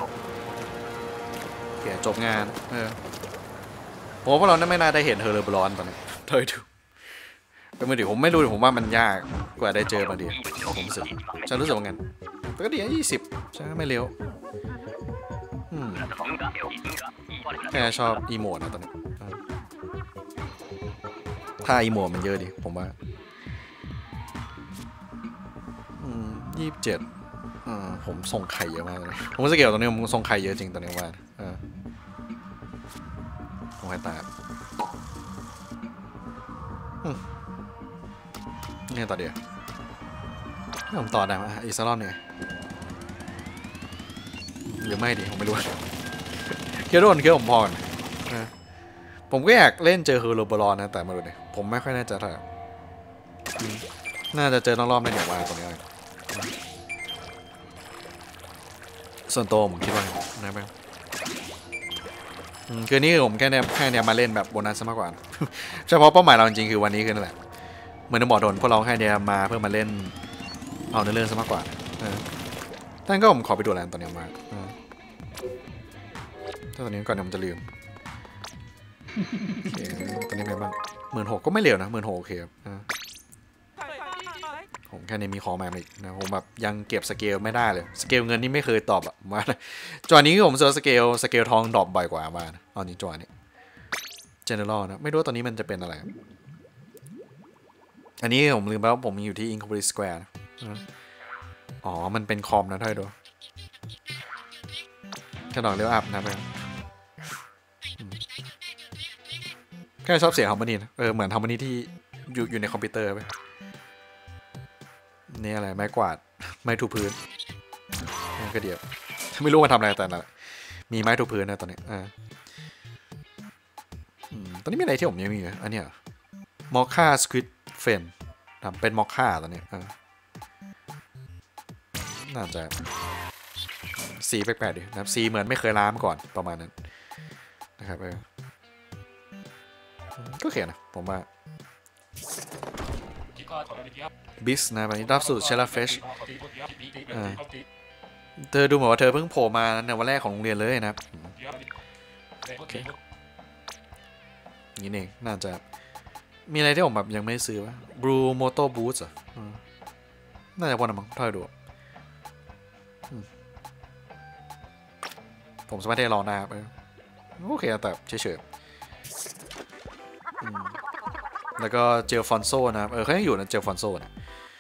โอเคจบงานผมว่าเราไม่น่าได้เห็นเฮอร์เรบรอนตอนนี้เธอดูเป็นมือถือผมไม่รู้ผมว่ามันยากกว่าได้เจอมาดีผมรู้สึกฉันรู้สึกว่างั้นแต่ก็ดี20ใช่ไม่เร็วแค่ชอบอีโมดนะตอนนี้ถ้าอีโมดมันเยอะดิผมว่า27ผมส่งไข่เยอะมากเลยผมสเกลตอนนี้ผมส่งไข่เยอะจริงตอนนี้ว่าผมให้ตาเนี่ยต่อเดียวผมต่อได้ไหมอีกสักรอบหนึ่งหรือไม่ดิผมไม่รู้เคียวโดนเคียวผมพอผมก็อยากเล่นเจอเฮอร์โรบอลอนนะแต่มาดูดิผมไม่ค่อยแน่ใจเท่าไหร่น่าจะเจอต้องรอบในเดี๋ยวว่าตรงนี้ส่วนตัวผมคิดว่านะแม่คือนี่ผมแค่เนี่ยมาเล่นแบบโบนัสมากกว่าเฉพาะเป้าหมายเราจริงๆคือวันนี้คือนั่นแหละเหมือนบอกโดนพวกเราแค่เนี่ยมาเพื่อมาเล่นเอาเนื้อเรื่องซะมากกว่าท่านก็ผมขอไปดูแลตอนนี้มาถ้าตอนนี้ก่อนผมจะลืมตอนนี้ไงบ้าง16,000ก็ไม่เร็วนะ16,000โอเคครับผมแค่นี้มีของมาอีกนะผมแบบยังเก็บสเกลไม่ได้เลยสเกลเงินนี่ไม่เคยตอบมาจอนี้ผมเจอสเกลทองดรอปบ่อยกว่ามาตอนนี้จอนี้เจเนอเรลนะไม่รู้ตอนนี้มันจะเป็นอะไรอันนี้ผมลืมไปว่าผมมีอยู่ที่ Incorporated Square อ๋อมันเป็นคอมนะท่านดูแค่ดอกเลี้ยวอัพนะไปแค่ชอบเสียงฮาร์โมนีนะเหมือนฮาร์โมนีที่อยู่ในคอมพิวเตอร์ไปนี่อะไรไม้กวาดไม้ถูพื้นก็เดี๋ยวไม่รู้มาทำอะไรแต่ละมีไม้ถูพื้นนะตอนนี้ตอนนี้มีอะไรที่ผมยังมีอยู่อันนี้มอคค่าสควิดเฟนเป็นมอคค่าตอนนี้น่าจะสีแปลกๆดินะครับสีเหมือนไม่เคยล้างมาก่อนประมาณนั้นนะครับก็เขียนนะผมว่าบิสนะวันนี้รับสู่เชลล์เฟชเธอดูเหมือนว่าเธอเพิ่งโผล่มาในวันแรกของโรงเรียนเลยนะครับโอเคนี่เองน่าจะมีอะไรที่ผมแบบยังไม่ซื้อวะบลูโมโต้บูทส์อ่ะน่าจะวันนั้นมั้งถ้าดูผมสามารถได้ลองหน้าไปโอเคแต่เฉยๆแล้วก็เจลฟอนโซนะครับเขายังอยู่นะเจลฟอนโซนะ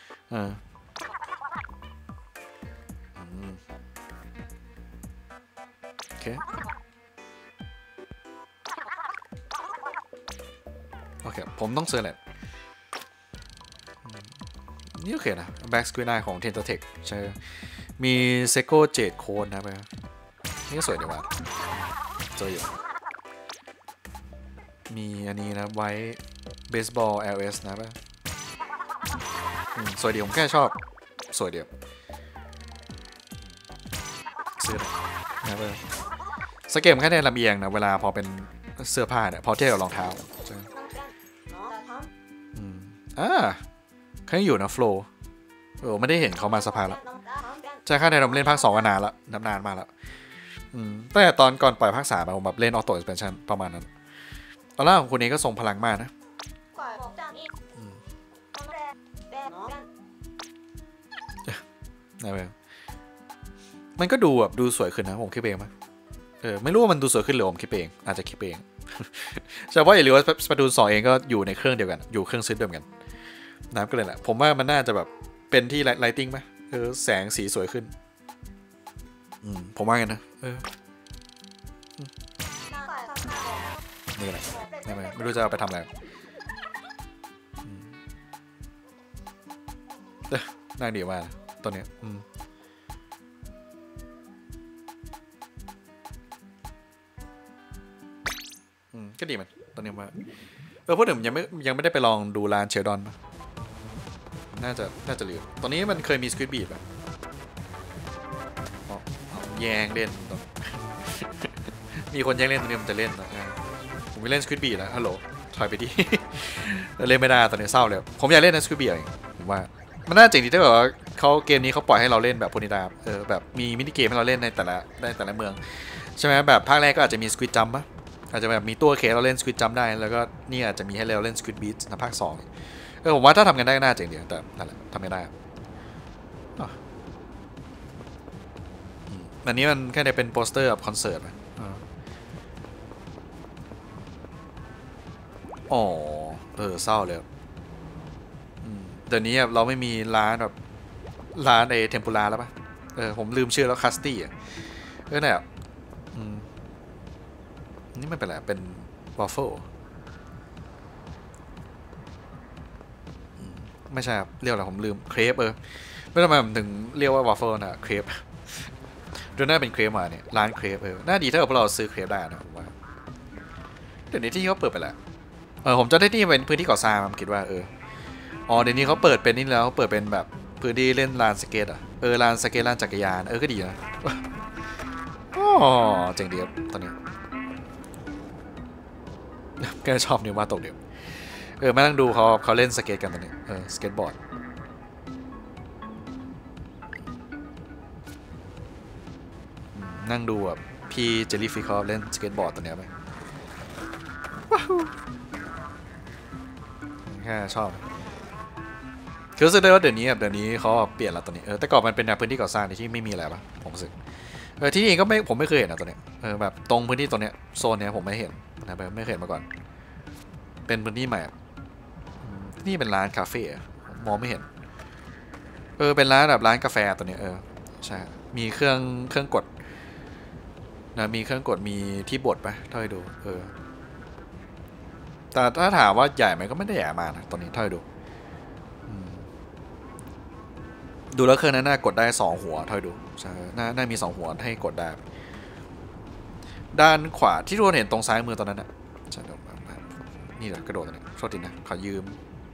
โอเคโอเคผมต้องซื้อแหละนี่โอเคนะแบ็กสควีนไอของเทนเตอร์เทคใช่มีเซโก้เจดโคนนะไปนี่ก็สวยดีว่ะเจออยู่มีอันนี้นะไว้เบสบอล LS นะป่ะสวยดีผมแค่ชอบสวยเดียวซื้อนะป่ะสเกมแค่ในลำเอียงนะเวลาพอเป็นเสื้อผ้าเนี่ยพอเทียบกับรองเท้าใช่เขายังอยู่นะโฟล์ไม่ได้เห็นเขามาสภาแล้วใช่ค่าในเราเล่นภาค2นานแล้วนานมาแล้วแต่ตอนก่อนปล่อยภาค3ผมแบบเล่นออโต้เอ็กซ์เพนชั่นประมาณนั้นตอนแรกของคุณเองก็ทรงพลังมากนะมันก็ดูแบบดูสวยขึ้นนะผมคิดเองมั้ยไม่รู้ว่ามันดูสวยขึ้นหรือผมคิดเองอาจจะคิดเองใช่เพราะอย่าลืมว่าสปาตูน2เองก็อยู่ในเครื่องเดียวกันอยู่เครื่องซื้อเดียวกันน้ำก็เลยแหละผมว่ามันน่าจะแบบเป็นที่ไลติ้งไหมแสงสีสวยขึ้นผมว่ากันนะนี่แหละไม่รู้จะเอาไปทำอะไรน่าดีมากตัวเนี้ยก็ดีมันตอนนี้ว่าพูดถึงยังไม่ได้ไปลองดูร้านเชลดอนน่าจะลืมตอนนี้มันเคยมีสควิดบีดป่ะแย่งเล่น มีคนแย่งเล่นตอนนี้มันจะเล่นนะผมไม่เล่นสควิดบีดแล้วฮัลโหลถอยไปดิ เล่นไม่ได้ตอนนี้เศร้าเลยผมอยากเล่นนะสควิดบีดผมว่ามันน่าเจ๋งดีถ้าแบบว่าเขาเกมนี้เขาปล่อยให้เราเล่นแบบโพนิดาแบบมีมินิเกมให้เราเล่นในแต่ละเมืองใช่ไหมแบบภาคแรกก็อาจจะมีสควิดจัมป์ป่ะอาจจะแบบมีตัวเคเราเล่นสควิดจัมป์ได้แล้วก็นี่อาจจะมีให้เราเล่นสควิดบีทในภาค2ผมว่าถ้าทำกันได้ก็น่าเจ๋งดีแต่นั่นแหละทำไม่ได้อันนี้มันแค่ได้เป็นโปสเตอร์แบบคอนเสิร์ตอ๋อเศร้าเลยเดี๋ยวนี้เราไม่มีร้านแบบร้านเทมปุระแล้วป่ะผมลืมชื่อแล้วคัสตี้เนี่ยนี่ไม่เป็นไรเป็นวอฟเฟิลไม่ใช่ครับเรียกอะไรผมลืมเครปไม่ทำไมผมถึงเรียกว่าวอฟเฟิลนะเครปดูน่าเป็นเครปมาเนี่ยร้านเครปน่าดีถ้าพวกเราซื้อเครปได้นะผมว่าเดี๋ยวนี้ที่เขาเปิดไปแล้วผมจะได้ที่เป็นพื้นที่ก่อสร้างผมคิดว่าเดี๋ยวนี้เขาเปิดเป็นนี่แล้วเปิดเป็นแบบพื้นที่เล่นลานสเก็ตลานสเก็ตลานจักรยานก็ดีนะเจ๋งดีครับตอนนี้ก็ชอบนิวมาตกเดียวมานั่งดูเขาเล่นสเก็ตกันตอนนี้สเก็ตบอร์ดนั่งดูแบบพี่เจลลี่ฟิชเขาเล่นสเก็ตบอร์ดตัวเนี้ยไปว้าวแค่ชอบคือรู้สึกได้ว่าเดี๋ยวนี้เขาเปลี่ยนแล้วตัวนี้แต่ก่อนมันเป็นแบบพื้นที่ก่อสร้างที่ไม่มีอะไรป่ะผมรู้สึกที่นี่ก็ผมไม่เคยเห็นนะตัวเนี้ยแบบตรงพื้นที่ตัวเนี้ยโซนเนี้ยผมไม่เห็นนะไม่เคยเห็นมาก่อนเป็นพื้นที่ใหม่นี่เป็นร้านคาเฟ่มองไม่เห็นเป็นร้านแบบร้านกาแฟตัวเนี้ยใช่มีเครื่องกดนะมีเครื่องกดมีที่บดไปเท่าที่ดูแต่ถ้าถามว่าใหญ่ไหมก็ไม่ได้ใหญ่มากนะตอนนี้เท่าที่ดูแล้วเครื่องนั้นน่ากดได้2หัวเท่าที่ดูใช่น่ามี2หัวให้กดได้ด้านขวาที่ทุกคนเห็นตรงซ้ายมือตอนนั้นนะใช่นี่แหละกระโดดตรงนี้โทษทีนะขอยืม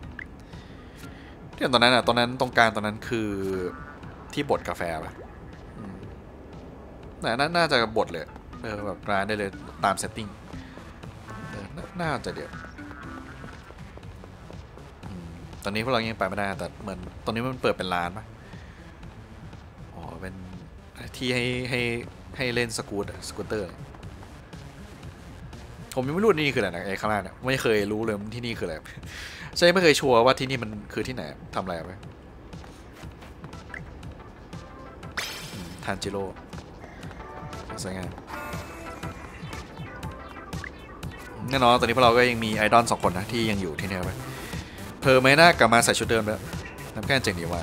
ที่ตอนนั้นตรงกลางตอนนั้นคือที่บดกาแฟป่ะน่าจะบดเลยแบบร้านได้เลยตามเซตติ้งน่าจะเดี๋ยวตอนนี้พวกเรายังไปไม่ได้แต่เหมือนตอนนี้มันเปิดเป็นร้านป่ะเป็นที่ให้เล่นสกูตเตอร์ผมยังไม่รู้นี่คืออะไรนะไอ้ข้างล่างเนี่ยไม่เคยรู้เลยที่นี่คืออะไรใช่ไม่เคยชัวร์ว่าที่นี่มันคือที่ไหนทำอะไรไปทานจิโร่สวยงามแน่นอนตอนนี้พวกเราก็ยังมีไอดอล2 คนนะที่ยังอยู่ที่นี่ไปเพอร์เมน่ากลับมาใส่ชุดเดิมแล้วน้ำแก้เจ๋งดีว่า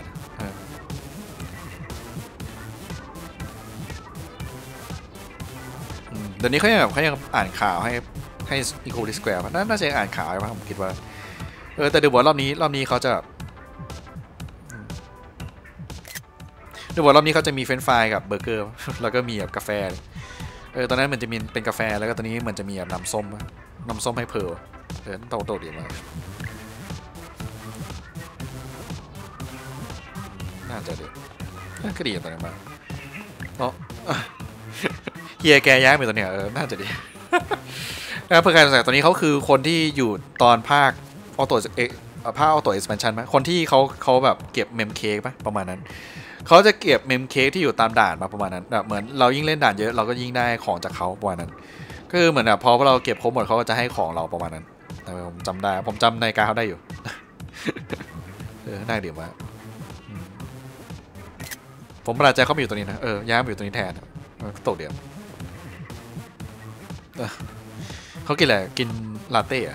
เดี๋ยวนี้เขายังอ่านข่าวให้อีโคลิสแควร์น่าจะอ่านข่าวใช่ไหมผมคิดว่าแต่เดี๋ยวรอบนี้เขาจะเดี๋ยวรอบนี้เขาจะมีเฟรนช์ฟรายกับเบอร์เกอร์แล้วก็มีแบบกาแฟตอนนั้นมันจะมีเป็นกาแฟแล้วก็ตอนนี้มันจะมีแบบน้ำส้มให้เพลโตดีมากน่าจะดีก็ดีตอนนี้มาเฮียแกย้ายไปตอนเนี้ยน่าจะดีเพื่อการศึกษาตอนนี้เขาคือคนที่อยู่ตอนภาคออโต้เอ็กซ์แพนชั่นไหมคนที่เขาแบบเก็บเมมเค้กป่ะประมาณนั้นเขาจะเก็บเมมเค้กที่อยู่ตามด่านมาประมาณนั้นแบบเหมือนเรายิ่งเล่นด่านเยอะเราก็ยิ่งได้ของจากเขาประมาณนั้นก็คือเหมือนแบบพอเราเก็บครบหมดเขาก็จะให้ของเราประมาณนั้นแต่ผมจำได้ผมจำในการเขาได้อยู่น่าดีมากผมประหลาดใจเขามาอยู่ตัวนี้นะย้ายมาอยู่ตัวนี้แทนตกเดียวเขากินอะไรกินลาเต้อะ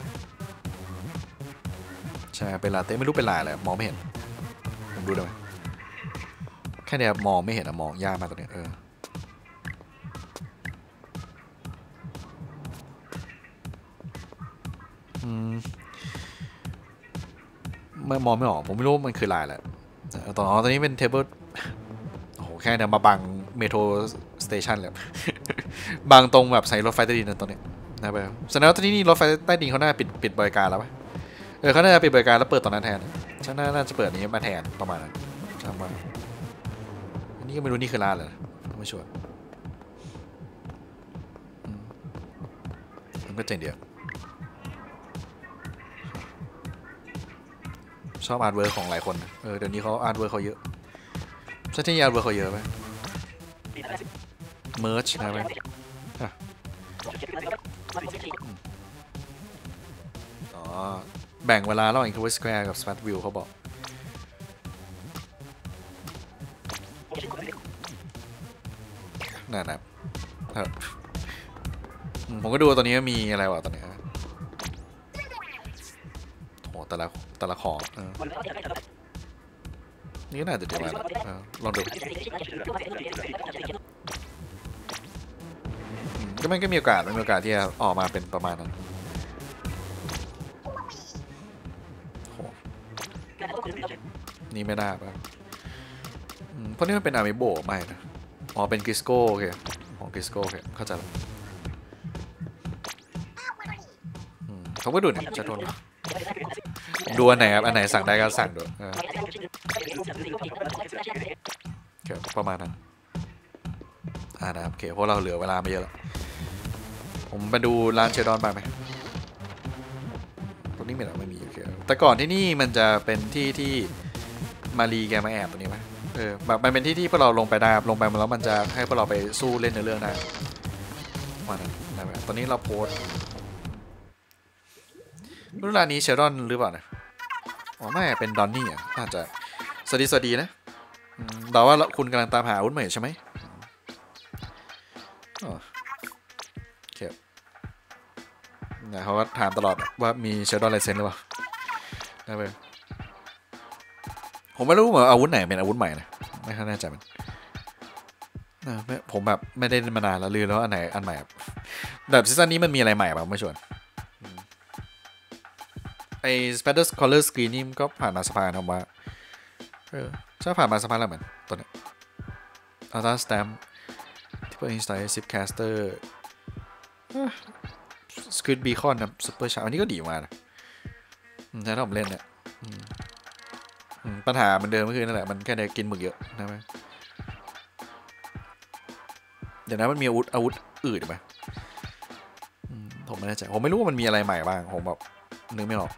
ใช่เป็นลาเต้ไม่รู้เป็นลายอะไรมองไม่เห็นผมดูได้ไหมแค่เนี้ยมองไม่เห็นอะมองยากมากตัวเนี้ยไม่มองไม่ออกผมไม่รู้มันคือลายอะไรตอนนี้เป็นเทเบิลโอ้โหแค่เนี้ยมาบังเมโทรสเตชันเลย บังตรงแบบใส่รถไฟใต้ดินนะตอนนี้นะไปแสดงว่าที่นี่รถไฟใต้ดินเขาน่าปิดบริการแล้วปะเขาน่าจะปิดบริการแล้วเปิดตอนนั้นแทนฉันน่าจะเปิดนี้มาแทนประมาณนั้นจำว่าอันนี้ก็ไม่รู้นี่คือร้านเลยไม่ชัวร์มันก็เจ๋งเดียวชอบอาร์ตเวิร์คของหลายคนเดี๋ยวนี้เขาอาร์ตเวิร์คเขาเยอะใช่ที่อาร์ตเวิร์คเขาเยอะไหมเมิร์ชนะไหมแบ่งเวลาระหว่าง Tower Square กับ Smartville เขาบอกนั่นนะครับผมก็ดูตอนนี้มีอะไรวะตอนนี้โหแต่ละของนี่ก็น่าจะเดี๋ยวมาลองดูก็มันก็มีโอกาสที่จะออกมาเป็นประมาณนั้นนี่ไม่ได้ป่ะเพราะนี่มันเป็นอามิโบไม่นะเป็นกิสโก้โอเคของกิสโก้โอเคเข้าใจแล้วเขาก็ดูเนี่ยจะทนดูอันไหนครับอันไหนสั่งได้ก็สั่งดูประมาณนั้นนะครับโอเคเพราะเราเหลือเวลาไม่เยอะแล้วผมไปดูร้านเชดอนไปไหมตรงนี้ไม่มีโอเคแต่ก่อนที่นี่มันจะเป็นที่มารีแกมาแอบตรงนี้ไหมแบบมันเป็นที่พวกเราลงไปได้ลงไปมาแล้วมันจะให้พวกเราไปสู้เล่นในเรื่องได้ว่านั้นนะครับตอนนี้เราโพสรุ่นร้านนี้เชดอนหรือเปล่านะไม่เป็นดอนนี่อ่ะอาจจะสวัสดีนะแต่ว่าคุณกำลังตามหาอาวุธใหม่ใช่ไหมโอเคเขาก็ถามตลอดว่ามีเชดอนไลเซนหรือเปล่านะเว้ยผมไม่รู้ว่าอาวุธไหนเป็นอาวุธใหม่นะไม่ค่อยแน่ใจมันผมแบบไม่ได้มานานแล้วลืมแล้วอันไหนอันใหม่แบบซีซั่นนี้มันมีอะไรใหม่บ้างไม่ชวนไอ้ Spider Color Screen นี่ก็ผ่านมาสภาทำว่าจะผ่านมาสภาแล้วเหมือนตัวนี้ Alta Stamp ที่เปิด Install Zip Caster Squid Beacon นะ Super Sharp อันนี้ก็ดีมากนะถ้าผมเล่นเนี่ยปัญหามันเดิมก็คือนั่นแหละมันแค่ได้กินหมึกเยอะนะไหมเดี๋ยวนะมันมีอาวุธอื่นไหมผมไม่แน่ใจผมไม่รู้ว่ามันมีอะไรใหม่บ้างผมแบบนึกไม่ออก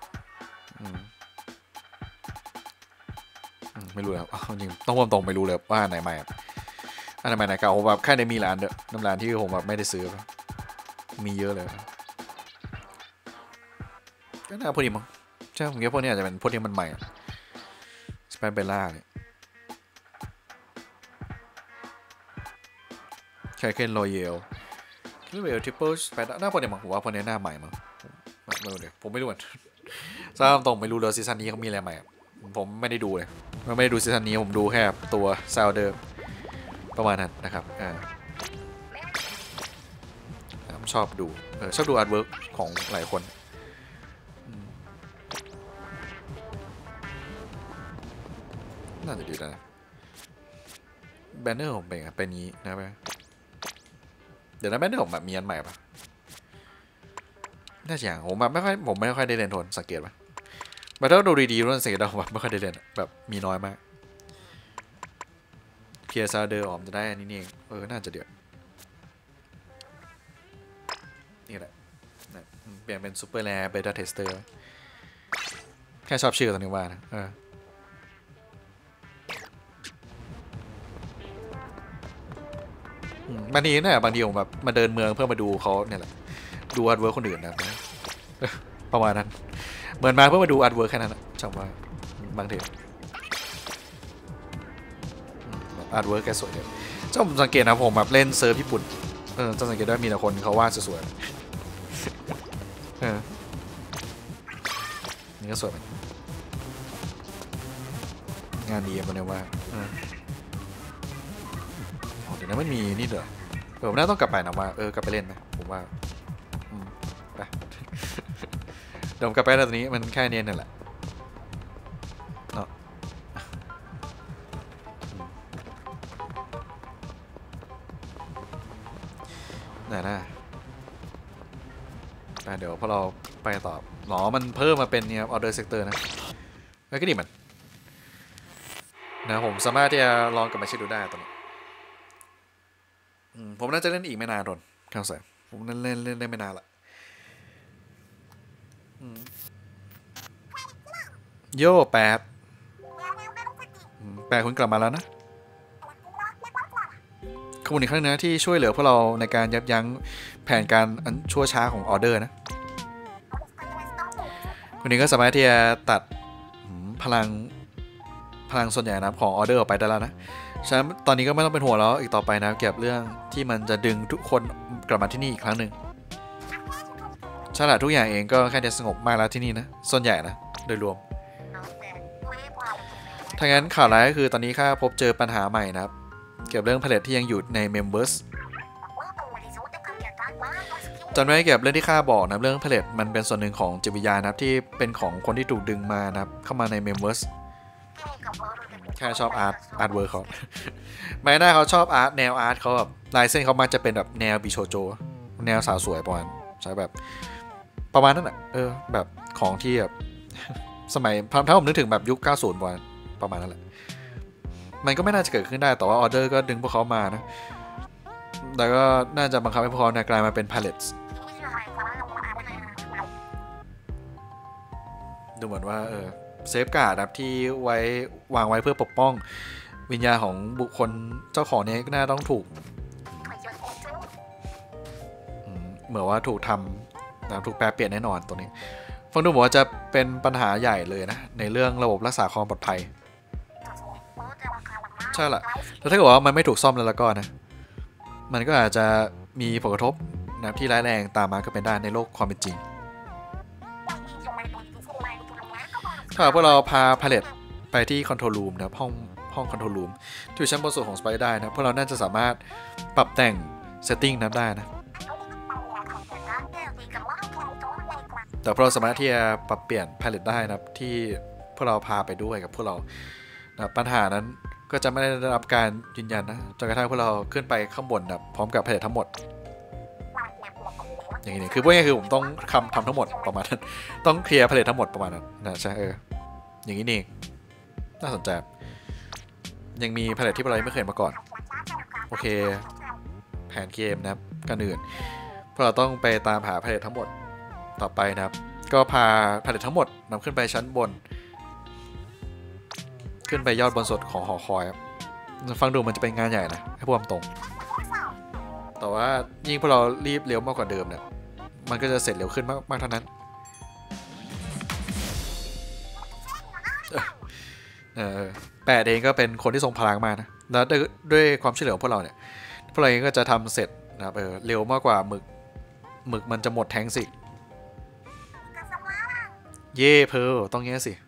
ไม่รู้แล้วจริงต้องตรงไม่รู้เลยว่าไหนใหม่อันไหนใหม่ไหนเก่าผมแบบแค่ได้มีร้านเด้อน้ำร้านที่ผมแบบไม่ได้ซื้อมีเยอะเลยก็น่าพอดีมั้งใช่ผมคิดว่าพวกนี้อาจจะเป็นพวกที่มันใหม่สเปนเบลล่าเนี่ยแคเคนโรเยลเวลทริปเปิลสเปนหน้าพอดีมั้งผมว่าพวกนี้หน้าใหม่มั้งไม่รู้เลยผมไม่รู้อ่ะทราบตรงไม่รู้เลยซีซั่นนี้เขามีอะไรใหม่ผมไม่ได้ดูเลยไม่ได้ดูซีซั่นนี้ผมดูแค่ตัวซาวเดอร์ประมาณนั้นนะครับชอบดูอาร์ตเวิร์กของหลายคนน่าจะดีนะแบนเนอร์ผมเป็นนี้นะไปเดี๋ยวนะแบนเนอร์ผมแบบมีอันใหม่ปะน่าจะอย่างผมแบบไม่ค่อยได้เล่นทนสังเกตปะแต่ถ้าดูดีๆรู้สึกว่าผมไม่ค่อยได้เล่นแบบมีน้อยมากเพียร์ซาเดอร์ออมจะได้อันนี้เองน่าจะเดี๋ยวนี่แหละเปลี่ยนเป็นซูเปอร์แรร์เบต้าเทสเตอร์แค่ชอบชื่อตัวนี้ว่านะบางทีเนี่ยบางทีผมแบบมาเดินเมืองเพื่อมาดูเขาเนี่ยแหละดูอาร์ตเวิร์คคนอื่นนะประมาณนั้นเหมือนมาเพื่อมาดูอาร์ตเวิร์คแค่นั้นนะจำว่าบางทีอาร์ตเวิร์กแกสวยเดียวเจ้าผมสังเกตนะผมแบบเล่นเซิร์ฟญี่ปุ่นจะสังเกตได้มีแต่คนเขาวาดสวยๆนี่ก็สวยงานดีมันเนี่ยว่าเดี๋ยวนั้นไม่มีนี่เด้อผมน่าต้องกลับไปนะว่ากลับไปเล่นไหมผมว่าไปเดี๋ยวผมกลับไปแล้วตอนนี้มันแค่นี้นั่นแหละเนาะไหนนะเดี๋ยวพอเราไปต่อหรอมันเพิ่มมาเป็นเนี่ยออเดอร์เซกเตอร์นะก็ดีมันนะผมสามารถที่จะลองกลับมาเช็คดูได้ตอนนี้ผมน่าจะเล่นอีกไม่นานรอนเข้าใจผมเล่นได้ไม่นานละโย่แปดคุณกลับมาแล้วนะขอบคุณอีกครั้งนะที่ช่วยเหลือพวกเราในการยับยั้งแผนการอันชั่วช้าของออเดอร์นะคุณนี้ก็สามารถที่จะตัดพลังส่วนใหญ่นะของออเดอร์ออกไปได้แล้วนะฉะนั้นตอนนี้ก็ไม่ต้องเป็นห่วงแล้วอีกต่อไปนะเกี่ยวกับเรื่องที่มันจะดึงทุกคนกลับมาที่นี่อีกครั้งหนึ่งฉลาดทุกอย่างเองก็แค่จะสงบมากแล้วที่นี่นะส่วนใหญ่นะโดยรวมถ้างั้นข่าวร้ายก็คือตอนนี้ข้าพบเจอปัญหาใหม่นะครับเกี่ยวกับเรื่องผลิตที่ยังอยู่ใน Members จำไว้เกี่ยวกับเรื่องที่ข้าบอกนะเรื่องผลิตมันเป็นส่วนหนึ่งของจิตวิญญาณนะครับที่เป็นของคนที่ถูกดึงมานะครับเข้ามาใน Members แค่ชอบอาร์ตเวิร์กเขาไม่น่าเขาชอบแนวอาร์ตเขาแบบลายเส้นเขามักจะเป็นแบบแนวบิโชโจแนวสาวสวยประมาณใช่แบบประมาณนั้นแหละแบบของที่แบบสมัยถ้าผมนึกถึงแบบยุค 90 ประมาณนั้นแหละมันก็ไม่น่าจะเกิดขึ้นได้แต่ว่าออเดอร์ก็ดึงพวกเขามานะแล้วก็น่าจะบังคับให้พวกเขากลายมาเป็นพาเลตดูเหมือนว่าเซฟการ์ดแบบที่วางไว้เพื่อปกป้องวิญญาณของบุคคลเจ้าของนี้ก็น่าต้องถูกเหมือนว่าถูกทำนะถูกแปรเปลี่ยนแน่นอนตัวนี้ฟังดูเหมือนว่าจะเป็นปัญหาใหญ่เลยนะในเรื่องระบบรักษาความปลอดภัยใช่แหละแล้วถ้าเกิดว่ามันไม่ถูกซ่อมแล้วก็นะมันก็อาจจะมีผลกระทบนะที่ร้ายแรงตามมาก็เป็นได้ในโลกความเป็นจริงถ้าพวกเราพาพาเลตไปที่คอนโทรลรูมนะห้องคอนโทรลรูมที่อยู่ชั้นบนสุดของสไปได้นะพวกเราน่าจะสามารถปรับแต่งเซตติ้งนั้นได้นะแต่พวกเราสามารถที่จะปรับเปลี่ยนพาเลตได้นะที่พวกเราพาไปด้วยกับพวกเรานะปัญหานั้นก็จะไม่ได้รับการยืนยันนะจนกระทั่งพวกเราขึ้นไปข้างบนนะพร้อมกับพาเลตทั้งหมดอย่างนี้คือพวกนี้คือผมต้องทำทั้งหมดประมาณนั้นต้องเคลียร์พาเลตทั้งหมดประมาณนั้นนะใช่อย่างนี้นี่น่าสนใจยังมีพาเลตที่เราไม่เคยมาก่อนโอเคแผนเกมนะครับกันอื่นพวกเราต้องไปตามหาพาเลตทั้งหมดต่อไปนะครับก็พาพาเลตทั้งหมดนำขึ้นไปชั้นบนขึ้นไปยอดบนสุดของหอคอยครับฟังดูมันจะเป็นงานใหญ่นะให้พูดตรงแต่ว่ายิ่งพวกเรารีบเร็วมากกว่าเดิมเนี่ยมันก็จะเสร็จเร็วขึ้นมากเท่านั้นแปดเองก็เป็นคนที่ทรงพลังมากนะแล้วด้วยความช่วยเหลือของพวกเราเนี่ยพวกเราเองก็จะทำเสร็จนะครับเร็วมากกว่าหมึกมันจะหมดแทงสิเย่เพอต้องเงี้ยสิ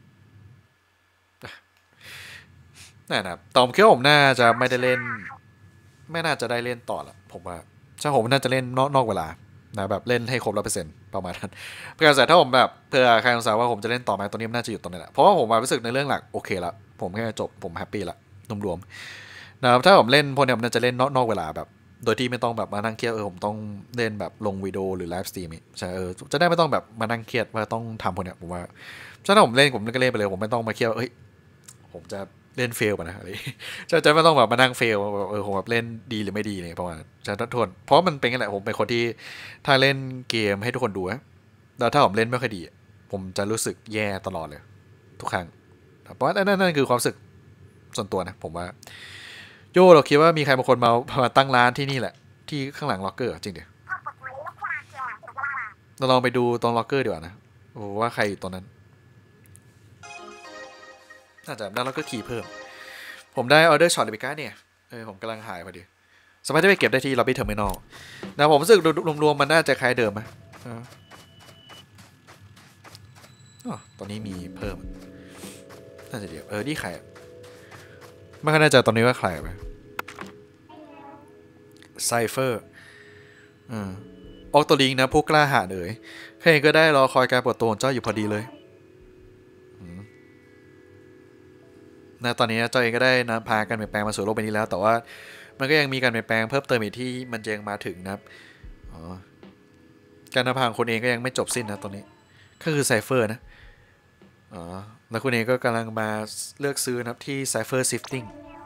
นั่นนะตอมคิดว่าผมน่าจะไม่ได้เล่นไม่น่าจะได้เล่นต่อละผมว่าใช่ผมน่าจะเล่นนอกเวลานะแบบเล่นให้ครบ100%ประมาณนั้นเพื่อแต่ถ้าผมแบบเพื่อใครสงสัยว่าผมจะเล่นต่อไหมตัวนี้น่าจะอยู่ตรงนี้แหละเพราะว่าผมรู้สึกในเรื่องหลักโอเคละผมแค่จบผมแฮปปี้ละรวมๆนะครับถ้าผมเล่นพวกนี้ผมน่าจะเล่นนอกเวลาแบบโดยที่ไม่ต้องแบบมานั่งเครียดผมต้องเล่นแบบลงวิดีโอหรือไลฟ์สตรีมใช่จะได้ไม่ต้องแบบมานั่งเครียดว่าต้องทำพวกนี้ผมว่าถ้าผมเล่นผมก็เล่นไปเลยผมไม่ต้องมาเครียดผมจะเล่นเฟลป่ะนะอะไรจะไม่ต้องแบบมานั่งเฟลผมแบบเล่นดีหรือไม่ดีเนี่ยประมาณจะทนเพราะมันเป็นกันแหละผมเป็นคนที่ถ้าเล่นเกมให้ทุกคนดูนะแล้วถ้าผมเล่นไม่ค่อยดีผมจะรู้สึกแย่ตลอดเลยทุกครั้งเพราะนั่นคือความรู้สึกส่วนตัวนะผมว่าโย่เราคิดว่ามีใครบางคนมาตั้งร้านที่นี่แหละที่ข้างหลังล็อกเกอร์จริงเดี๋ยวเราลองไปดูตรงล็อกเกอร์ดีกว่านะว่าใครอยู่ตรงนั้นน่าจะได้ล็อกเกอร์คีย์เพิ่มผมได้ออเดอร์ช็อตเลปิก้าเนี่ยผมกำลังหายพอดีสามารถจะไปเก็บได้ที่ล็อบบี้เทอร์มินอลนะผมรู้สึกรวมๆมันน่าจะคล้ายเดิมไหมตอนนี้มีเพิ่มน่าจะเดียวนี่ใครไม่ค่อยแน่ใจตอนนี้ว่าใครไปไซเฟอร์ออกตัวลิงนะผู้กล้าหาญใครก็ได้รอคอยการเปิดตัวของเจ้าอยู่พอดีเลยนะตอนนี้เจ้าเองก็ได้นะพากันเปลี่ยนแปลงมาสู่โลกใบนี้แล้วแต่ว่ามันก็ยังมีการเปลี่ยนแปลงเพิ่มเติมอีกที่มันยังมาถึงนะครับการนำพาของคนเองก็ยังไม่จบสิ้นนะตอนนี้ก็คือไซเฟอร์นะแล้วคุณเองก็กำลังมาเลือกซื้อนะครับที่ Cipher Shifting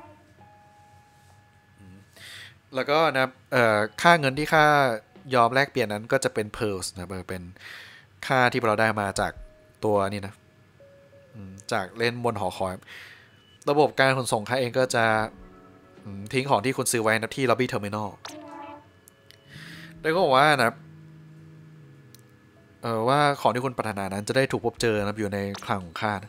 แล้วก็นะค่าเงินที่ค่ายอมแลกเปลี่ยนนั้นก็จะเป็น Pearls นะเป็นค่าที่เราได้มาจากตัวนี่นะจากเล่นบนหอคอยระบบการขนส่งค่าเองก็จะทิ้งของที่คุณซื้อไว้นะที่ Lobby Terminal แล้วก็บอกว่านะว่าของที่คุณปรารถนานั้นจะได้ถูกพบเจอนะอยู่ในคลังของข้านะ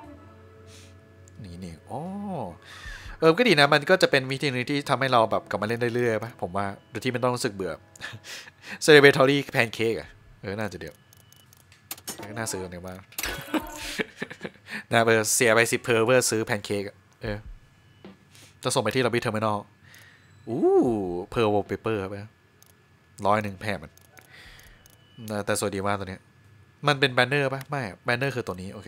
นี่อ๋อก็ดีนะมันก็จะเป็นวิธีนึงที่ทำให้เราแบบกลับมาเล่นเรื่อยๆป่ะผมว่าโดยที่ไม่ต้องรู้สึกเบื่อ Celebratory Pancake น่าจะเดี๋ยวน่าซื้อเนี่ยว่านะเสียไป10 เพอร์เพื่อซื้อแพนเค้กจะส่งไปที่ Lobby Terminal เพอร์วอลเปเปอร์ไป100แพงมันแต่สวยดีมากตัวนี้มันเป็นแบนเนอร์ป่ะไม่แบนเนอร์คือตัวนี้โอเค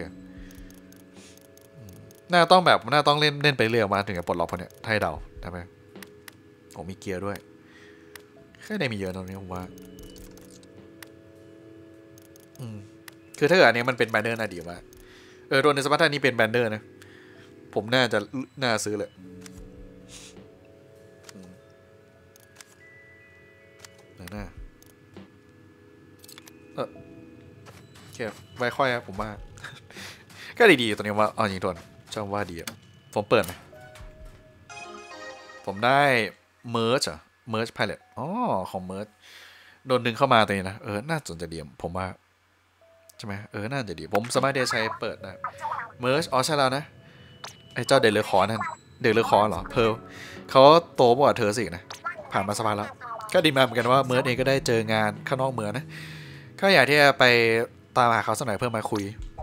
น่าต้องเล่นไปเรื่อยมาถึงจะปลดล็อกพอเนี่ยไทยเดาได้ไหมผมมีเกียร์ด้วยแค่ได้มีเยอะตรงนี้ผมว่าคือถ้าเกิดอันนี้มันเป็นแบนเนอร์น่าดีมากโดนในสมัตนี้เป็นแบนเนอร์นะผมน่าซื้อเลยน่าโอเคไว้ค่อยผมว่าก็ดีๆตัวนี้ว่าจริงตัวชอบว่าดีผมเปิดไหมผมได้เมิร์ชเมิร์ชไพลอตของเมิร์ชโดนดึงเข้ามาตัวนี้นะน่าสนใจดีผมว่าใช่ไหมน่าจะดีผมสามารถใช้เปิดนะเมิร์ชใช่แล้วนะไอ้เจ้าเดลเลอร์คอนั่นเดลเลอร์คอเหรอเพร์ลเขาโตกว่าเธอสินะผ่านมาสบายแล้วก็ดีมาเหมือนกันว่าเมิร์ชเองก็ได้เจองานข้างนอกเมืองนะก็อยากที่จะไปตามหาเขาสักหน่อยเพื่อมาคุย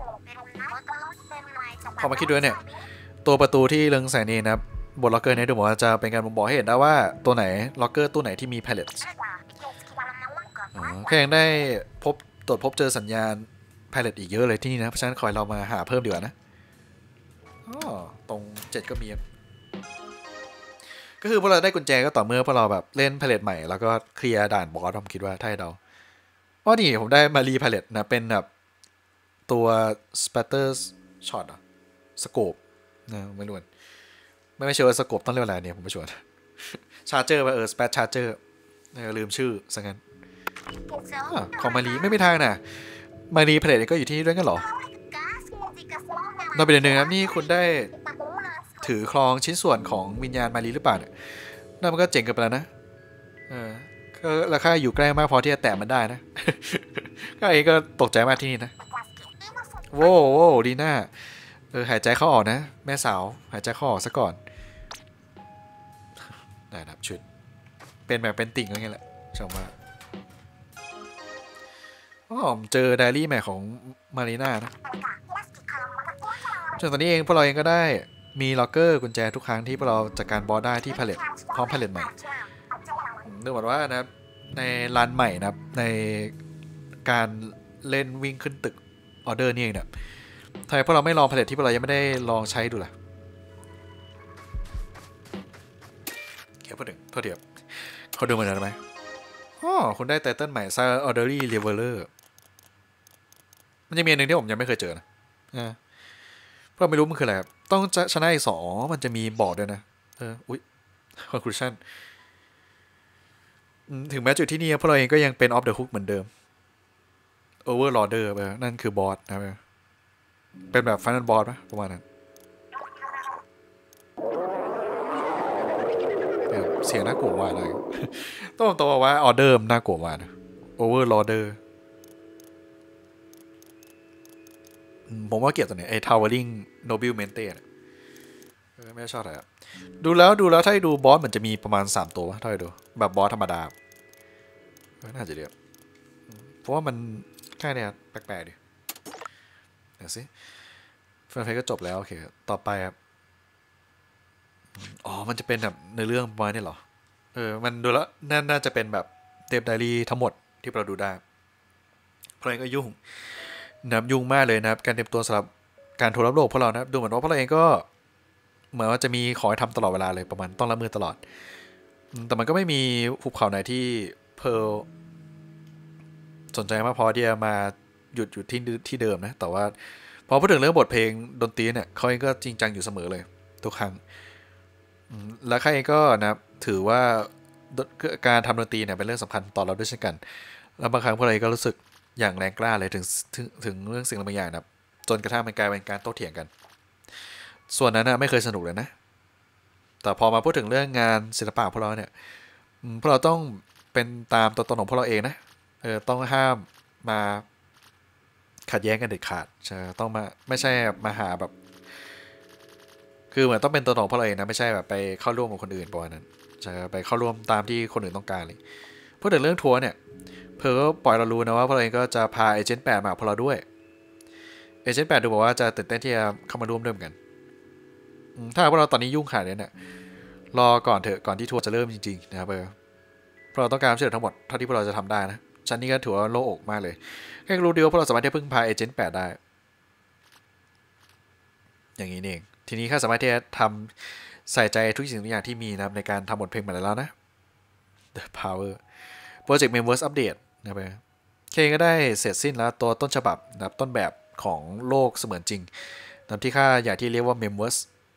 พอมาคิดด้วยเนี่ยตัวประตูที่เรืองแสงนี้นะบนล็อกเกอร์นี้ดูเหมือนว่าจะเป็นการบอกให้เห็นได้ว่าตัวไหนล็อกเกอร์ตัวไหนที่มีแพลเลตแค่ยังได้ตรวจพบเจอสัญญาณแพลเลตอีกเยอะเลยที่นี่นะเพราะฉะนั้นคอยเรามาหาเพิ่มดีกว่านะตรง7ก็มีก็คือพวกเราได้กุญแจก็ต่อเมื่อพวกเราแบบเล่นแพลเลตใหม่แล้วก็เคลียร์ด่านบอสผมคิดว่าถ้าให้เดานี่ผมได้มารีแพลเลตนะเป็นแบบตัวสเปเตอร์ช็อตสโคปนะไม่รู้ไม่เชื่อว่าสโคปต้องเรียกอะไรเนี่ยผมไม่ชัวร์ชาร์เจอร์สเปซชาร์เจอร์ลืมชื่อซะงั้นของมารีไม่มีทางนะมารีแพลเลตก็อยู่ที่ด้วยกันหรอนอกไปเดือนหนึ่งครับนี่คุณได้ถือครองชิ้นส่วนของวิญญาณมารีหรือเปล่าเนี่ยนั่นมันก็เจ๋งกันไปแล้วนะก็ราคาอยู่ใกล้มากพอที่จะแตะมันได้นะ ก็เองก็ตกใจมากที่นี่นะโว้ดีน่าหายใจเข้าออกนะแม่สาวหายใจเข้าออกซะก่อนได้ครับชุดเป็นแบบเป็นติ่งอะไรเงี้ยแหละชมว่าผมเจอไดอารี่ใหม่ของมารีน่านะจนตอนนี้เองพวกเราเองก็ได้มีล็อกเกอร์กุญแจทุกครั้งที่พวกเราจัดการบอสได้ที่พาเลตพร้อมพาเลตใหม่นึกว่านะในร้านใหม่นะในการเล่นวิ่งขึ้นตึกออเดอร์นี่เองเนี่ยทำไมพวกเราไม่ลองพาเลตที่พวกเรายังไม่ได้ลองใช้ดูล่ะเกี่ยวกับโทษเดียวเขาดูเหมือนกันไหมคุณได้ไตเติ้ลใหม่ซาออเดอรี่เลเวลเลอร์มันจะมีอันหนึ่งที่ผมยังไม่เคยเจอนะเพราะไม่รู้มันคืออะไรต้องชนะอีก2มันจะมีบอกด้วยนะอุ๊ย conclusion ถึงแม้จุดที่นี่พวกเราเองก็ยังเป็น off the hook เหมือนเดิม overlorder ไปนั่นคือบอสนะเป็นแบบ final boss ป่ะประมาณนั้นเสียงน่ากลัวว่าอะไรต้องตัวว่า order น่ากลัวว่านะ overlorder ผมว่าเกี่ยวกับตัวนี้ไอ้ towering nobilmente นะไม่ชอบอะไรดูแล้วถ้าให้ดูบอสมันจะมีประมาณ3ตัวถ้าให้ดูแบบบอสธรรมดาน่าจะเดียวเพราะว่ามันแค่เนี้ยแปลกๆดิเดี๋ยวสิเฟรนไฟก็จบแล้วโอเคต่อไปครับอ๋อมันจะเป็นแบบในเรื่องประมาณนี้เหรอมันดูแล้วน่าจะเป็นแบบเทปไดอารี่ทั้งหมดที่เราดูได้เพราะเองก็ยุ่งนะครับยุ่งมากเลยนะครับการเตรียมตัวสำหรับการทัวร์รับโลกพวกเรานะดูเหมือนว่าพวกเราเองก็เหมือนว่าจะมีของให้ทำตลอดเวลาเลยประมาณต้องรับมือตลอดแต่มันก็ไม่มีภูเขาไหนที่เพร์ลสนใจมากพอที่จะมาหยุดที่เดิมนะแต่ว่าพอพูดถึงเรื่องบทเพลงดนตรีเนี่ยเขาเองก็จริงจังอยู่เสมอเลยทุกครั้งและใครเองก็นะครับถือว่าการทำดนตรีเนี่ยเป็นเรื่องสำคัญต่อเราด้วยเช่นกันแล้วบางครั้งพวกเราก็รู้สึกอย่างแรงกล้าเลยถึงเรื่องสิ่งบางอย่างนะครับจนกระทั่งมันกลายเป็นการโต้เถียงกันส่วนนั้นนะไม่เคยสนุกเลยนะแต่พอมาพูดถึงเรื่องงานศิลปะพวกเราเนี่ยพวกเราต้องเป็นตามตัวตนของพวกเราเองนะต้องห้ามมาขัดแย้งกันเด็ดขาดใช่ต้องมาไม่ใช่มาหาแบบคือเหมือนต้องเป็นตัวตนของพวกเราเองนะไม่ใช่แบบไปเข้าร่วมกับคนอื่นประมาณนั้นใช่ไปเข้าร่วมตามที่คนอื่นต้องการเลยพูดถึงเรื่องทัวร์เนี่ยเพอก็ปล่อยเรารู้นะว่าพวกเราเองก็จะพาเอเจนต์8มาพวกเราด้วยเอเจนต์8ดูบอกว่าจะตื่นเต้นที่จะเข้ามาร่วมด้วยกันถ้าพวกเราตอนนี้ยุ่งขนาดนี้เนี่ยรอก่อนเถอะก่อนที่ทัวร์จะเริ่มจริงๆนะครับเพราะเราต้องการช่วยเหลือทั้งหมดเท่าที่พวกเราจะทำได้นะชั้นนี้ก็ถือว่าโล่งอกมากเลยแค่รู้ดีว่าพวกเราสามารถที่พึ่งพาเอเจนต์8ได้อย่างนี้เองทีนี้ข้าสามารถที่จะทำใส่ใจทุกสิ่งทุกอย่างที่มีนะครับในการทำบทเพลงมาแล้วนะ The Power Project Members Update นะครับเคก็ได้เสร็จสิ้นแล้วตัวต้นฉบับนะครับต้นแบบของโลกเสมือนจริงตามที่ข้าอยากที่เรียกว่า Members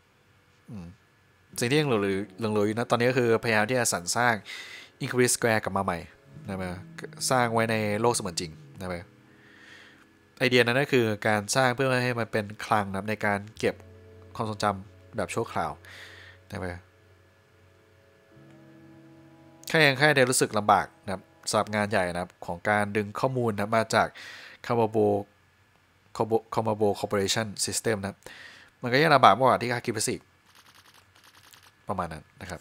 สิ่งที่ยังเหลืออยู่นะตอนนี้ก็คือพยายามที่จะสรรสร้าง Increase Square กลับมาใหม่นะครับสร้างไว้ในโลกเสมือนจริงนะครับไอเดียนั้นก็คือการสร้างเพื่อให้มันเป็นคลังนะในการเก็บความทรงจำแบบชั่วคราวนะครับแค่ได้รู้สึกลำบากนะครับสำหรับงานใหญ่นะครับของการดึงข้อมูลนะมาจาก Kamabo Corporation System นะมันก็ยังลำบากมากกว่าที่ค่าคิดไปสิประมาณนั้นนะครับ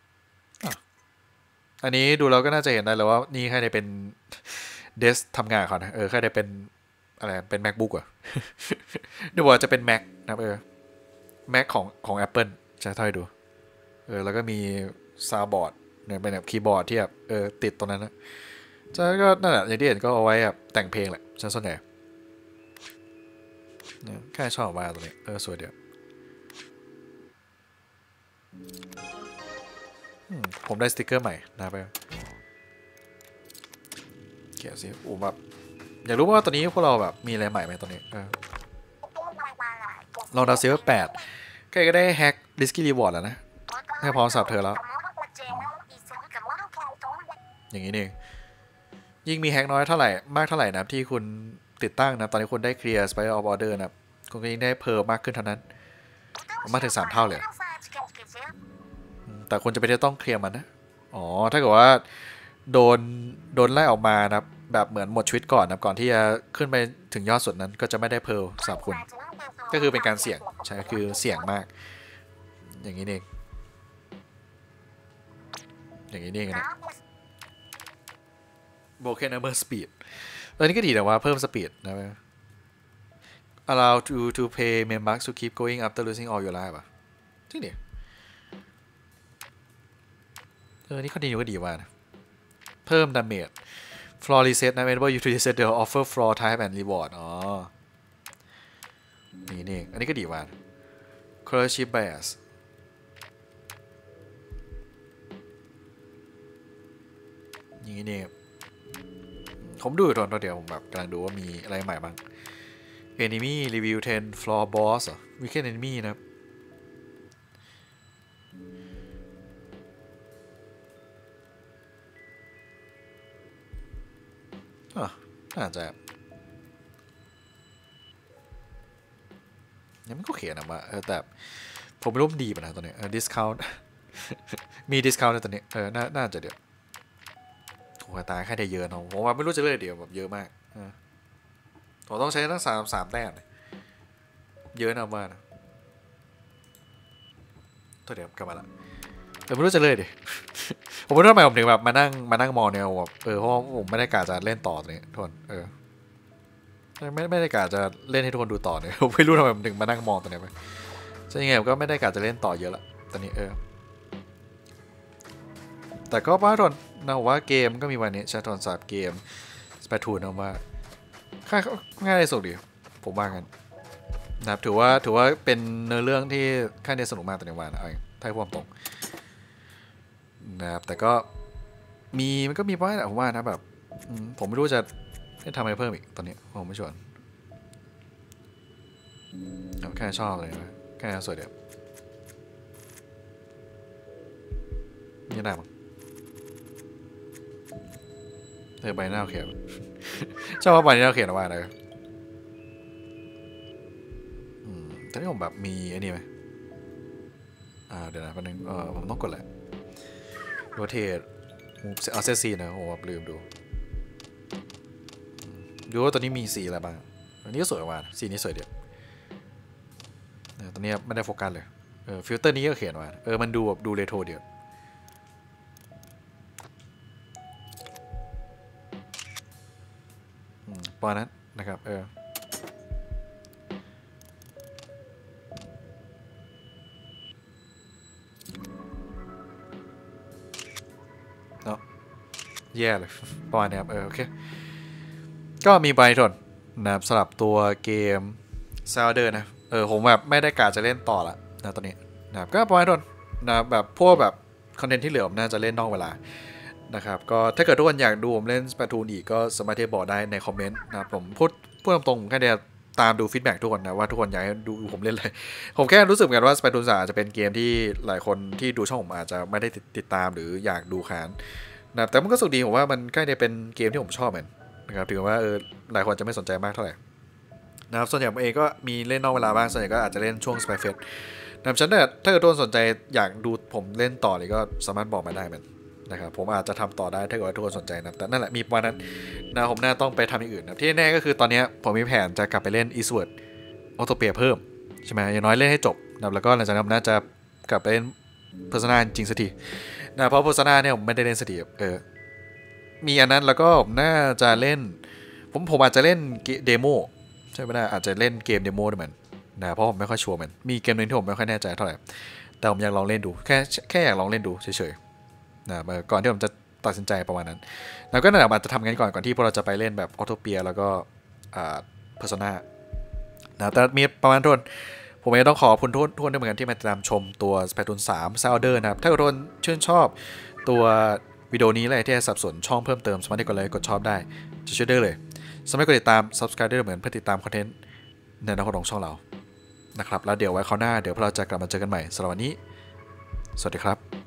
อันนี้ดูเราก็น่าจะเห็นได้แล้วว่านี่แค่ได้เป็นเดสทำงานเขานะแค่ได้เป็นอะไรเป็น MacBook อ่ะดูว่าจะเป็น Mac นะMac ของ Apple จะเท่าให้ดูแล้วก็มีซาวบอร์ดเนี่ยเป็นแบบคีย์บอร์ดที่แบบติดตรงนั้นนะจะก็นั่นแหละอย่างที่เห็นก็เอาไว้แบบแต่งเพลงแหละจะส่วนใหญ่แค่ชอบมากตัวนี้สวยเดียวผมได้สติกเกอร์ใหม่นะไปเขียนสิแบบอยากรู้ว่าตอนนี้พวกเราแบบมีอะไรใหม่ไหมตอนนี้ลองดาวเซลล์8ก็ได้แฮกดิสกี้รีวอร์ดแล้วนะให้พร้อมสับเธอแล้วอย่างนี้เองยิ่งมีแฮกน้อยเท่าไหร่มากเท่าไหร่นะที่คุณติดตั้งนะตอนนี้คุณได้เคลียร์ Spiral of Order นะคุณก็ยิ่งได้เพิ่มมากขึ้นเท่านั้นมากถึง3 เท่าเลยแต่คุณจะไปต้องเคลียร์มันนะถ้าเกิดว่าโดนไล่ออกมานะแบบเหมือนหมดชีวิตก่อนนะก่อนที่จะขึ้นไปถึงยอดสุดนั้นก็จะไม่ได้เพิ่มสำหรับคุณก็คือเป็นการเสี่ยงใช่คือเสี่ยงมากอย่างนี้เองนะโบเคนเนอร์สปีดอันนี้ก็ดีแต่ว่าเพิ่มสปีดนะ allow to pay main bucks to keep going after losing all your life อ่ะจริงดินี่ข้อดีก็ดีว่านะเพิ่มดาเมจ floor reset นะ whenever you reset the offer floor type and reward นี่เองอันนี้ก็ดีว่า colorship bias อย่างนี้เนี่ยผมดูตอนเดียวผมแบบกำลังดูว่ามีอะไรใหม่บ้าง enemy review 10 floor boss weekend enemy นะครับน่าจะยังไม่ก็เขียนนะว่าแต่ผมไม่รู้มันดีป่ะนะตอนนี้discount มี discount ในตอนนี้น่าจะเดี๋ยวโอ้ตายแค่ได้เยอะเนาะผมว่าไม่รู้จะเลือกเดียวแบบเยอะมากผมต้องใช้ตั้ง3 แต้มเยอะนะว่านะตัวเดียวกลับมาละแต่ไม่รู้จะเลยดิ ผมไม่รู้ทำไมผมถึงแบบมานั่งมองเนี่ยแบบเพราะผมไม่ได้กะจะเล่นต่อตัวนี้ทุกคนไม่ได้กะจะเล่นให้ทุกคนดูต่อเนี่ย ผมไม่รู้ทำไมผมถึงมานั่งมองตัวนี้ไปใช่ยังไงผมก็ไม่ได้กะจะเล่นต่อเยอะละตอนนี้แต่ก็ว่าทนนะว่าเกมก็มีวันนี้ใช้โทรศัพท์เกมสเปทูนะว่าง่ายที่สุดดีผมว่ากันนะครับถือว่าเป็นเนื้อเรื่องที่ค่อนข้างสนุกมากตอนนี้วันถ้าให้ความตรงนะครับแต่ก็มันก็มีบ้างแหละผมว่านะแบบผมไม่รู้จะทำอะไรเพิ่มอีกตอนนี้ผมไม่ชวนแค่ชอบเลยนะแค่สวยเดียวนี่ได้มั้งใบหน้าเขียนชอบว่าใบหน้าเขียนว่าอะไรแต่ที่ผมแบบมีไอ้นี่ไหมเดี๋ยวนะแป๊บนึงผมต้องกดแหละโรเทตเอาเซตซีนะผมแบบลืมดูว่าตัวนี้มีสีอะไรบ้างอันนี้ก็สวยมากสีนี้สวยเดียวตัวนี้ไม่ได้โฟกัสเลยฟิลเตอร์นี้ก็เขียนว่ามันดูแบบดูเรโทรเดียวประมาณนั้นนะครับเนาะแย่เลยประมาณนี้ครับโอเคก็มีใบทนนะครับสำหรับตัวเกมซาวเดอร์นะผมแบบไม่ได้กะจะเล่นต่อละนะตอนนี้นะครับก็ประมาณทนนะแบบพวกแบบคอนเทนต์ที่เหลือผมน่าจะเล่นนอกเวลานะครับก็ถ้าเกิดทุกคนอยากดูผมเล่น Splatoon อีกก็สามารถที่จะบอกได้ในคอมเมนต์นะครับผมพูดตรงๆแค่เดียวตามดูฟีดแบ็กทุกคนนะว่าทุกคนอยากให้ดูผมเล่นเลยผมแค่รู้สึกกันว่า Splatoon 3จะเป็นเกมที่หลายคนที่ดูช่องผมอาจจะไม่ได้ติดตามหรืออยากดูขานนะแต่มันก็สุดดีผมว่ามันใกล้จะเป็นเกมที่ผมชอบเหมือนนะครับถือว่าหลายคนจะไม่สนใจมากเท่าไหร่นะครับส่วนใหญ่ผมเองก็มีเล่นนอกเวลาบ้างส่วนใหญ่ก็อาจจะเล่นช่วง Spyfest นะครับฉันถ้าเกิดทุกคนสนใจอยากดูผมเล่นต่อเลยก็สามารถบอกมาได้เหมือนนะครับผมอาจจะทำต่อได้ถ้าเกิดว่าทุกคนสนใจนะแต่นั่นแหละมีวันนั้นนะผมน่าต้องไปทำอย่างอื่นนะที่แน่ก็คือตอนนี้ผมมีแผนจะกลับไปเล่น Eastward Autopia เพิ่มใช่ไหมอย่างน้อยเล่นให้จบนะแล้วก็หลังจากนั้นน่าจะกลับไปเล่น Persona จริงสักทีนะเพราะ Persona เนี่ยผมไม่ได้เล่นสักทีมีอันนั้นแล้วก็ผมน่าจะเล่นผมอาจจะเล่นเดโมใช่ไหมนะอาจจะเล่นเกมเดโมด้วยมันนะเพราะผมไม่ค่อยชัวร์มันมีเกมนึงที่ผมไม่ค่อยแน่ใจเท่าไหร่แต่ผมอยากลองเล่นดูแค่อยากลองเล่นดูเฉยๆนะก่อนที่ผมจะตัดสินใจประมาณนั้นแล้วก็นั่นแหละอาจจะทำงั้นก่อนที่พวกเราจะไปเล่นแบบออโตเปียแล้วก็เพอร์โซนานะแต่มีประมาณทุนผมเองต้องขอบคุณทุกคนด้วยเหมือนกันที่มาติดตามชมตัว Splatoon 3 Sounder นะครับถ้าทุกคนชื่นชอบตัววิดีโอนี้เลยที่จะสับสนช่องเพิ่มเติมสามารถกดไลค์กดชอบได้จะช่วยได้เลยสามารถกดติดตาม subscribe ได้เหมือนเพื่อติดตามคอนเทนต์ในหน้าของช่องเรานะครับแล้วเดี๋ยวไว้คราวหน้าเดี๋ยวเราจะกลับมาเจอกันใหม่สำหรับวันนี้สวัสดีครับ